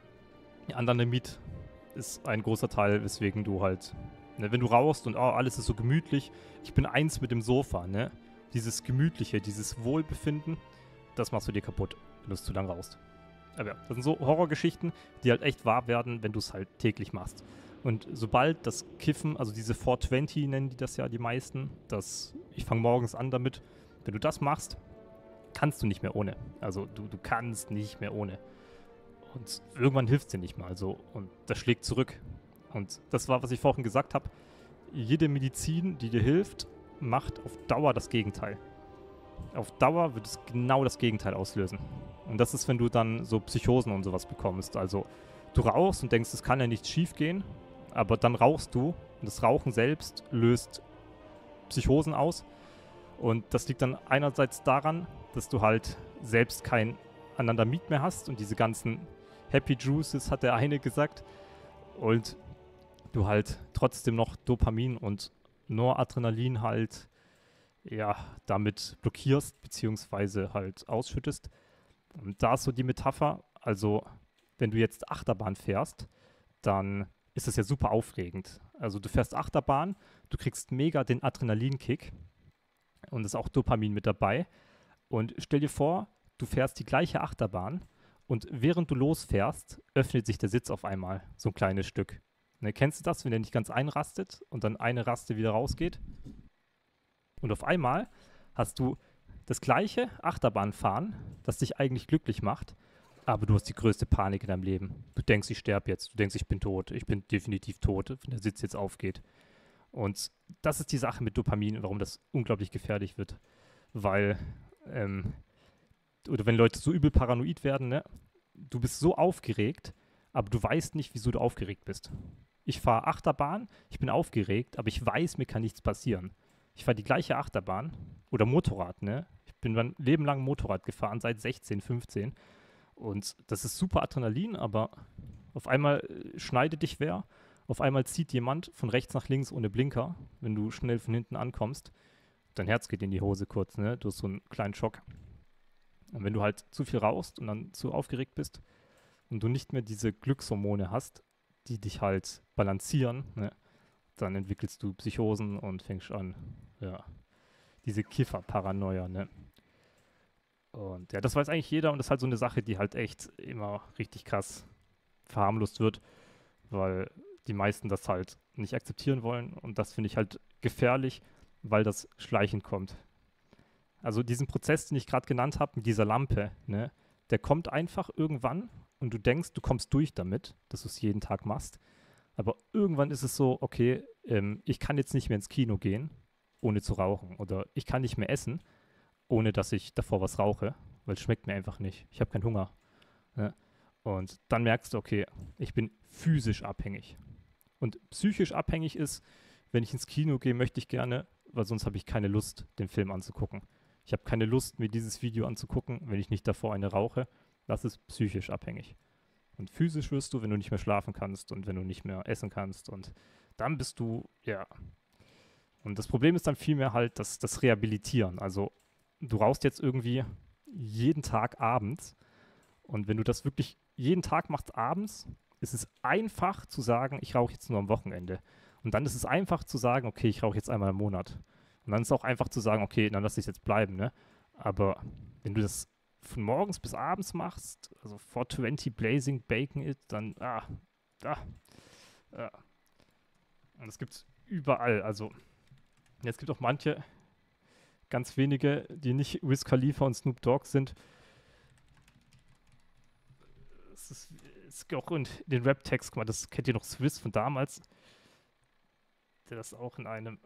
Anandamid ist ein großer Teil, weswegen du halt, ne, wenn du rauchst und oh, alles ist so gemütlich, ich bin eins mit dem Sofa, ne? Dieses Gemütliche, dieses Wohlbefinden, das machst du dir kaputt, wenn du es zu lang rauchst. Aber ja, das sind so Horrorgeschichten, die halt echt wahr werden, wenn du es halt täglich machst. Und sobald das Kiffen, also diese vier zwanzig nennen die das ja die meisten, das, ich fange morgens an damit, wenn du das machst, kannst du nicht mehr ohne. Also du, du kannst nicht mehr ohne. Und irgendwann hilft es dir nicht mal so. Und das schlägt zurück. Und das war, was ich vorhin gesagt habe. Jede Medizin, die dir hilft, macht auf Dauer das Gegenteil. Auf Dauer wird es genau das Gegenteil auslösen. Und das ist, wenn du dann so Psychosen und sowas bekommst. Also du rauchst und denkst, es kann ja nichts schief gehen. Aber dann rauchst du. Und das Rauchen selbst löst Psychosen aus. Und das liegt dann einerseits daran, dass du halt selbst kein Anandamid mehr hast und diese ganzen Happy Juices, hat der eine gesagt. Und du halt trotzdem noch Dopamin und Noradrenalin halt, ja, damit blockierst, beziehungsweise halt ausschüttest. Und da ist so die Metapher, also wenn du jetzt Achterbahn fährst, dann ist das ja super aufregend. Also du fährst Achterbahn, du kriegst mega den Adrenalinkick und ist auch Dopamin mit dabei. Und stell dir vor, du fährst die gleiche Achterbahn und während du losfährst, öffnet sich der Sitz auf einmal, so ein kleines Stück. Ne, kennst du das, wenn der nicht ganz einrastet und dann eine Raste wieder rausgeht? Und auf einmal hast du das gleiche Achterbahnfahren, das dich eigentlich glücklich macht, aber du hast die größte Panik in deinem Leben. Du denkst, ich sterbe jetzt. Du denkst, ich bin tot. Ich bin definitiv tot, wenn der Sitz jetzt aufgeht. Und das ist die Sache mit Dopamin, warum das unglaublich gefährlich wird. Weil, ähm, oder wenn Leute so übel paranoid werden, ne? Du bist so aufgeregt, aber du weißt nicht, wieso du aufgeregt bist. Ich fahre Achterbahn, ich bin aufgeregt, aber ich weiß, mir kann nichts passieren. Ich fahre die gleiche Achterbahn oder Motorrad, ne? Ich bin mein Leben lang Motorrad gefahren, seit sechzehn, fünfzehn. Und das ist super Adrenalin, aber auf einmal äh, schneidet dich wer, auf einmal zieht jemand von rechts nach links ohne Blinker, wenn du schnell von hinten ankommst. Dein Herz geht in die Hose kurz, ne? Du hast so einen kleinen Schock. Und wenn du halt zu viel rauchst und dann zu aufgeregt bist und du nicht mehr diese Glückshormone hast, die dich halt balancieren, ne? Dann entwickelst du Psychosen und fängst an, ja, diese Kiffer-Paranoia, ne? Und ja, das weiß eigentlich jeder und das ist halt so eine Sache, die halt echt immer richtig krass verharmlost wird, weil die meisten das halt nicht akzeptieren wollen und das finde ich halt gefährlich, weil das schleichend kommt. Also diesen Prozess, den ich gerade genannt habe, mit dieser Lampe, ne, der kommt einfach irgendwann und du denkst, du kommst durch damit, dass du es jeden Tag machst, aber irgendwann ist es so, okay, ähm, ich kann jetzt nicht mehr ins Kino gehen, ohne zu rauchen oder ich kann nicht mehr essen, ohne dass ich davor was rauche, weil es schmeckt mir einfach nicht. Ich habe keinen Hunger. Ne? Und dann merkst du, okay, ich bin physisch abhängig. Und psychisch abhängig ist, wenn ich ins Kino gehe, möchte ich gerne, weil sonst habe ich keine Lust, den Film anzugucken. Ich habe keine Lust, mir dieses Video anzugucken, wenn ich nicht davor eine rauche. Das ist psychisch abhängig. Und physisch wirst du, wenn du nicht mehr schlafen kannst und wenn du nicht mehr essen kannst. Und dann bist du, ja. Und das Problem ist dann vielmehr halt das, das Rehabilitieren. Also du rauchst jetzt irgendwie jeden Tag abends und wenn du das wirklich jeden Tag machst abends, ist es einfach zu sagen, ich rauche jetzt nur am Wochenende. Und dann ist es einfach zu sagen, okay, ich rauche jetzt einmal im Monat. Und dann ist es auch einfach zu sagen, okay, dann lass ich es jetzt bleiben, ne? Aber wenn du das von morgens bis abends machst, also vier zwanzig Blazing Bacon It, dann, ah, ah, ah. Und das gibt's überall, also jetzt gibt auch manche, ganz wenige, die nicht Wiz Khalifa und Snoop Dogg sind. Es ist, es ist auch in den Rap-Text, guck mal, das kennt ihr noch, Swiss von damals, der das auch in einem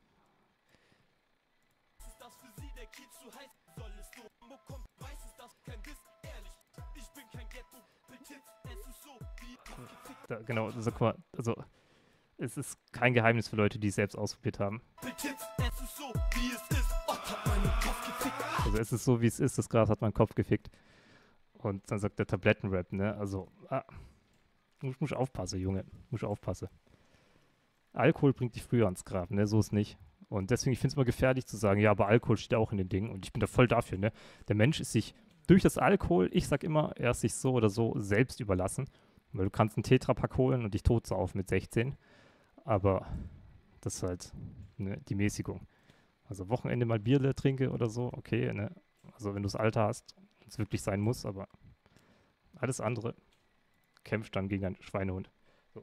da, genau, also guck mal, also es ist kein Geheimnis für Leute, die es selbst ausprobiert haben. Also es ist so, wie es ist, das Gras hat meinen Kopf gefickt. Und dann sagt der Tablettenrap, ne, also, ah, muss, muss aufpassen, Junge, muss aufpassen. Alkohol bringt dich früher ans Grab, ne, so ist nicht. Und deswegen, ich finde es immer gefährlich zu sagen, ja, aber Alkohol steht auch in den Dingen. Und ich bin da voll dafür, ne? Der Mensch ist sich durch das Alkohol, ich sag immer, er ist sich so oder so selbst überlassen. Weil du kannst einen Tetrapack holen und dich totsaufen mit sechzehn. Aber das ist halt ne, die Mäßigung. Also Wochenende mal Bierle trinke oder so, okay, ne? Also wenn du das Alter hast, es wirklich sein muss, aber alles andere kämpft dann gegen einen Schweinehund. So.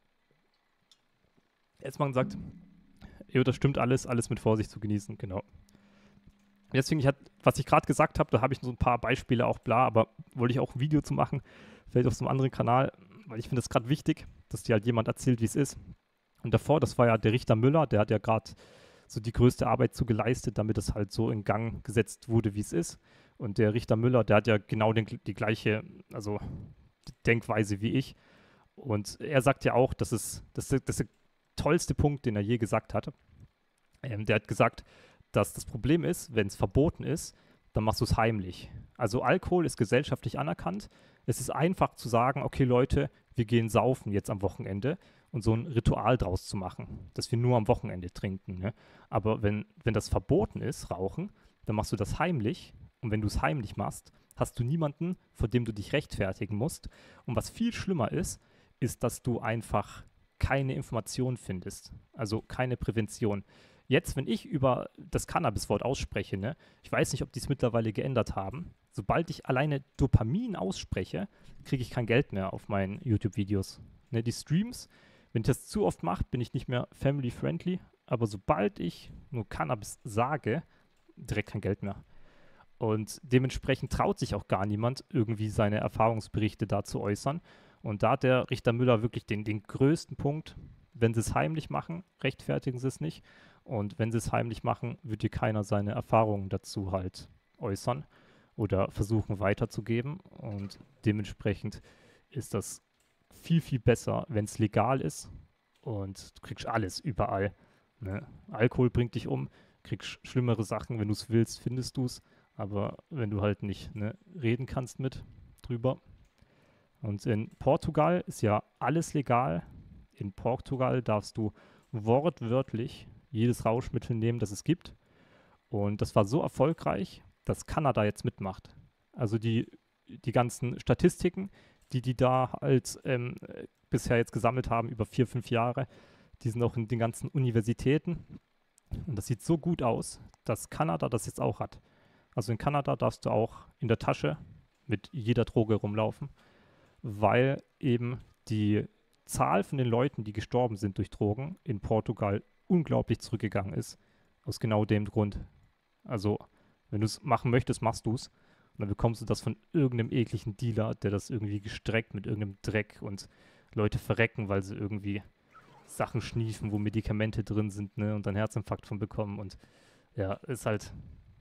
Jetzt man sagt, jo, das stimmt alles, alles mit Vorsicht zu genießen, genau. Deswegen, ich hat, was ich gerade gesagt habe, da habe ich so ein paar Beispiele auch bla, aber wollte ich auch ein Video zu machen, vielleicht auf so einem anderen Kanal, weil ich finde es gerade wichtig, dass dir halt jemand erzählt, wie es ist. Und davor, das war ja der Richter Müller, der hat ja gerade so die größte Arbeit zu geleistet, damit es halt so in Gang gesetzt wurde, wie es ist. Und der Richter Müller, der hat ja genau den, die gleiche, also Denkweise wie ich. Und er sagt ja auch, dass es, das ist, das ist der tollste Punkt, den er je gesagt hat. Ähm, der hat gesagt, dass das Problem ist, wenn es verboten ist, dann machst du es heimlich. Also Alkohol ist gesellschaftlich anerkannt. Es ist einfach zu sagen, okay Leute, wir gehen saufen jetzt am Wochenende und so ein Ritual draus zu machen, dass wir nur am Wochenende trinken. Ne? Aber wenn, wenn das verboten ist, Rauchen, dann machst du das heimlich. Und wenn du es heimlich machst, hast du niemanden, vor dem du dich rechtfertigen musst. Und was viel schlimmer ist, ist, dass du einfach keine Information findest. Also keine Prävention. Jetzt, wenn ich über das Cannabis-Wort ausspreche, ne, ich weiß nicht, ob die es mittlerweile geändert haben, sobald ich alleine Dopamin ausspreche, kriege ich kein Geld mehr auf meinen YouTube-Videos. Ne, die Streams, wenn ich das zu oft mache, bin ich nicht mehr family-friendly, aber sobald ich nur Cannabis sage, direkt kein Geld mehr. Und dementsprechend traut sich auch gar niemand, irgendwie seine Erfahrungsberichte da zu äußern. Und da hat der Richter Müller wirklich den, den größten Punkt. Wenn sie es heimlich machen, rechtfertigen sie es nicht. Und wenn sie es heimlich machen, wird dir keiner seine Erfahrungen dazu halt äußern oder versuchen weiterzugeben. Und dementsprechend ist das viel, viel besser, wenn es legal ist. Und du kriegst alles überall. Ne? Alkohol bringt dich um, kriegst schlimmere Sachen. Wenn du es willst, findest du es. Aber wenn du halt nicht ne, reden kannst mit drüber. Und in Portugal ist ja alles legal. In Portugal darfst du wortwörtlich jedes Rauschmittel nehmen, das es gibt. Und das war so erfolgreich, dass Kanada jetzt mitmacht. Also die, die ganzen Statistiken, die die da halt ähm, bisher jetzt gesammelt haben, über vier, fünf Jahre, die sind auch in den ganzen Universitäten. Und das sieht so gut aus, dass Kanada das jetzt auch hat. Also in Kanada darfst du auch in der Tasche mit jeder Droge rumlaufen, weil eben die Zahl von den Leuten, die gestorben sind durch Drogen, in Portugal unglaublich zurückgegangen ist. Aus genau dem Grund. Also, wenn du es machen möchtest, machst du es. Und dann bekommst du das von irgendeinem ekligen Dealer, der das irgendwie gestreckt mit irgendeinem Dreck und Leute verrecken, weil sie irgendwie Sachen schniefen, wo Medikamente drin sind, ne, und dann Herzinfarkt von bekommen. Und ja, ist halt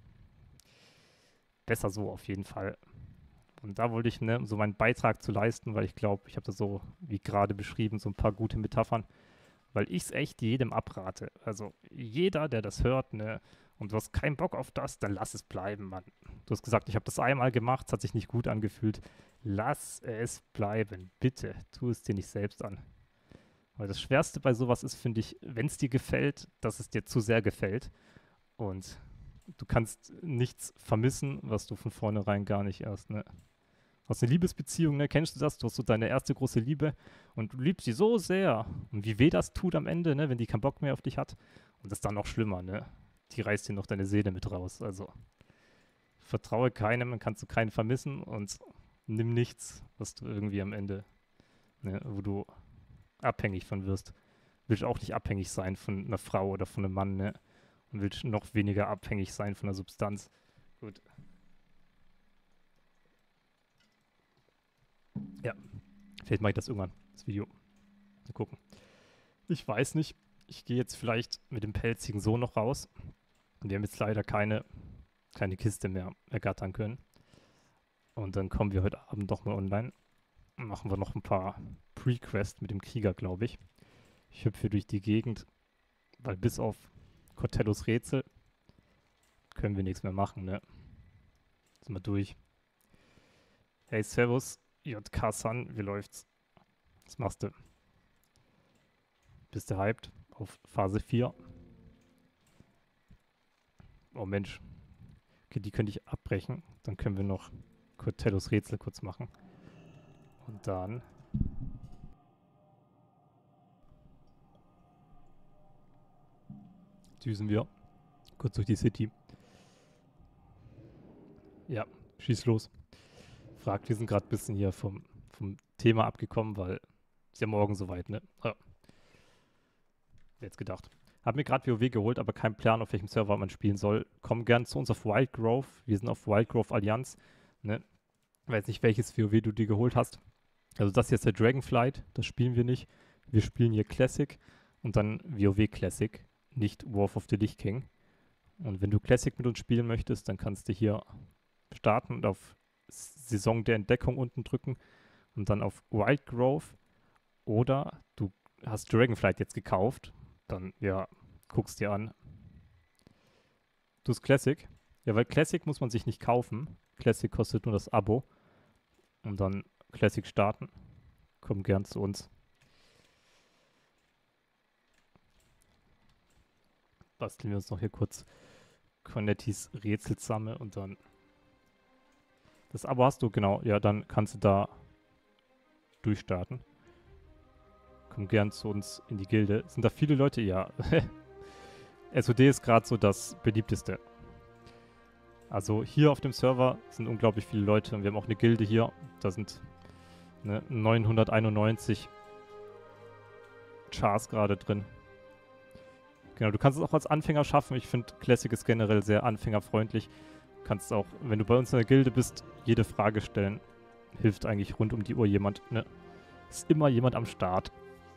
besser so auf jeden Fall. Und da wollte ich ne, so meinen Beitrag zu leisten, weil ich glaube, ich habe das so, wie gerade beschrieben, so ein paar gute Metaphern, weil ich es echt jedem abrate. Also jeder, der das hört, ne, und du hast keinen Bock auf das, dann lass es bleiben, Mann. Du hast gesagt, ich habe das einmal gemacht, es hat sich nicht gut angefühlt. Lass es bleiben, bitte. Tu es dir nicht selbst an. Weil das Schwerste bei sowas ist, finde ich, wenn es dir gefällt, dass es dir zu sehr gefällt. Und du kannst nichts vermissen, was du von vornherein gar nicht erst, ne? Du hast eine Liebesbeziehung, ne? Kennst du das? Du hast so deine erste große Liebe und du liebst sie so sehr. Und wie weh das tut am Ende, ne? Wenn die keinen Bock mehr auf dich hat. Und das ist dann noch schlimmer, ne? Die reißt dir noch deine Seele mit raus. Also vertraue keinem, dann kannst du keinen vermissen und nimm nichts, was du irgendwie am Ende, ne? Wo du abhängig von wirst. Willst auch nicht abhängig sein von einer Frau oder von einem Mann, ne? Und willst noch weniger abhängig sein von einer Substanz. Gut. Ja, vielleicht mache ich das irgendwann, das Video. Mal gucken. Ich weiß nicht. Ich gehe jetzt vielleicht mit dem pelzigen Sohn noch raus. Wir haben jetzt leider keine, keine Kiste mehr ergattern können. Und dann kommen wir heute Abend noch mal online. Machen wir noch ein paar Pre-Quest mit dem Krieger, glaube ich. Ich hüpfe durch die Gegend, weil bis auf Cortellos Rätsel können wir nichts mehr machen, ne? Sind wir durch. Hey, servus, J K San, wie läuft's? Was machst du? Bist du hyped auf Phase vier? Oh Mensch. Okay, die könnte ich abbrechen. Dann können wir noch Cortellos Rätsel kurz machen. Und dann... düsen wir kurz durch die City. Ja, schieß los. Fragt, wir sind gerade ein bisschen hier vom, vom Thema abgekommen, weil ist ja morgen soweit, ne? Ah. Jetzt gedacht. Hab mir gerade WoW geholt, aber keinen Plan, auf welchem Server man spielen soll. Komm gern zu uns auf Wildgrove. Wir sind auf Wildgrove Allianz. Ne? Ich weiß nicht, welches WoW du dir geholt hast. Also das hier ist der Dragonflight. Das spielen wir nicht. Wir spielen hier Classic und dann WoW Classic, nicht War of the Lich King. Und wenn du Classic mit uns spielen möchtest, dann kannst du hier starten und auf Saison der Entdeckung unten drücken und dann auf Wildgrove. Oder du hast Dragonflight jetzt gekauft, dann, ja, guckst dir an. Du hast Classic. Ja, weil Classic muss man sich nicht kaufen. Classic kostet nur das Abo. Und dann Classic starten. Komm gern zu uns. Basteln wir uns noch hier kurz Cornettis Rätsel zusammen und dann... Das Abo hast du, genau. Ja, dann kannst du da durchstarten. Komm gern zu uns in die Gilde. Sind da viele Leute? Ja. S O D ist gerade so das beliebteste. Also hier auf dem Server sind unglaublich viele Leute und wir haben auch eine Gilde hier. Da sind ne, neunhunderteinundneunzig Chars gerade drin. Genau, du kannst es auch als Anfänger schaffen. Ich finde, Classic ist generell sehr anfängerfreundlich. Du kannst auch, wenn du bei uns in der Gilde bist, jede Frage stellen. Hilft eigentlich rund um die Uhr jemand. Ne? Ist immer jemand am Start.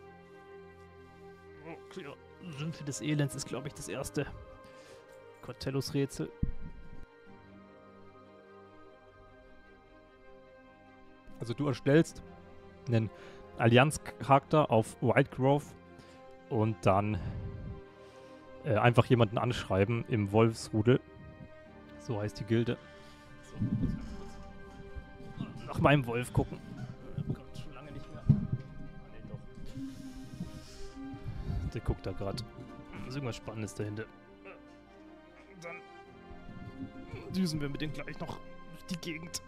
Okay, Sümpfe des Elends ist, glaube ich, das erste. Cortellos Rätsel. Also du erstellst einen Allianz-Charakter auf Wildgrove und dann äh, einfach jemanden anschreiben im Wolfsrudel. So heißt die Gilde. So, muss ich kurz nach meinem Wolf gucken. Oh Gott, schon lange nicht mehr. Ah, nee, doch. Der guckt da gerade. Ist irgendwas Spannendes dahinter. Dann düsen wir mit dem gleich noch durch die Gegend.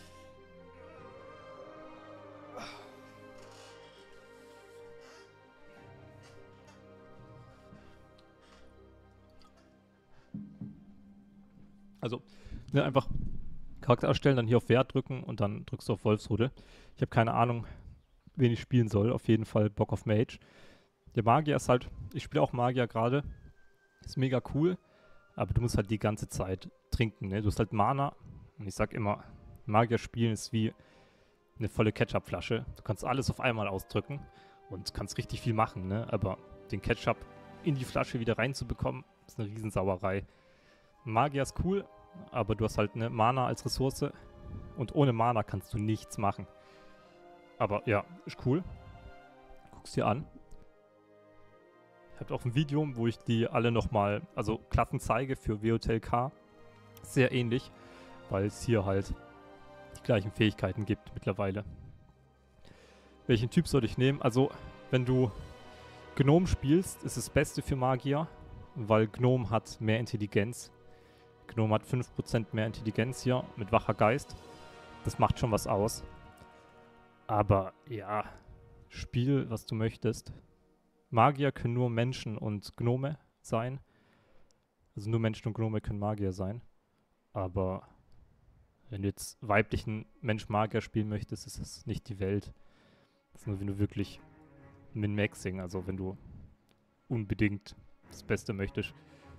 Also, ne, einfach Charakter erstellen, dann hier auf Wert drücken und dann drückst du auf Wolfsrudel. Ich habe keine Ahnung, wen ich spielen soll. Auf jeden Fall Bock auf Mage. Der Magier ist halt, ich spiele auch Magier gerade. Ist mega cool, aber du musst halt die ganze Zeit trinken, ne? Du hast halt Mana und ich sag immer, Magier spielen ist wie eine volle Ketchup-Flasche. Du kannst alles auf einmal ausdrücken und kannst richtig viel machen, ne? Aber den Ketchup in die Flasche wieder reinzubekommen, ist eine Riesensauerei. Magier ist cool, aber du hast halt eine Mana als Ressource und ohne Mana kannst du nichts machen. Aber ja, ist cool. Guck's dir an. Ich habe auch ein Video, wo ich die alle nochmal, also Klassen zeige für W O T L K. Sehr ähnlich, weil es hier halt die gleichen Fähigkeiten gibt mittlerweile. Welchen Typ soll ich nehmen? Also, wenn du Gnome spielst, ist das Beste für Magier, weil Gnome hat mehr Intelligenz. Gnome hat fünf Prozent mehr Intelligenz hier mit wacher Geist. Das macht schon was aus. Aber ja, spiel, was du möchtest. Magier können nur Menschen und Gnome sein. Also nur Menschen und Gnome können Magier sein. Aber wenn du jetzt weiblichen Mensch-Magier spielen möchtest, ist das nicht die Welt. Das ist nur, wenn du wirklich Min-Maxing, also wenn du unbedingt das Beste möchtest.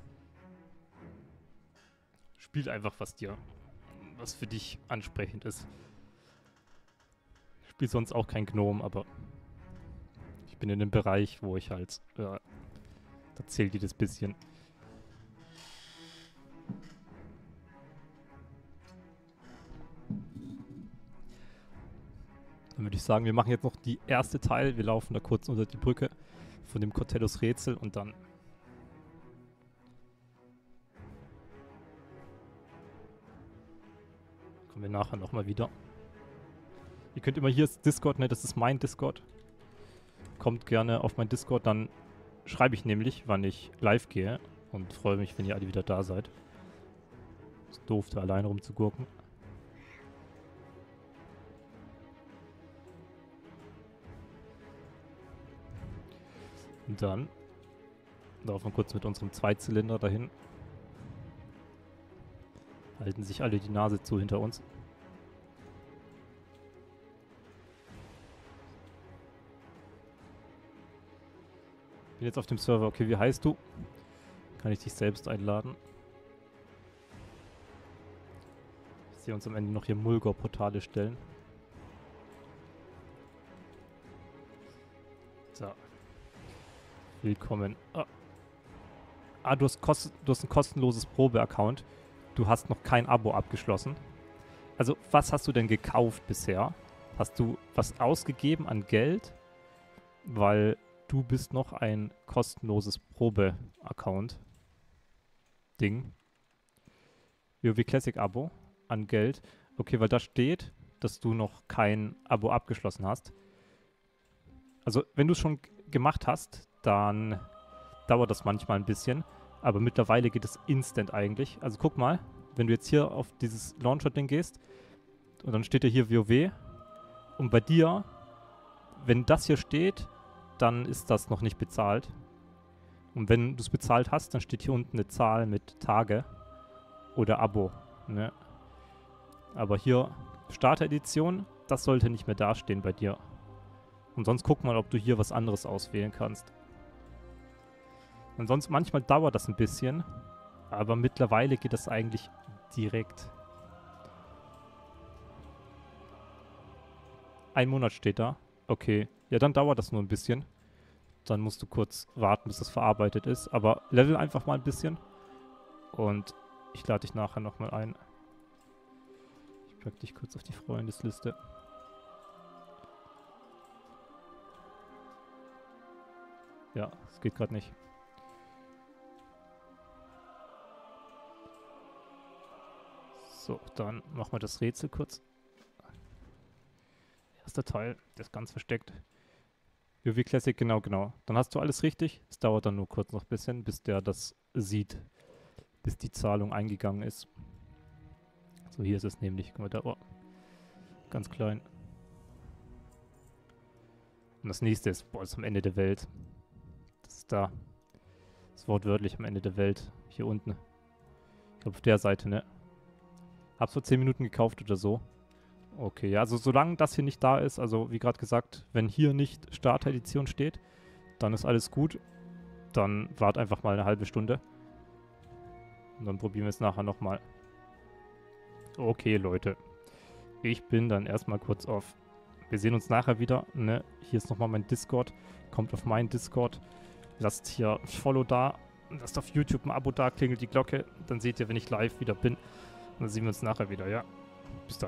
Spiel einfach, was dir, was für dich ansprechend ist. Ich spiele sonst auch kein Gnome, aber ich bin in einem Bereich, wo ich halt, ja, da zählt dir das bisschen. Dann würde ich sagen, wir machen jetzt noch die erste Teil. Wir laufen da kurz unter die Brücke von dem Cortellos Rätsel und dann kommen wir nachher nochmal wieder. Ihr könnt immer hier ist Discord, ne, das ist mein Discord. Kommt gerne auf mein Discord, dann schreibe ich nämlich, wann ich live gehe und freue mich, wenn ihr alle wieder da seid. Ist doof, da alleine rumzugurken. Und dann laufen wir kurz mit unserem Zweizylinder dahin. Halten sich alle die Nase zu hinter uns. Bin jetzt auf dem Server. Okay, wie heißt du? Kann ich dich selbst einladen? Ich sehe uns am Ende noch hier Mulgor-Portale stellen. So. Willkommen. Ah, ah du, hast kost du hast ein kostenloses Probe-Account. Du hast noch kein Abo abgeschlossen. Also, was hast du denn gekauft bisher? Hast du was ausgegeben an Geld? Weil du bist noch ein kostenloses Probe-Account. Ding. WoW Classic Abo an Geld. Okay, weil da steht, dass du noch kein Abo abgeschlossen hast. Also, wenn du es schon gemacht hast, dann dauert das manchmal ein bisschen. Aber mittlerweile geht es instant eigentlich. Also guck mal, wenn du jetzt hier auf dieses Launcher-Ding gehst und dann steht ja hier WoW und bei dir, wenn das hier steht, dann ist das noch nicht bezahlt. Und wenn du es bezahlt hast, dann steht hier unten eine Zahl mit Tage oder Abo. Ne? Aber hier Starter-Edition, das sollte nicht mehr dastehen bei dir. Und sonst guck mal, ob du hier was anderes auswählen kannst. Und sonst manchmal dauert das ein bisschen, aber mittlerweile geht das eigentlich direkt. Ein Monat steht da. Okay, ja, dann dauert das nur ein bisschen. Dann musst du kurz warten, bis das verarbeitet ist. Aber level einfach mal ein bisschen. Und ich lade dich nachher nochmal ein. Ich pack dich kurz auf die Freundesliste. Ja, es geht gerade nicht. So, dann machen wir das Rätsel kurz. Erster Teil, der ist ganz versteckt. WoW Classic, genau, genau. Dann hast du alles richtig. Es dauert dann nur kurz noch ein bisschen, bis der das sieht. Bis die Zahlung eingegangen ist. So, hier ist es nämlich. Guck mal da, oh, ganz klein. Und das nächste ist, boah, ist am Ende der Welt. Das ist da. Das ist wortwörtlich am Ende der Welt. Hier unten. Ich glaube auf der Seite, ne? Hab's vor zehn Minuten gekauft oder so. Okay, ja, also solange das hier nicht da ist, also wie gerade gesagt, wenn hier nicht Starter-Edition steht, dann ist alles gut. Dann wart einfach mal eine halbe Stunde. Und dann probieren wir es nachher nochmal. Okay, Leute. Ich bin dann erstmal kurz auf. Wir sehen uns nachher wieder, ne? Hier ist nochmal mein Discord. Kommt auf meinen Discord. Lasst hier ein Follow da. Lasst auf YouTube ein Abo da, klingelt die Glocke. Dann seht ihr, wenn ich live wieder bin. Und dann sehen wir uns nachher wieder, ja? Bis dann.